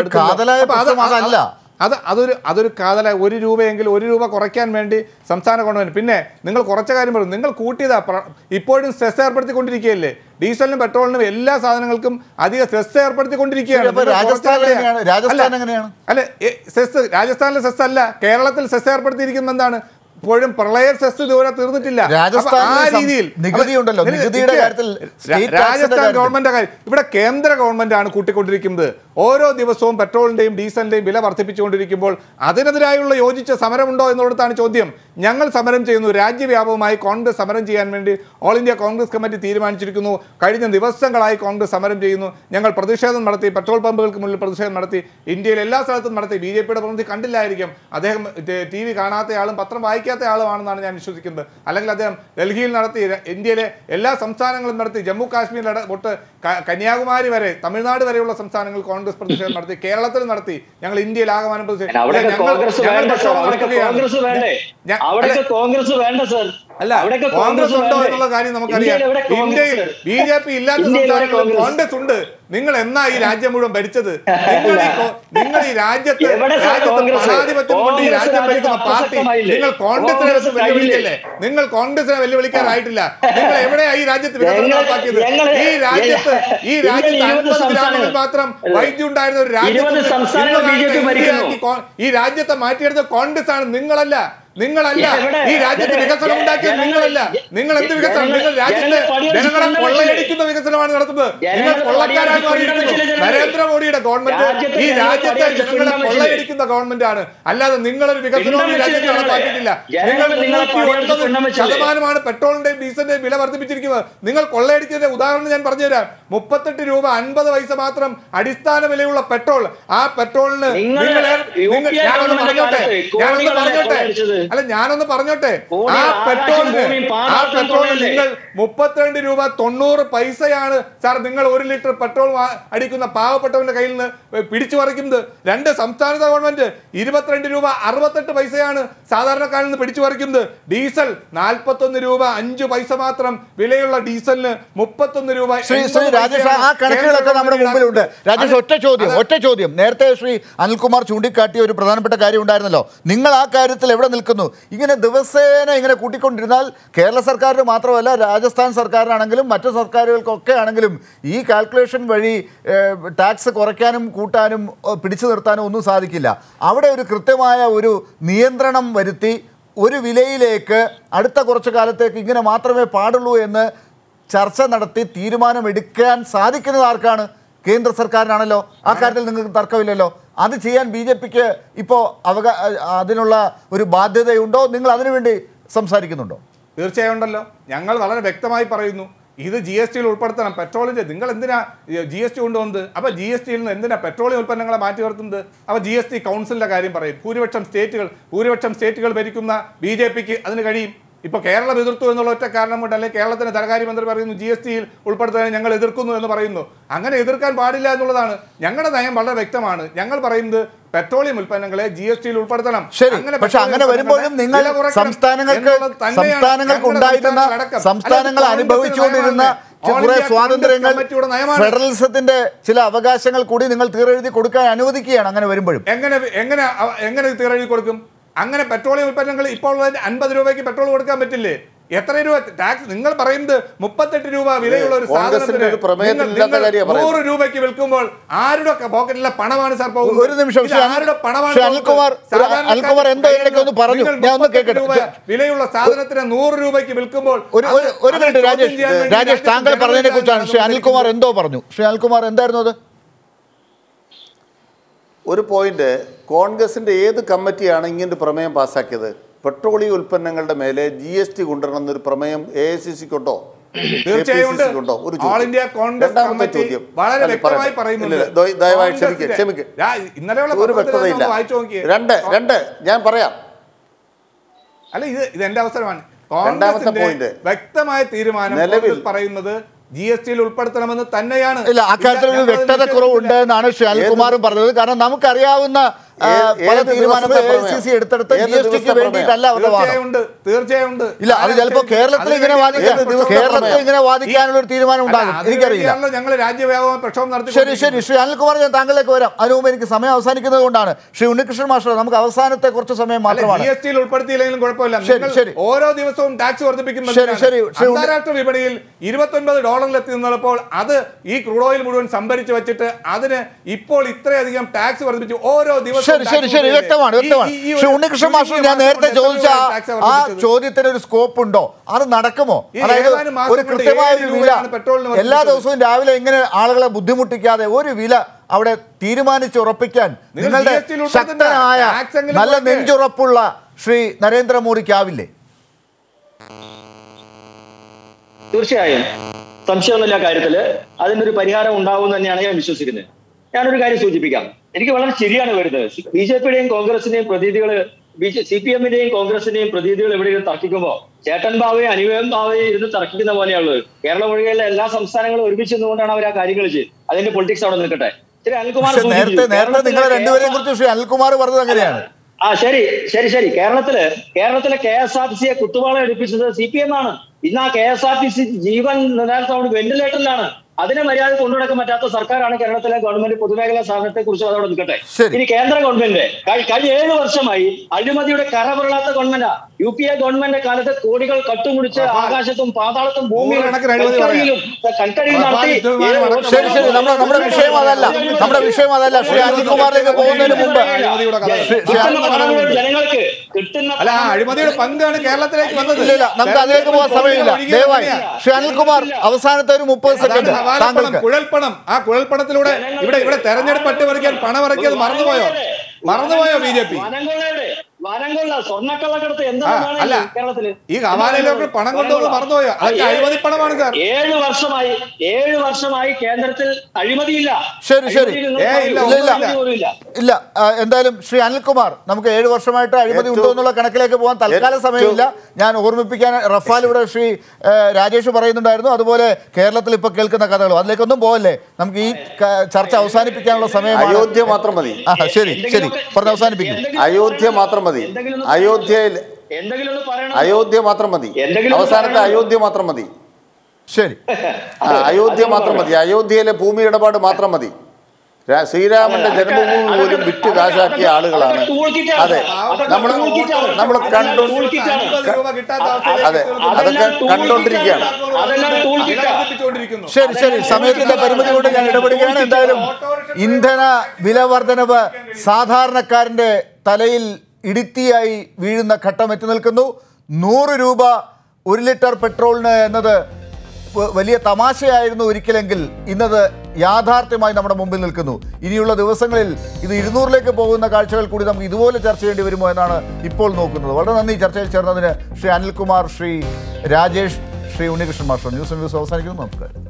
അതൊരു കാതല. 1 രൂപയെങ്കിലും 1 രൂപ കുറയ്ക്കാൻ വേണ്ടി സംസ്ഥാന ഗവൺമെൻറ്. പിന്നെ നിങ്ങൾ കുറച്ച കാര്യം പറയും, നിങ്ങൾ കൂട്ടിയതാ. ഇപ്പോഴും സെസ് ഏർപ്പെടുത്തിക്കൊണ്ടിരിക്കുകയല്ലേ, ഡീസലിനും പെട്രോളിനും എല്ലാ സാധനങ്ങൾക്കും അധിക സെസ് ഏർപ്പെടുത്തിക്കൊണ്ടിരിക്കുകയാണ്. അല്ലെ, സെസ് രാജസ്ഥാനിലെ സെസ് അല്ല, കേരളത്തിൽ സെസ് ഏർപ്പെടുത്തിയിരിക്കുന്നത് എന്താണ്? ഇപ്പോഴും പ്രളയ സെസ് ഇതുവരെ തീർന്നിട്ടില്ല. ആ രീതിയിൽ രാജസ്ഥാൻ ഗവൺമെന്റ് ഇവിടെ കേന്ദ്ര ഗവൺമെന്റ് ആണ് കൂട്ടിക്കൊണ്ടിരിക്കുന്നത്. ഓരോ ദിവസവും പെട്രോളിന്റെയും ഡീസലിന്റെയും വില വർദ്ധിപ്പിച്ചുകൊണ്ടിരിക്കുമ്പോൾ അതിനെതിരായുള്ള യോജിച്ച സമരമുണ്ടോ എന്നുള്ളതാണ് ചോദ്യം. ഞങ്ങൾ സമരം ചെയ്യുന്നു. രാജ്യവ്യാപകമായി കോൺഗ്രസ് സമരം ചെയ്യാൻ വേണ്ടി ഓൾ ഇന്ത്യ കോൺഗ്രസ് കമ്മിറ്റി തീരുമാനിച്ചിരിക്കുന്നു. കഴിഞ്ഞ ദിവസങ്ങളായി കോൺഗ്രസ് സമരം ചെയ്യുന്നു. ഞങ്ങൾ പ്രതിഷേധം നടത്തി, പെട്രോൾ പമ്പുകൾക്ക് മുന്നിൽ പ്രതിഷേധം നടത്തി, ഇന്ത്യയിൽ എല്ലാ സ്ഥലത്തും നടത്തി. BJPയുടെ പ്രതിനിധി കണ്ടില്ലായിരിക്കും, അദ്ദേഹം TV കാണാത്തയാളും പത്രം വായിക്കാത്ത ആളുമാണെന്നാണ് ഞാൻ വിശ്വസിക്കുന്നത്. അല്ലെങ്കിൽ അദ്ദേഹം ഡൽഹിയിൽ നടത്തി, ഇന്ത്യയിലെ എല്ലാ സംസ്ഥാനങ്ങളും നടത്തി, ജമ്മു കാശ്മീർ തൊട്ട് കന്യാകുമാരി വരെ, തമിഴ്നാട് വരെയുള്ള സംസ്ഥാനങ്ങൾ കോൺഗ്രസ് പ്രതിഷേധം നടത്തി, കേരളത്തിൽ നടത്തി. ഞങ്ങൾ ഇന്ത്യയിൽ ആകമാനം പ്രതിഷേധം. അല്ല, കോൺഗ്രസ് ഉണ്ടോ എന്നുള്ള കാര്യം നമുക്കറിയാം. ഇന്ത്യയിൽ BJP ഇല്ലാത്ത സംസ്ഥാനങ്ങളിൽ കോൺഗ്രസ് ഉണ്ട്. നിങ്ങൾ എന്നാ ഈ രാജ്യം മുഴുവൻ ഭരിച്ചത്? നിങ്ങൾ ഈ രാജ്യത്ത് ജനാധിപത്യം കൊണ്ട് ഈ രാജ്യം ഭരിക്കുന്ന പാർട്ടി, നിങ്ങൾ കോൺഗ്രസിനെ വെല്ലുവിളിക്കല്ലേ? നിങ്ങൾ കോൺഗ്രസിനെ വെല്ലുവിളിക്കാനായിട്ടില്ല. നിങ്ങൾ എവിടെയാ ഈ രാജ്യത്ത് വികസനം നടപ്പാക്കിയത്? ഈ രാജ്യത്ത് 50 ഗ്രാമങ്ങളിൽ മാത്രം വൈദ്യുതി ഉണ്ടായിരുന്ന ഒരു രാജ്യത്ത് ഈ രാജ്യത്തെ മാറ്റിയെടുത്ത കോൺഗ്രസ് ആണ്, നിങ്ങളല്ല. ഈ രാജ്യത്ത് വികസനം ഉണ്ടാക്കിയത് നിങ്ങളല്ല. നിങ്ങൾ എന്ത് വികസനം? നിങ്ങൾ രാജ്യത്തെ ജനങ്ങളെ കൊള്ളയടിക്കുന്ന വികസനമാണ് നടത്തുന്നത്. നിങ്ങൾ കൊള്ളക്കാരായി മാറിയിരിക്കുന്നു. നരേന്ദ്രമോദിയുടെ ഗവൺമെന്റ് ഈ രാജ്യത്തെ ജനങ്ങളെ കൊള്ളയടിക്കുന്ന ഗവൺമെന്റ് ആണ്, അല്ലാതെ നിങ്ങളൊരു വികസനവും ഈ രാജ്യത്ത് നടപ്പാക്കിയിട്ടില്ല. നിങ്ങൾ 39% പെട്രോളിന്റെയും ഡീസലിന്റെയും വില വർദ്ധിപ്പിച്ചിരിക്കുന്നത്. നിങ്ങൾ കൊള്ളയടിച്ചതിന്റെ ഉദാഹരണം ഞാൻ പറഞ്ഞുതരാം. 38 രൂപ 50 പൈസ മാത്രം അടിസ്ഥാന വിലയുള്ള പെട്രോൾ. ആ പെട്രോളിന് ഞാനൊന്ന് പറഞ്ഞോട്ടെ ആ പെട്രോളിന് നിങ്ങൾ 32 രൂപ 90 പൈസയാണ് സാർ നിങ്ങൾ 1 ലിറ്റർ പെട്രോൾ അടിക്കുന്ന പാവപ്പെട്ടവന്റെ കയ്യിൽ നിന്ന് പിടിച്ചു പറിക്കുന്നത്. 2 സംസ്ഥാന ഗവൺമെന്റ് 22 രൂപ 68 പൈസയാണ് സാധാരണക്കാരിൽ നിന്ന് പിടിച്ചു പറിക്കുന്നത്. ഡീസൽ 41 രൂപ 5 പൈസ മാത്രം വിലയുള്ള ഡീസലിന് 31 രൂപ. രാജേഷ്, ആ കണക്കുകളൊക്കെ നമ്മുടെ മുമ്പിലുണ്ട്. രാജേഷ്, ഒറ്റ ചോദ്യം. നേരത്തെ ശ്രീ അനിൽകുമാർ ചൂണ്ടിക്കാട്ടിയ ഒരു പ്രധാനപ്പെട്ട കാര്യം ഉണ്ടായിരുന്നല്ലോ. നിങ്ങൾ ആ കാര്യത്തിൽ എവിടെ നിൽക്കുന്നു? ഇങ്ങനെ ദിവസേന ഇങ്ങനെ കൂട്ടിക്കൊണ്ടിരുന്നാൽ കേരള സർക്കാരിന് മാത്രമല്ല, രാജസ്ഥാൻ സർക്കാരിനാണെങ്കിലും മറ്റു സർക്കാരുകൾക്കൊക്കെ ആണെങ്കിലും ഈ കാൽക്കുലേഷൻ വഴി ടാക്സ് കുറയ്ക്കാനും കൂട്ടാനും പിടിച്ചു നിർത്താനും ഒന്നും സാധിക്കില്ല. അവിടെ ഒരു കൃത്യമായ ഒരു നിയന്ത്രണം വരുത്തി ഒരു വിലയിലേക്ക് അടുത്ത കുറച്ചു കാലത്തേക്ക് ഇങ്ങനെ മാത്രമേ പാടുള്ളൂ എന്ന് ചർച്ച നടത്തി തീരുമാനമെടുക്കാൻ സാധിക്കുന്നത് ആർക്കാണ്? കേന്ദ്ര സർക്കാരിനാണല്ലോ. ആ കാര്യത്തിൽ നിങ്ങൾക്ക് തർക്കമില്ലല്ലോ. അത് ചെയ്യാൻ BJPക്ക് ഇപ്പോൾ അതിനുള്ള ഒരു ബാധ്യതയുണ്ടോ? നിങ്ങൾ അതിനുവേണ്ടി സംസാരിക്കുന്നുണ്ടോ? തീർച്ചയായും ഉണ്ടല്ലോ. ഞങ്ങൾ വളരെ വ്യക്തമായി പറയുന്നു, ഇത് GSTയിൽ ഉൾപ്പെടുത്തണം. പെട്രോളിൻ്റെ നിങ്ങൾ എന്തിനാ GST കൊണ്ടുവന്നത്? അപ്പോൾ GSTയിൽ നിന്ന് എന്തിനാ പെട്രോളിയം ഉൽപ്പന്നങ്ങളെ മാറ്റി നിർത്തുന്നത്? അപ്പോൾ GST കൗൺസിലിൻ്റെ കാര്യം പറയും. ഭൂരിപക്ഷം സ്റ്റേറ്റുകൾ ഭരിക്കുന്ന BJPക്ക് അതിന് കഴിയും. ഇപ്പോൾ കേരളം എതിർത്തു എന്നുള്ള ഒറ്റ കാരണം കൊണ്ട്, അല്ലെങ്കിൽ കേരളത്തിൻ്റെ ധനകാര്യമന്ത്രി പറയുന്നു GSTയിൽ ഉൾപ്പെടുത്താൻ ഞങ്ങൾ എതിർക്കുന്നു എന്ന് പറയുന്നു. അങ്ങനെ എതിർക്കാൻ പാടില്ല എന്നുള്ളതാണ് ഞങ്ങളുടെ നയം. വളരെ വ്യക്തമാണ്. ഞങ്ങൾ പറയുന്നത് പെട്രോളിയം ഉൽപ്പന്നങ്ങളെ GSTയിൽ ഉൾപ്പെടുത്തണം. പക്ഷെ അങ്ങനെ വരുമ്പോഴും നിങ്ങൾ സംസ്ഥാനങ്ങൾ അനുഭവിച്ചുകൊണ്ടിരുന്ന കുറെ സ്വാതന്ത്ര്യങ്ങൾ, ഫെഡറലിസത്തിന്റെ ചില അവകാശങ്ങൾ കൂടി നിങ്ങൾ തീരെഴുതി കൊടുക്കാൻ അനുവദിക്കുകയാണ്. അങ്ങനെ വരുമ്പോഴും എങ്ങനെ തീരെഴുതി കൊടുക്കും? അങ്ങനെ പെട്രോളിയം ഉൽപ്പന്നങ്ങൾ ഇപ്പോൾ 50 രൂപയ്ക്ക് പെട്രോൾ കൊടുക്കാൻ പറ്റില്ലേ? എത്ര രൂപ ടാക്സ്? നിങ്ങൾ പറയുന്നത് 38 രൂപ വിലയുള്ള ഒരു സാധനത്തിന് 100 രൂപയ്ക്ക് വിൽക്കുമ്പോൾ ആരുടെ പോക്കറ്റിലെ പണമാണ് സാർ പോകുന്നത്? ഒരു നിമിഷം, ആരുടെ പണമാണ്? വിലയുള്ള സാധനത്തിന് 100 രൂപയ്ക്ക് വിൽക്കുമ്പോൾ രാജേഷ്, താങ്കൾ പറഞ്ഞതിനെ കുറിച്ചാണ് ശ്രീ അനിൽകുമാർ എന്തോ പറഞ്ഞു. ശ്രീ അനിൽകുമാർ, എന്തായിരുന്നു അത്? ഒരു പോയിന്റ്, കോൺഗ്രസിൻ്റെ ഏത് കമ്മിറ്റിയാണ് ഇങ്ങനൊരു പ്രമേയം പാസ്സാക്കിയത്? പെട്രോളിയം ഉൽപ്പന്നങ്ങളുടെ മേലെ GST കൊണ്ടുവരണം എന്നൊരു പ്രമേയം AICC-ക്കുണ്ടോ? തീർച്ചയായും ഉണ്ട്. ഒരു ഓൾ ഇന്ത്യ കോൺഗ്രസ് രണ്ടാമത്തെ കമ്മിറ്റി ചോദ്യം വളരെ വ്യക്തമായി പറയുന്നുണ്ട്. ദയവായി ക്ഷമിക്കുക. ഇന്നലെയുള്ള ഒരു വ്യക്തതയില്ല. രണ്ട് ഞാൻ പറയാം. അല്ല, ഇത് എന്റെ അവസരമാണ്. രണ്ടാമത്തെ കോൺഗ്രസിന്റെ പോയിന്റ് വ്യക്തമായ തീരുമാനം കോൺഗ്രസ് പറയുന്നത് GST-യിൽ ഉൾപ്പെടുത്തണമെന്ന് തന്നെയാണ്. ഇല്ല, അക്കാര്യത്തിൽ ഒരു വ്യക്തത കുറവുണ്ട് എന്നാണ് ശ്രീ അനിൽകുമാറും പറഞ്ഞത്. കാരണം നമുക്കറിയാവുന്ന പല തീരുമാനങ്ങൾ AICC എടുത്തെടുത്ത് GST-ക്ക് വേണ്ടിയിട്ടല്ല അവരുടെ വാദം. തീർച്ചയായും ഉണ്ട്. ഇല്ല, അത് ചിലപ്പോ കേരളത്തിൽ ഇങ്ങനെ വാദിക്കാനുള്ള ഒരു തീരുമാനം ഉണ്ടാകും, എനിക്കറിയില്ല. ഞങ്ങൾ രാജ്യവ്യാപകമായ പ്രക്ഷോഭം നടത്തി. ശരി ശ്രീ അനിൽകുമാർ, ഞാൻ താങ്കളിലേക്ക് വരാം. അതിനു മുമ്പ് എനിക്ക് സമയം അവസാനിക്കുന്നത് കൊണ്ടാണ്. ശ്രീ ഉണ്ണികൃഷ്ണൻ മാസ്റ്റർ, നമുക്ക് അവസാനത്തെ കുറച്ച് സമയം മാത്രമാണ്. GST-യിൽ ഉൾപ്പെടുത്തിയില്ലെങ്കിലും കുഴപ്പമില്ല. ഓരോ ദിവസവും ടാക്സ് വർദ്ധിപ്പിക്കുമ്പോൾ അന്താരാഷ്ട്ര വിപണിയിൽ $29 നിന്നപ്പോൾ അത് ഈ ക്രൂഡ് ഓയിൽ മുഴുവൻ സംഭരിച്ചു വെച്ചിട്ട് അതിന് ഇപ്പോൾ ഇത്രയധികം ടാക്സ് വർദ്ധിപ്പിച്ചു. ഓരോ ദിവസവും ശരി, വ്യക്തമാണ്. ശ്രീ ഉണ്ണികൃഷ്ണൻ മാസ്റ്റർ, ഞാൻ നേരത്തെ ചോദിച്ച ആ ചോദ്യത്തിന് ഒരു സ്കോപ്പ് ഉണ്ടോ? അത് നടക്കുമോ? അതായത് ഒരു കൃത്യമായ ഒരു വില എല്ലാ ദിവസവും രാവിലെ ഇങ്ങനെ ആളുകളെ ബുദ്ധിമുട്ടിക്കാതെ ഒരു വില അവിടെ തീരുമാനിച്ചുറപ്പിക്കാൻ നിങ്ങളുടെ ശക്തനായ നല്ല നെഞ്ചുറപ്പുള്ള ശ്രീ നരേന്ദ്രമോദിക്കാവില്ലേ? തീർച്ചയായും സംശയമൊന്നുമില്ല കാര്യത്തില് അതിനൊരു പരിഹാരം ഉണ്ടാവും തന്നെയാണ് ഞാൻ വിശ്വസിക്കുന്നത്. ഞാനൊരു കാര്യം സൂചിപ്പിക്കാം. എനിക്ക് വളരെ ശരിയാണ് വരുന്നത്. BJP-യുടെയും കോൺഗ്രസിന്റെയും പ്രതിനിധികള് CPM-ന്റെയും കോൺഗ്രസിന്റെയും പ്രതിനിധികൾ എവിടെയും തർക്കിക്കുമ്പോൾ ചേട്ടൻ ബാവയും അനുവേം ബാവയും ഇരുന്ന് തർക്കിക്കുന്ന പോലെയുള്ളത്. കേരളം ഒഴികെയുള്ള എല്ലാ സംസ്ഥാനങ്ങളും ഒരുമിച്ച് നിന്നുകൊണ്ടാണ് അവർ ആ കാര്യങ്ങൾ ചെയ്യുന്നത്. അതിന്റെ പൊളിറ്റിക്സ് അവിടെ നിൽക്കട്ടെ. ശ്രീ അനിൽകുമാർ നേരത്തെ നിങ്ങൾ രണ്ടുപേരെയും കുറിച്ച് ശ്രീ അനിൽകുമാർ പറഞ്ഞത് അങ്ങനെയാണ്. ശരി. കേരളത്തിലെ KSRTC-യെ കുത്തുവാള എടുപ്പിച്ചത് CPM ആണ്. ഇന്ന് ആ KSRTC ജീവൻ നിലനിർത്താൻ വെന്റിലേറ്ററിലാണ്. അതിനെ മര്യാദ കൊണ്ടുനടക്കാൻ പറ്റാത്ത സർക്കാരാണ് കേരളത്തിലെ ഗവൺമെന്റ്. പൊതുമേഖലാ സ്ഥാപനത്തെ കുറിച്ച് അതോടെ നിൽക്കട്ടെ. ഇനി കേന്ദ്ര ഗവൺമെന്റ് കഴിഞ്ഞ 7 വർഷമായി അഴിമതിയുടെ കറപുരളാത്ത ഗവൺമെന്റാ. UPA ഗവൺമെന്റ് കാലത്ത് കോടികൾ കട്ടുമുടിച്ച് ആകാശത്തും പാതാളത്തും ഭൂമിയിലും കൽക്കരിയും നടത്തി. നമ്മുടെ വിഷയം അതല്ല. ശ്രീ അനിൽകുമാറിലേക്ക് പോകുന്നതിന് മുമ്പ് ജനങ്ങൾക്ക് കിട്ടുന്ന അഴിമതിയുടെ പങ്കാണ് കേരളത്തിലേക്ക് വന്നത്. ഇല്ല, നമുക്ക് അതിലേക്ക് പോകാൻ സമയമില്ല. ദയവായി ശ്രീ അനിൽകുമാർ, അവസാനത്തെ ഒരു 30 സെക്കൻഡ്. കുഴൽപ്പണം, ആ കുഴൽപ്പണത്തിലൂടെ ഇവിടെ തെരഞ്ഞെടുപ്പ് അട്ടിമറിക്കാൻ പണം ഇറക്കിയത് മറന്നുപോയോ BJP? അല്ല, ഈ ഹവാലയിലൊക്കെ പണം കൊണ്ടുപോകുന്നത് മറന്നുപോയോ? അതൊക്കെ അഴിമതി പണമാണ് സാർ. 7 വർഷമായി കേന്ദ്രത്തിൽ അഴിമതിയില്ല. ഇല്ല. എന്തായാലും ശ്രീ അനിൽകുമാർ, നമുക്ക് 7 വർഷമായിട്ട് അഴിമതി ഉണ്ടോ എന്നുള്ള കണക്കിലേക്ക് പോകാൻ തൽക്കാലം സമയമില്ല. ഞാൻ ഓർമ്മിപ്പിക്കാൻ റഫാൽ ഇവിടെ ശ്രീ രാജേഷ് പറയുന്നുണ്ടായിരുന്നു. അതുപോലെ കേരളത്തിൽ ഇപ്പൊ കേൾക്കുന്ന കഥകളും അതിലേക്കൊന്നും പോകല്ലേ. നമുക്ക് ഈ ചർച്ച അവസാനിപ്പിക്കാനുള്ള സമയം. അയോധ്യ മാത്രം മതി. ശരി, പറഞ്ഞ് അവസാനിപ്പിക്കും. അയോധ്യ മാത്രം മതി. അയോധ്യ മാത്രം മതി. അവസാനത്തെ അയോധ്യ മാത്രം മതി. ശരി, അയോധ്യ മാത്രം മതി. അയോധ്യയിലെ ഭൂമി ഇടപാട് മാത്രം മതി. ശ്രീരാമന്റെ ജന്മഭൂമി പോലും വിറ്റ് കാശാക്കിയ ആളുകളാണ്. അതെ, നമ്മൾ അതൊക്കെ കണ്ടോണ്ടിരിക്കുകയാണ്. ശരി, സമയത്തിന്റെ പരിമിതി കൊണ്ട് ഞാൻ ഇടപെടുകയാണ്. എന്തായാലും ഇന്ധന വില വർധനവ് സാധാരണക്കാരന്റെ തലയിൽ ഇടുത്തിയായി വീഴുന്ന ഘട്ടം എത്തി നിൽക്കുന്നു. 100 രൂപ 1 ലിറ്റർ പെട്രോളിന് എന്നത് വലിയ തമാശയായിരുന്നു ഒരിക്കലെങ്കിൽ ഇന്നത് യാഥാർത്ഥ്യമായി നമ്മുടെ മുമ്പിൽ നിൽക്കുന്നു. ഇനിയുള്ള ദിവസങ്ങളിൽ ഇത് 200ലേക്ക് പോകുന്ന കാഴ്ചകൾ കൂടി നമുക്ക് ഇതുപോലെ ചർച്ച ചെയ്യേണ്ടി വരുമോ എന്നാണ് ഇപ്പോൾ നോക്കുന്നത്. വളരെ നന്ദി ചർച്ചയിൽ ചേർന്നതിന് ശ്രീ അനിൽകുമാർ, ശ്രീ രാജേഷ്, ശ്രീ ഉണ്ണികൃഷ്ണൻ മാസ്റ്റർ. ന്യൂസ് അവസാനിക്കുന്നു. നമസ്കാരം.